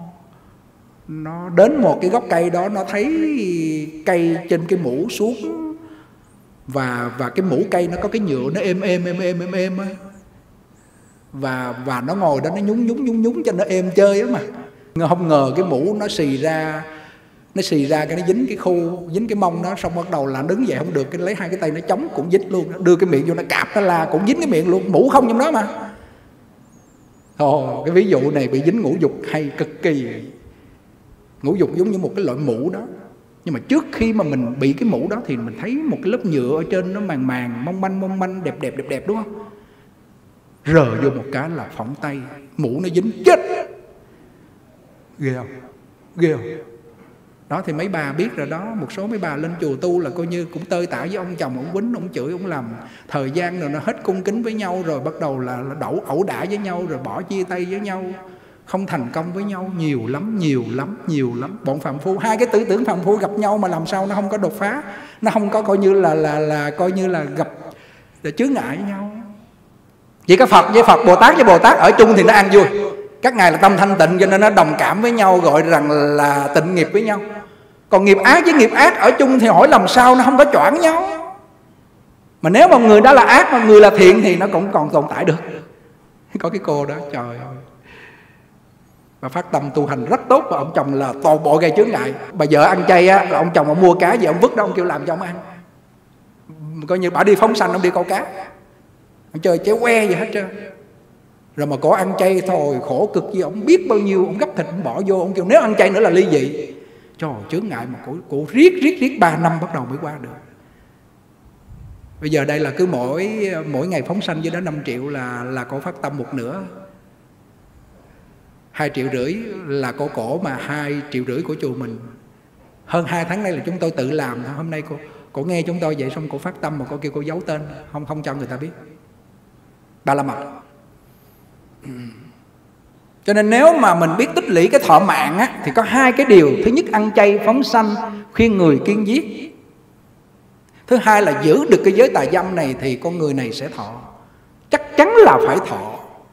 nó đến một cái gốc cây đó, nó thấy cây trên cái mũ xuống, và và cái mũ cây nó có cái nhựa nó êm êm êm êm êm êm á, và và nó ngồi đó nó nhúng nhúng nhúng nhúng cho nó êm chơi á mà. Không ngờ cái mũ nó xì ra, nó xì ra cái nó dính cái khu, dính cái mông nó, xong bắt đầu là đứng dậy không được, cái lấy hai cái tay nó chống cũng dính luôn, đưa cái miệng vô nó cạp nó la cũng dính cái miệng luôn, mũ không trong đó mà. Ồ, cái ví dụ này bị dính ngũ dục hay cực kỳ. Ngũ dục giống như một cái loại mũ đó, nhưng mà trước khi mà mình bị cái mũ đó thì mình thấy một cái lớp nhựa ở trên nó màng màng mong manh mong manh đẹp đẹp đẹp đẹp, đúng không? Rờ vô một cái là phỏng tay, mũ nó dính chết. Ghê không? Ghê không? Đó thì mấy bà biết rồi đó. Một số mấy bà lên chùa tu là coi như cũng tơi tả với ông chồng, ông quýnh, ông chửi, ông làm. Thời gian rồi nó hết cung kính với nhau, rồi bắt đầu là, là đậu ẩu đả với nhau, rồi bỏ chia tay với nhau, không thành công với nhau. Nhiều lắm, nhiều lắm, nhiều lắm. Bọn phàm phu, hai cái tư tưởng phàm phu gặp nhau mà làm sao nó không có đột phá, nó không có coi như là là là coi như là gặp chướng ngại với nhau. Chỉ có Phật với Phật, Bồ Tát với Bồ Tát ở chung thì nó an vui. Các ngài là tâm thanh tịnh cho nên nó đồng cảm với nhau, gọi rằng là tịnh nghiệp với nhau. Còn nghiệp ác với nghiệp ác ở chung thì hỏi làm sao nó không có choảng nhau. Mà nếu mà người đó là ác mà người là thiện thì nó cũng còn tồn tại được. Có cái cô đó, trời ơi, và phát tâm tu hành rất tốt, và ông chồng là toàn bộ gây chướng ngại. Bà vợ ăn chay á, là ông chồng ông mua cá gì ông vứt đó, ông kêu làm cho ông ăn. Coi như bà đi phóng sanh, ông đi câu cá, ông chơi chéo que gì hết trơn. Rồi mà cổ ăn chay thôi khổ cực gì, ông biết bao nhiêu, ông gấp thịt ông bỏ vô, ông kêu nếu ăn chay nữa là ly dị. Trời, chướng ngại mà cổ, cổ riết riết riết ba năm bắt đầu mới qua được. Bây giờ đây là cứ mỗi mỗi ngày phóng sanh với đó năm triệu là là cổ phát tâm một nửa. Hai triệu rưỡi là cổ cổ, mà hai triệu rưỡi của chùa mình. Hơn hai tháng nay là chúng tôi tự làm. Hôm nay cô cổ nghe chúng tôi vậy xong cổ phát tâm mà cô kêu cô giấu tên, không không cho người ta biết. Ba la mật. Ừ. Cho nên nếu mà mình biết tích lũy cái thọ mạng á, thì có hai cái điều. Thứ nhất ăn chay phóng sanh, khuyên người kiêng giết. Thứ hai là giữ được cái giới tà dâm này thì con người này sẽ thọ. Chắc chắn là phải thọ.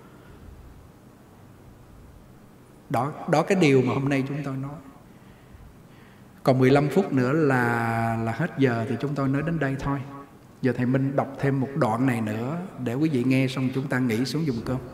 Đó, đó cái điều mà hôm nay chúng tôi nói. Còn mười lăm phút nữa là là hết giờ thì chúng tôi nói đến đây thôi. Giờ thầy Minh đọc thêm một đoạn này nữa để quý vị nghe xong chúng ta nghỉ xuống dùng cơm.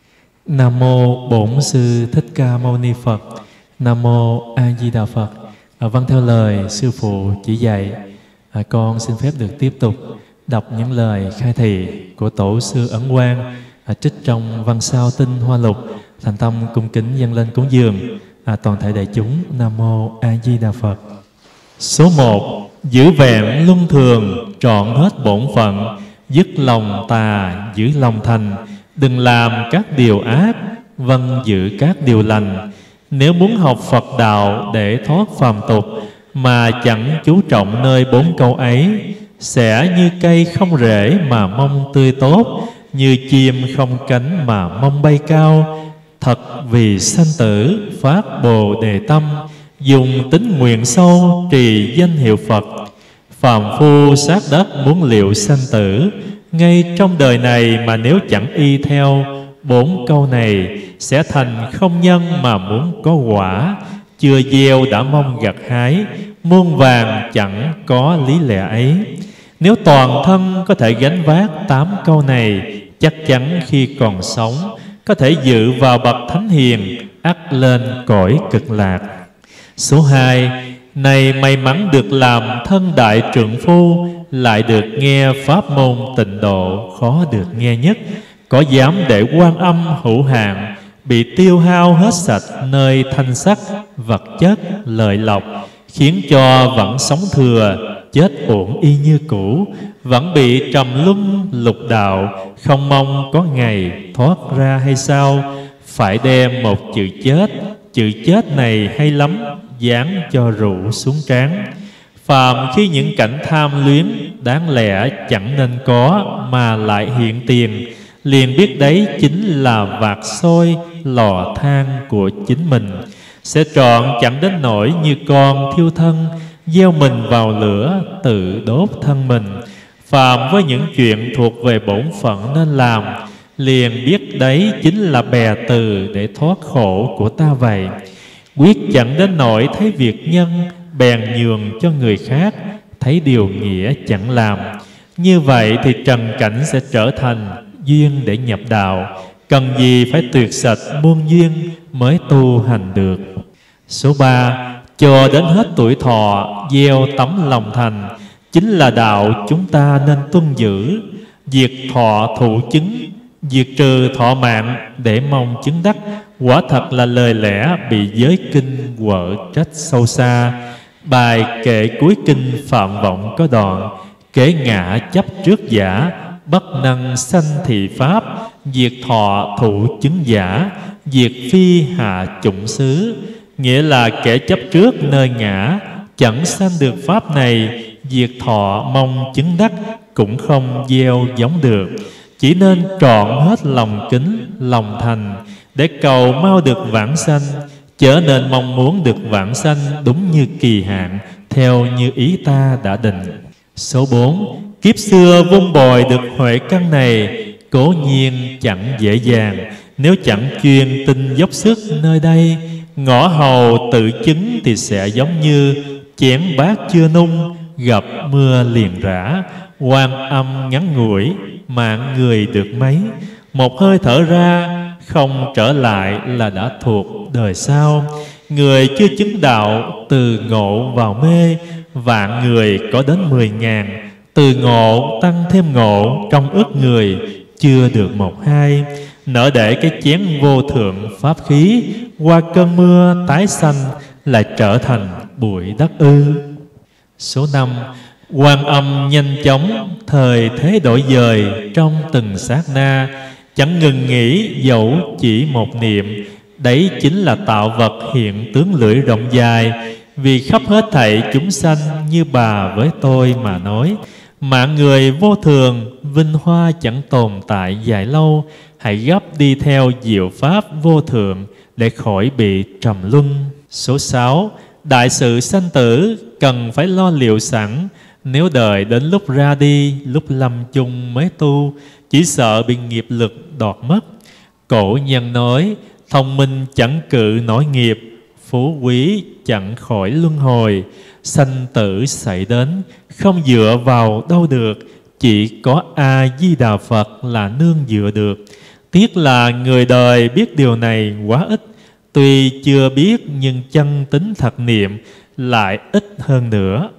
Nam mô Bổn Sư Thích Ca Mâu Ni Phật. Nam mô A Di Đà Phật. À, vâng, theo lời sư phụ chỉ dạy, à, con xin phép được tiếp tục đọc những lời khai thị của tổ sư Ấn Quang, à, trích trong văn sao tinh hoa lục. Thành tâm cung kính dâng lên cúng dường à, toàn thể đại chúng. Nam mô A Di Đà Phật. Số một. Giữ vẹn luân thường, trọn hết bổn phận, dứt lòng tà, giữ lòng thành. Đừng làm các điều ác, vâng giữ các điều lành. Nếu muốn học Phật đạo để thoát phàm tục mà chẳng chú trọng nơi bốn câu ấy, sẽ như cây không rễ mà mong tươi tốt, như chim không cánh mà mong bay cao. Thật vì sanh tử phát bồ đề tâm, dùng tính nguyện sâu trì danh hiệu Phật. Phàm phu sát đất muốn liệu sanh tử, ngay trong đời này mà nếu chẳng y theo bốn câu này, sẽ thành không nhân mà muốn có quả. Chưa gieo đã mong gặt hái, muôn vàng chẳng có lý lẽ ấy. Nếu toàn thân có thể gánh vác tám câu này, chắc chắn khi còn sống có thể dự vào bậc thánh hiền, ắt lên cõi cực lạc. Số hai. Này may mắn được làm thân đại trượng phu, lại được nghe pháp môn tịnh độ khó được nghe nhất. Có dám để Quan Âm hữu hạn, bị tiêu hao hết sạch nơi thanh sắc, vật chất, lợi lộc, khiến cho vẫn sống thừa, chết uổng y như cũ, vẫn bị trầm luân lục đạo, không mong có ngày thoát ra hay sao? Phải đem một chữ chết, chữ chết này hay lắm, dán cho rượu xuống trán. Phàm khi những cảnh tham luyến đáng lẽ chẳng nên có mà lại hiện tiền, liền biết đấy chính là vạc sôi lò than của chính mình. Sẽ trọn chẳng đến nỗi như con thiêu thân, gieo mình vào lửa tự đốt thân mình. Phàm với những chuyện thuộc về bổn phận nên làm, liền biết đấy chính là bè từ để thoát khổ của ta vậy. Quyết chẳng đến nỗi thấy việc nhân, bèn nhường cho người khác, thấy điều nghĩa chẳng làm. Như vậy thì trần cảnh sẽ trở thành duyên để nhập đạo. Cần gì phải tuyệt sạch muôn duyên mới tu hành được. Số ba, cho đến hết tuổi thọ gieo tấm lòng thành, chính là đạo chúng ta nên tuân giữ. Diệt thọ thụ chứng, diệt trừ thọ mạng để mong chứng đắc, quả thật là lời lẽ bị giới kinh quở trách sâu xa. Bài kệ cuối kinh Phạm Vọng có đoạn: kể ngã chấp trước giả, bất năng sanh thị pháp, diệt thọ thụ chứng giả, diệt phi hạ chủng xứ. Nghĩa là kẻ chấp trước nơi ngã, chẳng sanh được pháp này, diệt thọ mong chứng đắc cũng không gieo giống được. Chỉ nên trọn hết lòng kính, lòng thành, để cầu mau được vãng sanh, chớ nên mong muốn được vãng sanh đúng như kỳ hạn, theo như ý ta đã định. Số bốn, kiếp xưa vun bồi được huệ căn này, cố nhiên chẳng dễ dàng, nếu chẳng chuyên tinh dốc sức nơi đây. Ngõ hầu tự chứng thì sẽ giống như chén bát chưa nung, gặp mưa liền rã. Quan âm ngắn ngủi, mạng người được mấy, một hơi thở ra, không trở lại là đã thuộc đời sau. Người chưa chứng đạo, từ ngộ vào mê, vạn người có đến mười ngàn. Từ ngộ tăng thêm ngộ, trong ức người chưa được một hai. Nỡ để cái chén vô thượng pháp khí, qua cơn mưa tái xanh, lại trở thành bụi đất ư. Số năm, Quan âm nhanh chóng, thời thế đổi dời, trong từng sát na, chẳng ngừng nghĩ dẫu chỉ một niệm. Đấy chính là tạo vật hiện tướng lưỡi rộng dài, vì khắp hết thảy chúng sanh như bà với tôi mà nói. Mạng người vô thường, vinh hoa chẳng tồn tại dài lâu. Hãy gấp đi theo diệu pháp vô thượng, để khỏi bị trầm luân. Số sáu, đại sự sanh tử cần phải lo liệu sẵn. Nếu đợi đến lúc ra đi, lúc lâm chung mới tu, chỉ sợ bị nghiệp lực đoạt mất. Cổ nhân nói, thông minh chẳng cự nổi nghiệp, phú quý chẳng khỏi luân hồi. Sanh tử xảy đến, không dựa vào đâu được, chỉ có A-di-đà Phật là nương dựa được. Tiếc là người đời biết điều này quá ít, tuy chưa biết nhưng chân tính thật niệm lại ít hơn nữa.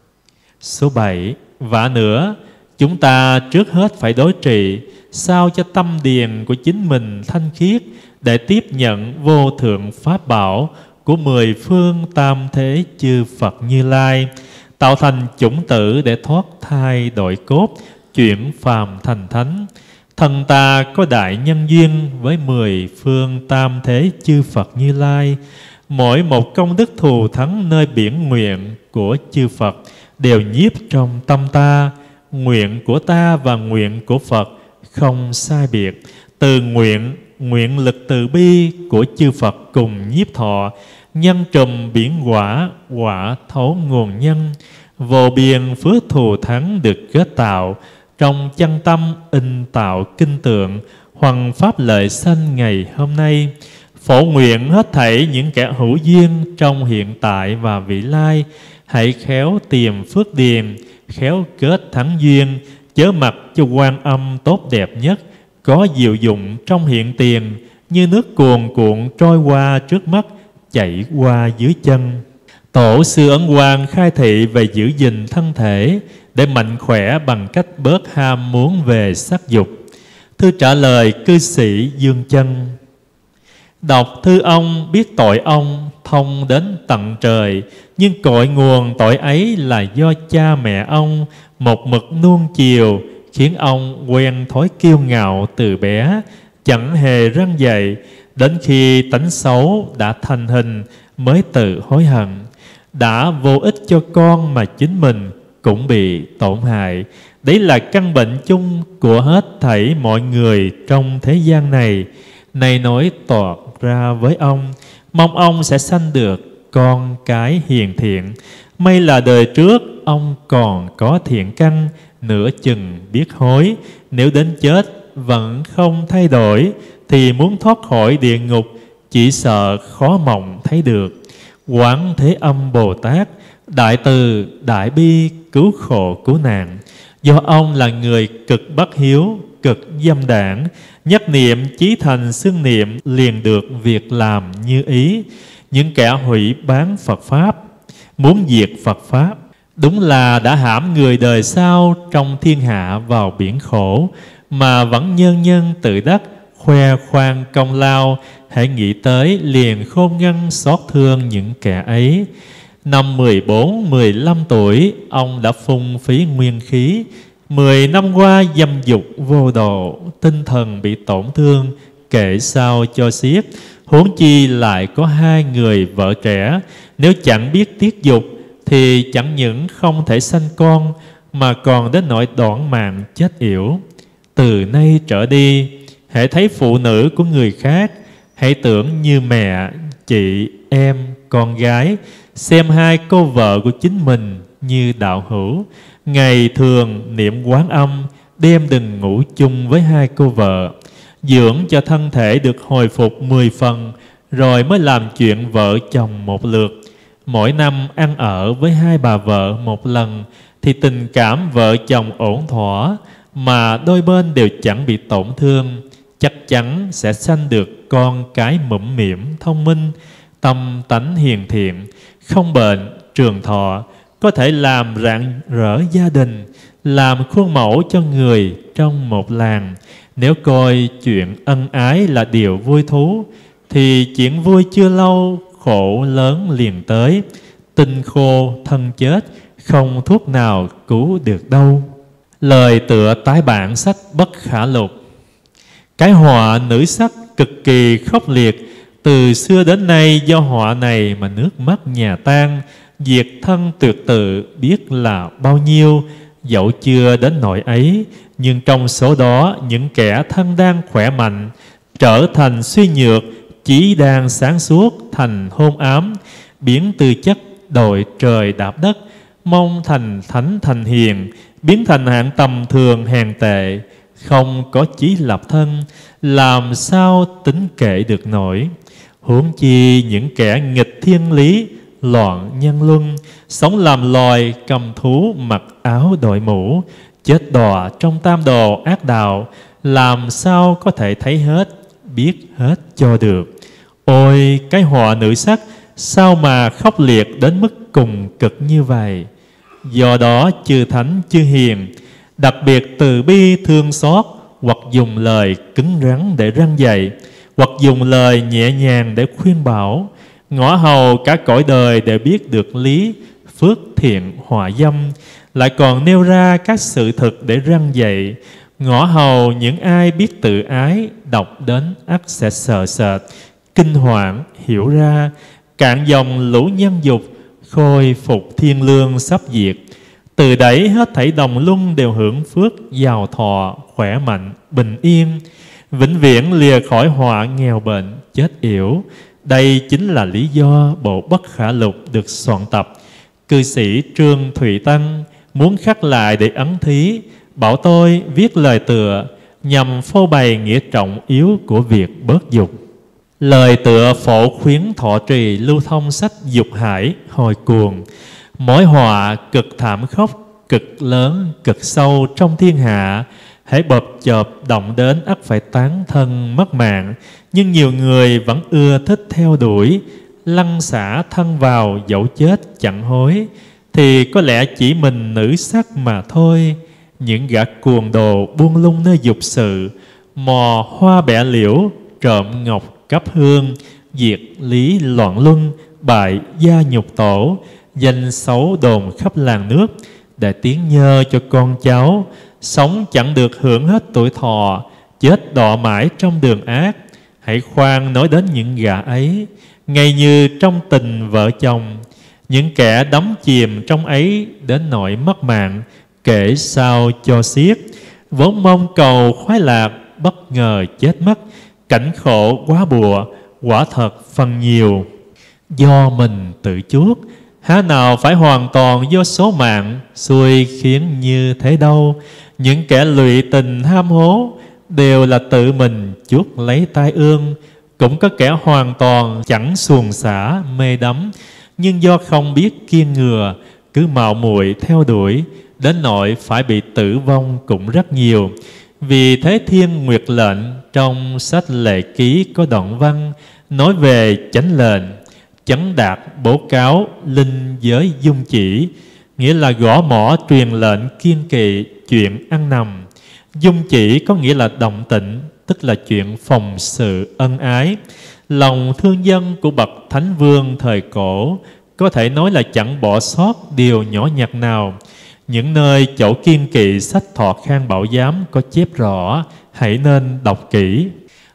Số bảy, vả nữa, chúng ta trước hết phải đối trị, sao cho tâm điền của chính mình thanh khiết, để tiếp nhận vô thượng pháp bảo của mười phương tam thế chư Phật Như Lai, tạo thành chủng tử để thoát thai đổi cốt, chuyển phàm thành thánh. Thần ta có đại nhân duyên với mười phương tam thế chư Phật Như Lai. Mỗi một công đức thù thắng nơi biển nguyện của chư Phật đều nhiếp trong tâm ta. Nguyện của ta và nguyện của Phật không sai biệt. Từ nguyện, nguyện lực từ bi của chư Phật cùng nhiếp thọ, nhân trùm biển quả, quả thấu nguồn nhân. Vô biên phước thù thắng được kết tạo, trong chân tâm in tạo kinh tượng, hoằng pháp lợi sanh ngày hôm nay. Phổ nguyện hết thảy những kẻ hữu duyên trong hiện tại và vị lai, hãy khéo tìm phước điền, khéo kết thắng duyên, chớ mặc cho Quan Âm tốt đẹp nhất, có diệu dụng trong hiện tiền, như nước cuồn cuộn trôi qua trước mắt, chảy qua dưới chân. Tổ sư Ấn Quang khai thị về giữ gìn thân thể để mạnh khỏe bằng cách bớt ham muốn về sắc dục. Thư trả lời cư sĩ Dương Chân: đọc thư ông biết tội ông thông đến tận trời, nhưng cội nguồn tội ấy là do cha mẹ ông một mực nuông chiều, khiến ông quen thói kiêu ngạo từ bé, chẳng hề răn dạy. Đến khi tánh xấu đã thành hình mới tự hối hận. Đã vô ích cho con mà chính mình cũng bị tổn hại. Đấy là căn bệnh chung của hết thảy mọi người trong thế gian này. Nay nói toạc ra với ông, mong ông sẽ sanh được con cái hiền thiện. May là đời trước ông còn có thiện căn, nửa chừng biết hối. Nếu đến chết vẫn không thay đổi, thì muốn thoát khỏi địa ngục chỉ sợ khó mộng thấy được. Quán Thế Âm Bồ Tát đại từ đại bi cứu khổ cứu nạn. Do ông là người cực bất hiếu, cực dâm đảng, nhất niệm chí thành xưng niệm liền được việc làm như ý. Những kẻ hủy bán Phật Pháp, muốn diệt Phật Pháp, đúng là đã hãm người đời sau trong thiên hạ vào biển khổ, mà vẫn nhân nhân tự đắc, khoe khoang công lao. Hãy nghĩ tới liền khôn ngăn xót thương những kẻ ấy. Năm mười bốn, mười lăm tuổi, ông đã phung phí nguyên khí. Mười năm qua dâm dục vô độ, tinh thần bị tổn thương, kể sao cho xiết. Huống chi lại có hai người vợ trẻ, nếu chẳng biết tiết dục thì chẳng những không thể sanh con, mà còn đến nỗi đoạn mạng chết yểu. Từ nay trở đi, hãy thấy phụ nữ của người khác, hãy tưởng như mẹ, chị, em, con gái, xem hai cô vợ của chính mình như đạo hữu. Ngày thường niệm Quán Âm, đêm đừng ngủ chung với hai cô vợ. Dưỡng cho thân thể được hồi phục mười phần, rồi mới làm chuyện vợ chồng một lượt. Mỗi năm ăn ở với hai bà vợ một lần, thì tình cảm vợ chồng ổn thỏa, mà đôi bên đều chẳng bị tổn thương. Chắc chắn sẽ sanh được con cái mũm mĩm, thông minh, tâm tánh hiền thiện, không bệnh, trường thọ, có thể làm rạng rỡ gia đình, làm khuôn mẫu cho người trong một làng. Nếu coi chuyện ân ái là điều vui thú, thì chuyện vui chưa lâu, khổ lớn liền tới. Tinh khô thân chết, không thuốc nào cứu được đâu. Lời tựa tái bản sách Bất Khả Lục. Cái họa nữ sắc cực kỳ khốc liệt, từ xưa đến nay do họa này mà nước mắt nhà tan, diệt thân tuyệt tự biết là bao nhiêu. Dẫu chưa đến nỗi ấy, nhưng trong số đó những kẻ thân đang khỏe mạnh trở thành suy nhược, chỉ đang sáng suốt thành hôn ám, biến tư chất đội trời đạp đất, mong thành thánh thành hiền, biến thành hạng tầm thường hèn tệ, không có chí lập thân, làm sao tính kệ được nổi. Huống chi những kẻ nghịch thiên lý, loạn nhân luân, sống làm loài cầm thú, mặc áo đội mũ, chết đọa trong tam đồ ác đạo, làm sao có thể thấy hết, biết hết cho được. Ôi cái họa nữ sắc, sao mà khốc liệt đến mức cùng cực như vậy. Do đó chư thánh chư hiền đặc biệt từ bi thương xót, hoặc dùng lời cứng rắn để răn dạy, hoặc dùng lời nhẹ nhàng để khuyên bảo. Ngõ hầu cả cõi đời đều biết được lý phước thiện họa dâm, lại còn nêu ra các sự thực để răn dạy. Ngõ hầu những ai biết tự ái, đọc đến ắt sẽ sợ sệt, kinh hoảng hiểu ra. Cạn dòng lũ nhân dục, khôi phục thiên lương sắp diệt. Từ đấy hết thảy đồng luân đều hưởng phước giàu thọ, khỏe mạnh, bình yên, vĩnh viễn lìa khỏi họa nghèo bệnh, chết yểu. Đây chính là lý do bộ Bất Khả Lục được soạn tập. Cư sĩ Trương Thụy Tăng muốn khắc lại để ấn thí, bảo tôi viết lời tựa nhằm phô bày nghĩa trọng yếu của việc bớt dục. Lời tựa phổ khuyến thọ trì lưu thông sách Dục Hải hồi cuồng. Mối họa cực thảm khốc, cực lớn, cực sâu trong thiên hạ, hãy bập chợp động đến ắt phải tán thân mất mạng. Nhưng nhiều người vẫn ưa thích theo đuổi, lăn xả thân vào dẫu chết chẳng hối. Thì có lẽ chỉ mình nữ sắc mà thôi. Những gã cuồng đồ buông lung nơi dục sự, mò hoa bẻ liễu, trộm ngọc cấp hương, diệt lý loạn luân, bại gia nhục tổ, danh xấu đồn khắp làng nước, để tiếng nhơ cho con cháu. Sống chẳng được hưởng hết tuổi thọ, chết đọa mãi trong đường ác. Hãy khoan nói đến những gã ấy, ngay như trong tình vợ chồng. những kẻ đắm chìm trong ấy đến nỗi mất mạng, kể sao cho xiết. Vốn mong cầu khoái lạc, bất ngờ chết mất, cảnh khổ quá bùa, quả thật phần nhiều do mình tự chuốc. Há nào phải hoàn toàn do số mạng, xui khiến như thế đâu. Những kẻ lụy tình ham hố đều là tự mình chuốc lấy tai ương. Cũng có kẻ hoàn toàn chẳng xuồng xả mê đắm, nhưng do không biết kiêng ngừa, cứ mạo muội theo đuổi, đến nỗi phải bị tử vong cũng rất nhiều. Vì thế Thiên Nguyệt lệnh trong sách Lệ Ký có đoạn văn nói về chánh lệnh: chấn đạt bố cáo, linh giới dung chỉ, nghĩa là gõ mỏ truyền lệnh kiên kỵ chuyện ăn nằm. Dung chỉ có nghĩa là động tĩnh, tức là chuyện phòng sự ân ái. Lòng thương dân của bậc Thánh Vương thời cổ có thể nói là chẳng bỏ sót điều nhỏ nhặt nào. Những nơi chỗ kiên kỵ sách Thọ Khang Bảo Giám có chép rõ, hãy nên đọc kỹ.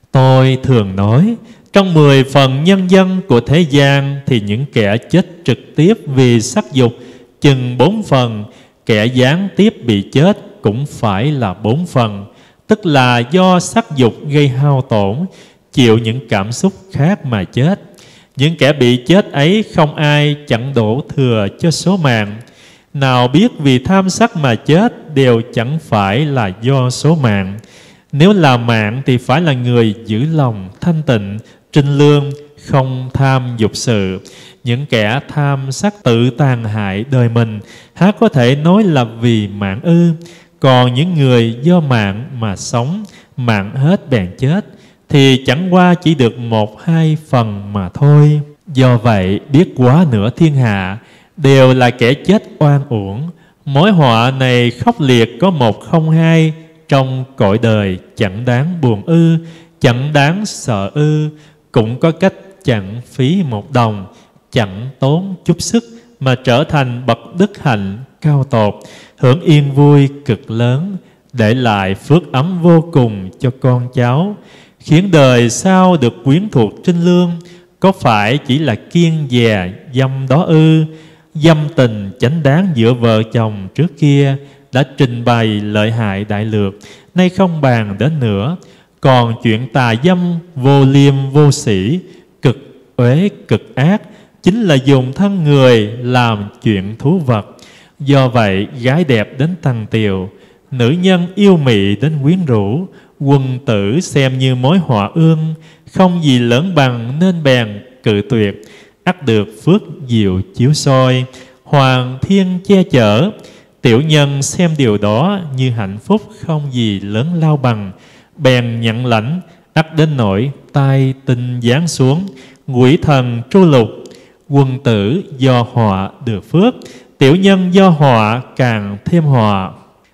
Tôi thường nói, trong mười phần nhân dân của thế gian thì những kẻ chết trực tiếp vì sắc dục chừng bốn phần, kẻ gián tiếp bị chết cũng phải là bốn phần, tức là do sắc dục gây hao tổn, chịu những cảm xúc khác mà chết. Những kẻ bị chết ấy không ai chẳng đổ thừa cho số mạng. Nào biết vì tham sắc mà chết đều chẳng phải là do số mạng. Nếu là mạng thì phải là người giữ lòng thanh tịnh, trinh lương, không tham dục sự. Những kẻ tham sắc tự tàn hại đời mình, há có thể nói là vì mạng ư? Còn những người do mạng mà sống, mạng hết bèn chết, thì chẳng qua chỉ được một hai phần mà thôi. Do vậy biết quá nửa thiên hạ đều là kẻ chết oan uổng. Mối họa này khốc liệt có một không hai, trong cõi đời chẳng đáng buồn ư, chẳng đáng sợ ư. Cũng có cách chẳng phí một đồng, chẳng tốn chút sức mà trở thành bậc đức hạnh cao tột, hưởng yên vui cực lớn, để lại phước ấm vô cùng cho con cháu, khiến đời sau được quyến thuộc trinh lương. Có phải chỉ là kiêng dè dâm đó ư? Dâm tình chánh đáng giữa vợ chồng trước kia đã trình bày lợi hại đại lược, nay không bàn đến nữa. Còn chuyện tà dâm vô liêm vô sĩ, cực uế cực ác, chính là dùng thân người làm chuyện thú vật. Do vậy gái đẹp đến tằng tiều, nữ nhân yêu mị đến quyến rũ, quân tử xem như mối họa ương. Không gì lớn bằng nên bèn cự tuyệt, ắt được phước diệu chiếu soi, hoàng thiên che chở. Tiểu nhân xem điều đó như hạnh phúc không gì lớn lao bằng, bèn nhận lãnh, ắt đến nỗi tai tinh giáng xuống, quỷ thần tru lục. Quân tử do họa được phước, tiểu nhân do họa càng thêm họa.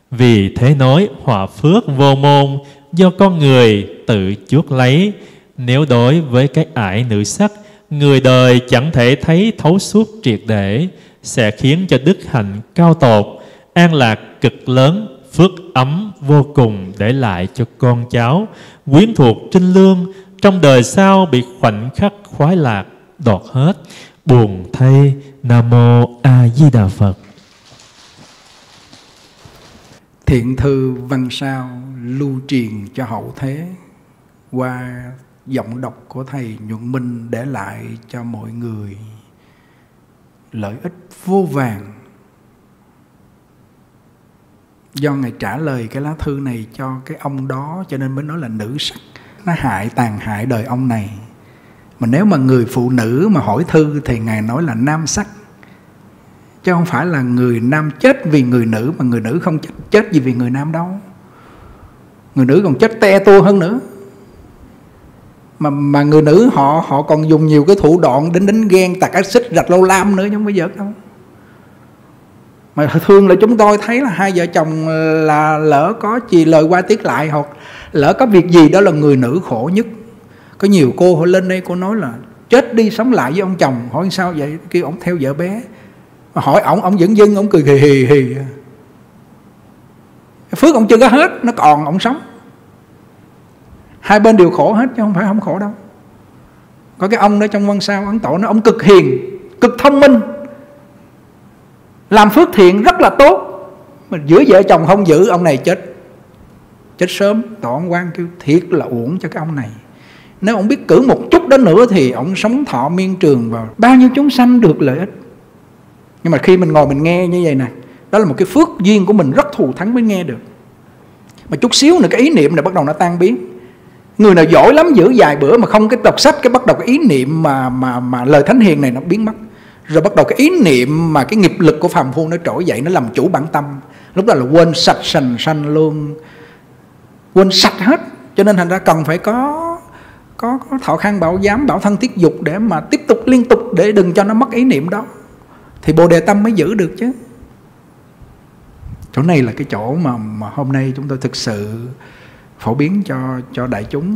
Vì thế nói họa phước vô môn, do con người tự chuốc lấy. Nếu đối với cái ải nữ sắc, người đời chẳng thể thấy thấu suốt triệt để, sẽ khiến cho đức hạnh cao tột, an lạc cực lớn, phước ấm vô cùng để lại cho con cháu, quyến thuộc trinh lương. Trong đời sau bị khoảnh khắc khoái lạc đoạt hết, buồn thay. Nam mô A Di Đà Phật. Thiện thư văn sao lưu truyền cho hậu thế qua giọng đọc của thầy Nhuận Minh, để lại cho mọi người lợi ích vô vàn. Do Ngài trả lời cái lá thư này cho cái ông đó, cho nên mới nói là nữ sắc, nó hại tàn hại đời ông này. Mà nếu mà người phụ nữ mà hỏi thư thì Ngài nói là nam sắc, chứ không phải là người nam chết vì người nữ, mà người nữ không chết, chết gì vì người nam đâu. Người nữ còn chết te tua hơn nữa. Mà, mà người nữ họ họ còn dùng nhiều cái thủ đoạn đến đánh ghen, tạt axit, rạch lâu lam nữa, chứ không phải giỡn đâu. Mà thường là chúng tôi thấy là hai vợ chồng là lỡ có gì lời qua tiếng lại, hoặc lỡ có việc gì đó là người nữ khổ nhất. Có nhiều cô họ lên đây cô nói là chết đi sống lại với ông chồng. Hỏi sao vậy? Kêu ông theo vợ bé. Mà hỏi ổng, ổng vẫn dưng, ổng cười hì hì hì. Phước ông chưa có hết, nó còn ổng sống. Hai bên đều khổ hết chứ không phải không khổ đâu. Có cái ông đó trong văn sao Ấn Tổ, nó ông cực hiền, cực thông minh, làm phước thiện rất là tốt, mà giữa vợ chồng không giữ, ông này chết chết sớm. Tổ ông quan kêu thiệt là uổng cho cái ông này. Nếu ông biết cử một chút đó nữa thì ông sống thọ miên trường và bao nhiêu chúng sanh được lợi ích. Nhưng mà khi mình ngồi mình nghe như vậy nè, đó là một cái phước duyên của mình rất thù thắng mới nghe được. Mà chút xíu nữa cái ý niệm này bắt đầu nó tan biến. Người nào giỏi lắm giữ vài bữa mà không cái đọc sách, cái bắt đầu cái ý niệm mà mà mà lời thánh hiền này nó biến mất. Rồi bắt đầu cái ý niệm mà cái nghiệp lực của phàm phu nó trỗi dậy, nó làm chủ bản tâm. Lúc đó là quên sạch sành sanh luôn, quên sạch hết. Cho nên thành ra cần phải có có, có thọ khang bảo giám, bảo thân tiết dục để mà tiếp tục liên tục, để đừng cho nó mất ý niệm đó, thì Bồ Đề tâm mới giữ được chứ. Chỗ này là cái chỗ mà, mà hôm nay chúng tôi thực sự phổ biến cho, cho đại chúng.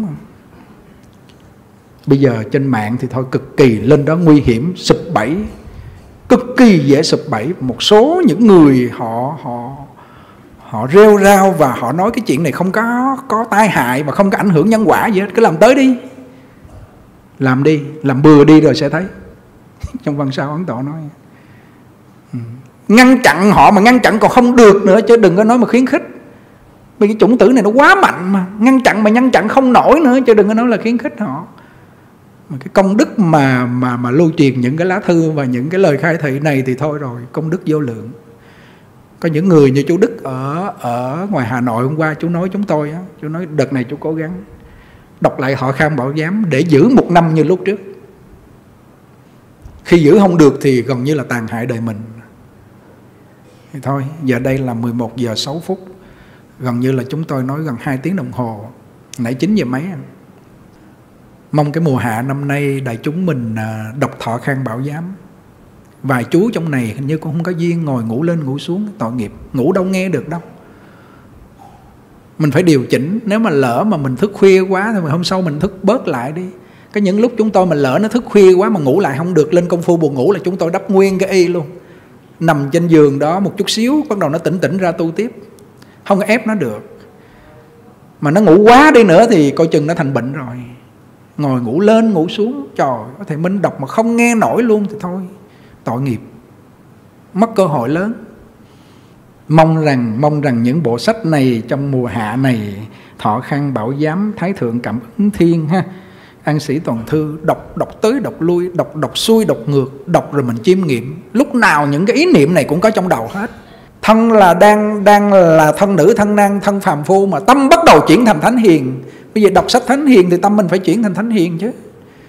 Bây giờ trên mạng thì thôi cực kỳ lên đó nguy hiểm, sụp bẫy, cực kỳ dễ sụp bẫy. Một số những người họ họ họ rêu rao và họ nói cái chuyện này không có có tai hại và không có ảnh hưởng nhân quả gì hết, cứ làm tới đi, làm đi, làm bừa đi rồi sẽ thấy. Trong văn sao Ấn Tổ nói ừ. Ngăn chặn họ mà ngăn chặn còn không được nữa, chứ đừng có nói mà khuyến khích. Vì cái chủng tử này nó quá mạnh mà, ngăn chặn mà ngăn chặn không nổi nữa, chứ đừng có nói là khuyến khích họ. Mà cái công đức mà mà mà lưu truyền những cái lá thư và những cái lời khai thị này thì thôi rồi, công đức vô lượng. Có những người như chú Đức ở ở ngoài Hà Nội hôm qua chú nói chúng tôi á, chú nói đợt này chú cố gắng đọc lại Thọ Khang Bảo Giám để giữ một năm như lúc trước. Khi giữ không được thì gần như là tàn hại đời mình. Thì thôi, giờ đây là mười một giờ sáu phút, gần như là chúng tôi nói gần hai tiếng đồng hồ, nãy chín giờ mấy. Mong cái mùa hạ năm nay đại chúng mình đọc Thọ Khang Bảo Giám. Vài chú trong này hình như cũng không có duyên ngồi ngủ lên ngủ xuống, tội nghiệp, ngủ đâu nghe được đâu. Mình phải điều chỉnh, nếu mà lỡ mà mình thức khuya quá thì hôm sau mình thức bớt lại đi. Cái những lúc chúng tôi mà lỡ nó thức khuya quá mà ngủ lại không được, lên công phu buồn ngủ là chúng tôi đắp nguyên cái y luôn. Nằm trên giường đó một chút xíu, bắt đầu nó tỉnh tỉnh ra tu tiếp. Không có ép nó được. Mà nó ngủ quá đi nữa thì coi chừng nó thành bệnh rồi. Ngồi ngủ lên ngủ xuống, trời, có thể Minh đọc mà không nghe nổi luôn thì thôi, tội nghiệp, mất cơ hội lớn. Mong rằng mong rằng những bộ sách này trong mùa hạ này, Thọ Khang Bảo Giám, Thái Thượng Cảm Ứng Thiên ha, An Sĩ Toàn Thư, đọc đọc tới đọc lui, đọc đọc xuôi đọc ngược, đọc rồi mình chiêm nghiệm. Lúc nào những cái ý niệm này cũng có trong đầu hết. Thân là đang đang là thân nữ, thân nam, thân phàm phu mà tâm bắt đầu chuyển thành thánh hiền. Bây giờ đọc sách thánh hiền thì tâm mình phải chuyển thành thánh hiền chứ.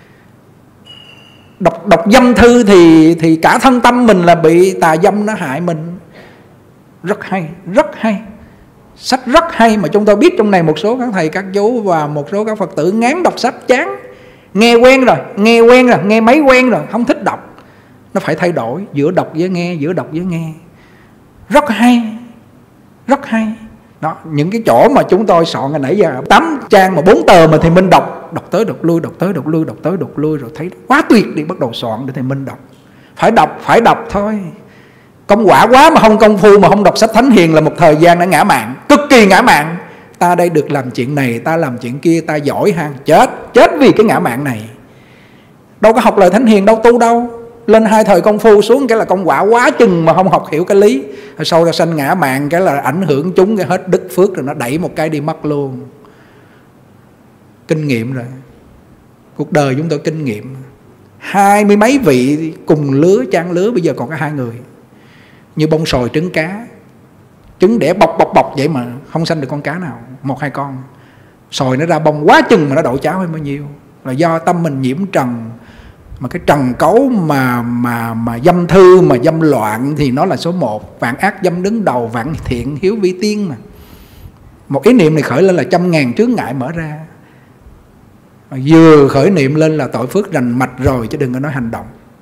Đọc đọc dâm thư thì thì cả thân tâm mình là bị tà dâm nó hại mình. Rất hay, rất hay. Sách rất hay mà chúng tôi biết trong này một số các thầy các chú và một số các Phật tử ngán đọc sách chán. Nghe quen rồi, nghe quen rồi, nghe mấy quen rồi, không thích đọc. Nó phải thay đổi, giữa đọc với nghe, giữa đọc với nghe. Rất hay, rất hay. Đó, những cái chỗ mà chúng tôi soạn hồi nãy giờ tám trang mà bốn tờ mà thầy Minh đọc, đọc tới đọc lui, đọc tới đọc lui, đọc tới đọc lui rồi thấy quá tuyệt đi, bắt đầu soạn để thầy Minh đọc. Phải đọc, phải đọc thôi. Công quả quá mà không công phu mà không đọc sách thánh hiền là một thời gian đã ngã mạn, cực kỳ ngã mạn. Ta đây được làm chuyện này, ta làm chuyện kia, ta giỏi ha, chết, chết vì cái ngã mạn này. Đâu có học lời thánh hiền đâu tu đâu. Lên hai thời công phu xuống cái là công quả quá chừng mà không học hiểu cái lý. Rồi sau ra sanh ngã mạn cái là ảnh hưởng chúng cái hết đức phước rồi nó đẩy một cái đi mất luôn. Kinh nghiệm rồi. Cuộc đời chúng tôi kinh nghiệm. Hai mươi mấy vị cùng lứa trang lứa bây giờ còn có hai người. Như bông sồi trứng cá. Trứng đẻ bọc bọc bọc vậy mà không sanh được con cá nào, một hai con. Sồi nó ra bông quá chừng mà nó đậu cháo hay bao nhiêu. Là do tâm mình nhiễm trần. Mà cái trần cấu mà mà mà dâm thư mà dâm loạn thì nó là số một. Vạn ác dâm đứng đầu, vạn thiện hiếu vi tiên mà. Một ý niệm này khởi lên là trăm ngàn chướng ngại mở ra. Mà vừa khởi niệm lên là tội phước rành mạch rồi, chứ đừng có nói hành động.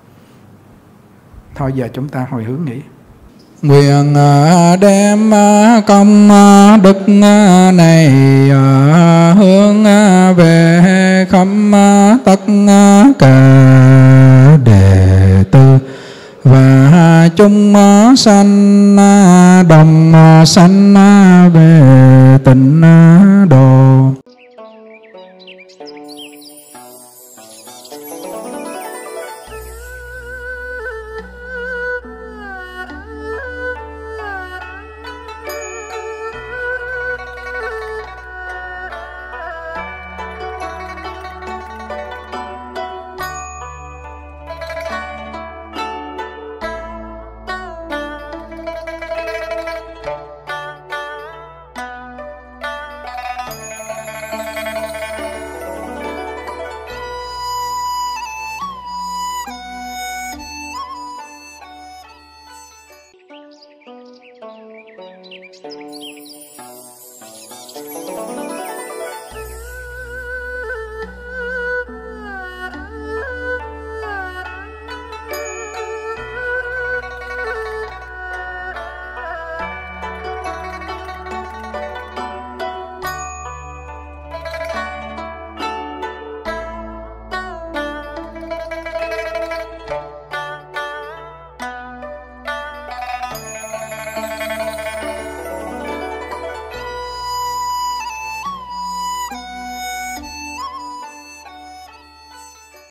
Thôi giờ chúng ta hồi hướng nghĩ. Nguyện đem công đức này hướng về khắp tất cả đệ tử và chúng sanh đồng sanh về tịnh độ.